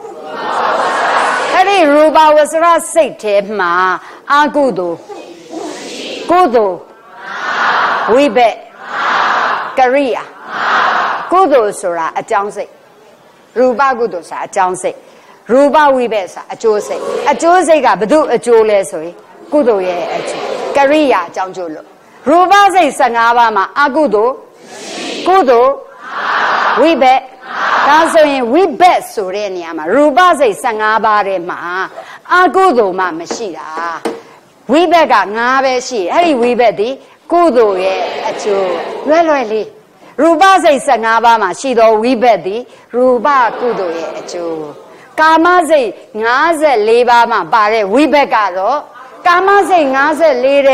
အဲ့ဒီရူပဝဆရစိတ်ထဲမှာအကုသိုလ်ကုသိုလ်ဝိဘက်ကရိယာကုသိုလ်ဆိုတာအကြောင်းစိတ်ရူပကုသိုလ်ဆိုတာအကြောင်းစိတ်ရူပဝိဘက်ဆိုတာအကျိုးစိတ်အကျိုးစိတ်ကဘယ်သူအကျိုးလဲဆိုရင်ကုသိုလ်ရဲ့အကျိုးကရိယာအကြောင်းကျိုးလို့ရူပစိတ်၁၅ပါးမှာအကုသိုလ်ကုသိုလ်ဝိဘက်ဒါဆိုရင်ဝိဘက်ဆိုတဲ့နေရာမှာရူပစိတ်၁၅ပါးထဲမှာအကုသိုလ်မှမရှိတာဝိဘက်က၅ပဲရှိအဲ့ဒီဝိဘက်ဒီကုသိုလ်ရဲ့အကျိုးလွယ်လွယ်လေးရူပစိတ်၁၅ပါးမှာရှိသောဝိဘက်ဒီရူပကုသိုလ်ရဲ့အကျိုးကာမစိတ်၅၄ပါးမှာပါတဲ့ဝိဘက်ကတော့ကာမစိတ်၅၄ထဲမှာ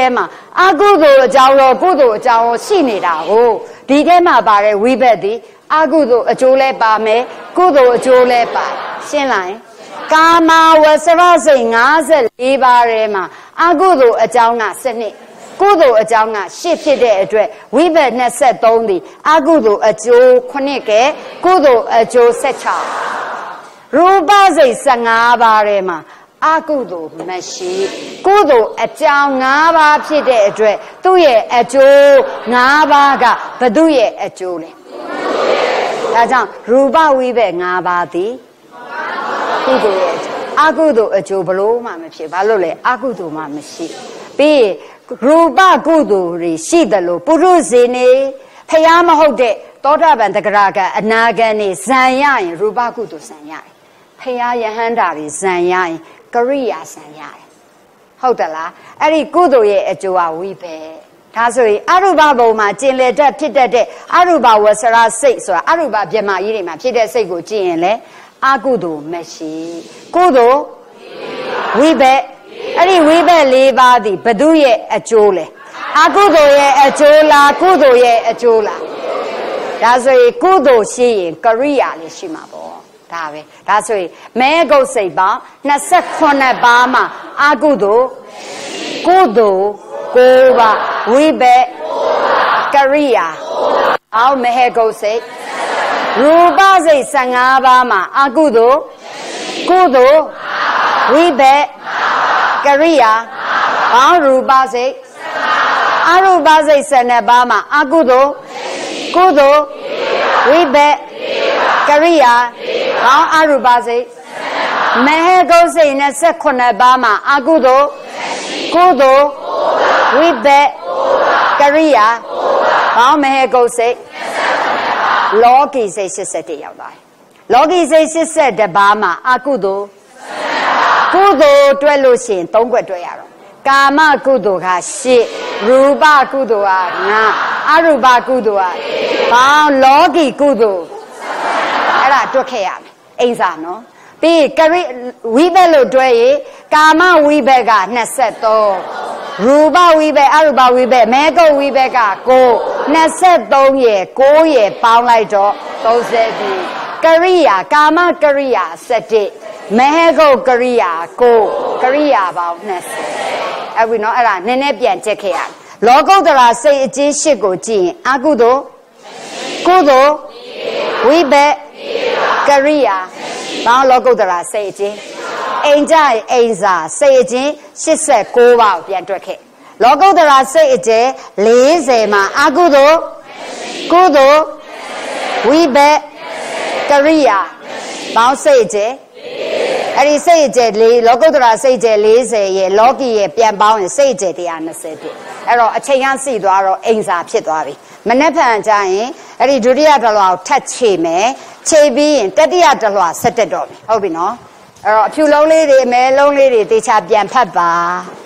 အာကုသိုလ်အကြောင်းရောကုသိုလ်အကြောင်းရောရှိနေတာကိုဒီထဲမှာပါတဲ့ဝိဘက်ဒီအာကုသိုလ်အကျိုးလဲပါမယ်ကုသိုလ်အကျိုးလဲပါရှင်းလိုက်ကာမဝဆရစိတ်၅၄ပါးထဲမှာအာကုသိုလ်အကြောင်းကစနစ်ကုသိုလ်အကြောင်းကရှစ်ဖြစ်တဲ့အတွက်ဝိဘက်၂၃ဒီအာကုသိုလ်အကျိုးခုနှစ်ကဲကုသိုလ်အကျိုး၁၆ရူပစိတ်၁၅ပါးထဲမှာအာကုသိုလ်မရှိကုသိုလ်အကြောင်း၅ပါးဖြစ်တဲ့အတွက်သူ့ရဲ့အကျိုး၅ပါးကဘသူ့ရဲ့အကျိုးလဲဒါကြောင့်ရူပဝိဘက်၅ပါးသည်ကုသိုလ်ရဲ့အာကုသိုလ်အကျိုးဘလို့မှမဖြစ်ဘာလို့လဲအာကုသိုလ်မှမရှိပြီးရူပကုသိုလ်တွေရှိတယ်လို့ပုရုဇေနေဖျားမဟုတ်တဲ့သောတာပန်တဂရကအနာဂတ်နေဇံရရင်ရူပကုသိုလ်ဇံရတယ်ဖျားယဟန္တာတွေဇံရရင်ကရိယာဇံရတယ်ဟုတ်တယ်လားအဲ့ဒီကုသိုလ်ရဲ့အကျိုးကဝိဘက်ဒါဆိုရင်အရူပဘုံမှာကျင်လေတတ်ဖြစ်တတ်တဲ့အရူပဝဆရာစိတ်ဆိုတာအရူပပြမကြီးတွေမှာဖြစ်တဲ့စိတ်ကိုကြည့်ရင်လေအာကုသိုလ်မရှိကုသိုလ်ဝိဘက်အဲ့ဒီဝိဘက်၄ပါးသည်ဘသူရဲ့အကျိုးလဲအာကုသိုလ်ရဲ့အကျိုးလားကုသိုလ်ရဲ့အကျိုးလားဒါဆိုရင်ကုသိုလ်ရှိရင်ကရိယာလေးရှိမှာပေါ့ဒါပဲဒါဆိုရင်မဲဂုတ်စိတ်ပေါင်း၂၈ပါးမှာအာကုသိုလ်ကုသိုလ်၉ပါးဝိဘက်ကရိယာအောင်မဲဂုတ်စိတ်ရူပစိတ်၁၅ပါးမှာအာကုသိုလ်ကုသိုလ်ဝိဘက်ကရိယာအောင်ရူပစိတ်အရူပစိတ်၁၂ပါးမှာအာကုသိုလ်ကုသိုလ်ဝိဘက်ကရိယာအောင်အရူပစိတ်မဟေကုစိတ်၂၈ပါးမှာအာကုသိုလ်ကုသိုလ်ဝိဘက်ကရိယာအောင်မဟေကုစိတ်လောကီစိတ်၈၁ရောက်သွားတယ်လောကီစိတ်၈၁ပါးမှာအာကုသိုလ်ကုသိုလ်တွဲလို့ရှိရင်၃ခွက်တွဲရတော့ကာမကုသိုလ်က၈ရူပကုသိုလ်က၅အရူပကုသိုလ်ကဘောင်းလောကီကုသိုလ်အဲ့ဒါတွက်ခဲ့ရမယ်အိမ်စာနော်ပြီးကရိဝိဘက်လို့တွဲရင်ကာမဝိဘက်က၂၃ရူပဝိဘက်အရူပဝိဘက်မဲကုတ်ဝိဘက်က၉၂၃ရယ်၉ရယ်ပေါင်းလိုက်တော့၃၀ကရိယာကာမကရိယာ၁၁မဟေကုတ်ကရိယာ၉ကရိယာပေါင်း၂၀အဲ့ဒီနော်အဲ့ဒါနည်းနည်းပြန်ချက်ခဲ့ရလောကုတ္တရာစိတ်အကျဉ်းရှစ်ကိုကြည့်ရင်အကုသိုလ်ကုသိုလ်ဝိဘက်ကရိယာဘောင်းလောကုတ္တရာစိတ်အကျဉ်းအိမ်ကြအိမ်စာစိတ်အကျဉ်း၈၉ပါးကိုပြန်တွက်ခဲ့လောကုတ္တရာစိတ်အကျဉ်း၄၀မှာအကုသိုလ်ကုသိုလ်ဝိဘက်ကရိယာဘောင်းစိတ်အကျဉ်းအဲ့ဒီစိတ်အကျယ်လေးလောကုတ္တရာစိတ်အကျယ်၄၀ရဲ့လောကီရဲ့ပြန်ပေါင်းရင်စိတ်အကျယ်၁၂၀တိအဲ့တော့အချိန်ကစီသွားတော့အိမ်စာဖြစ်သွားပြီမနေ့ဖန်ကြရင်အဲ့ဒီဒုတိယတလွှာကိုထပ်ခြေမယ်ခြေပြီးရင်တတိယတလွှာဆက်တက်တော့ပြီဟုတ်ပြီနော်အဲ့တော့အဖြူလုံးလေးတွေအမဲလုံးလေးတွေတေချာပြန်ဖတ်ပါ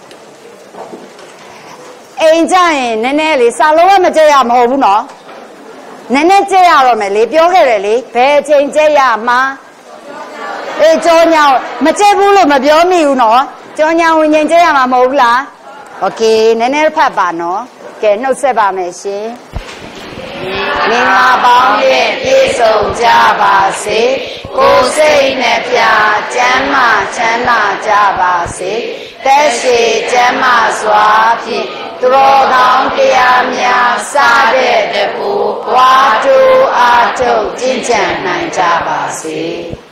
အိမ်ကြရင်နည်းနည်းလေးစာလုံးကမကြက်ရမဟုတ်ဘူးနော်နည်းနည်းကြက်ရတော့မယ်လေပြောခဲ့တယ်လေဘယ်အချိန်ကြက်ရမှာအေးကြောညာမကြက်ဘူးလို့မပြောမိဘူးနော်ကြောညာဝင်ငင်ကြက်ရမှာမဟုတ်ဘူးလားโอเคနည်းနည်းဖတ်ပါနော်ကဲနှုတ်ဆက်ပါမယ်ရှင်မင်္ဂလာပေါင်းဖြင့်ပြည့်စုံကြပါစေကိုယ်စိတ်နဲ့ပြကျမ်းမာချမ်းသာကြပါစေသက်ရှိကျမ်းမာစွာဖြင့်သူတော်ကောင်းတရားများစတဲ့တပူဘွားတူအားထုတ်ကျင့်ကြံနိုင်ကြပါစေ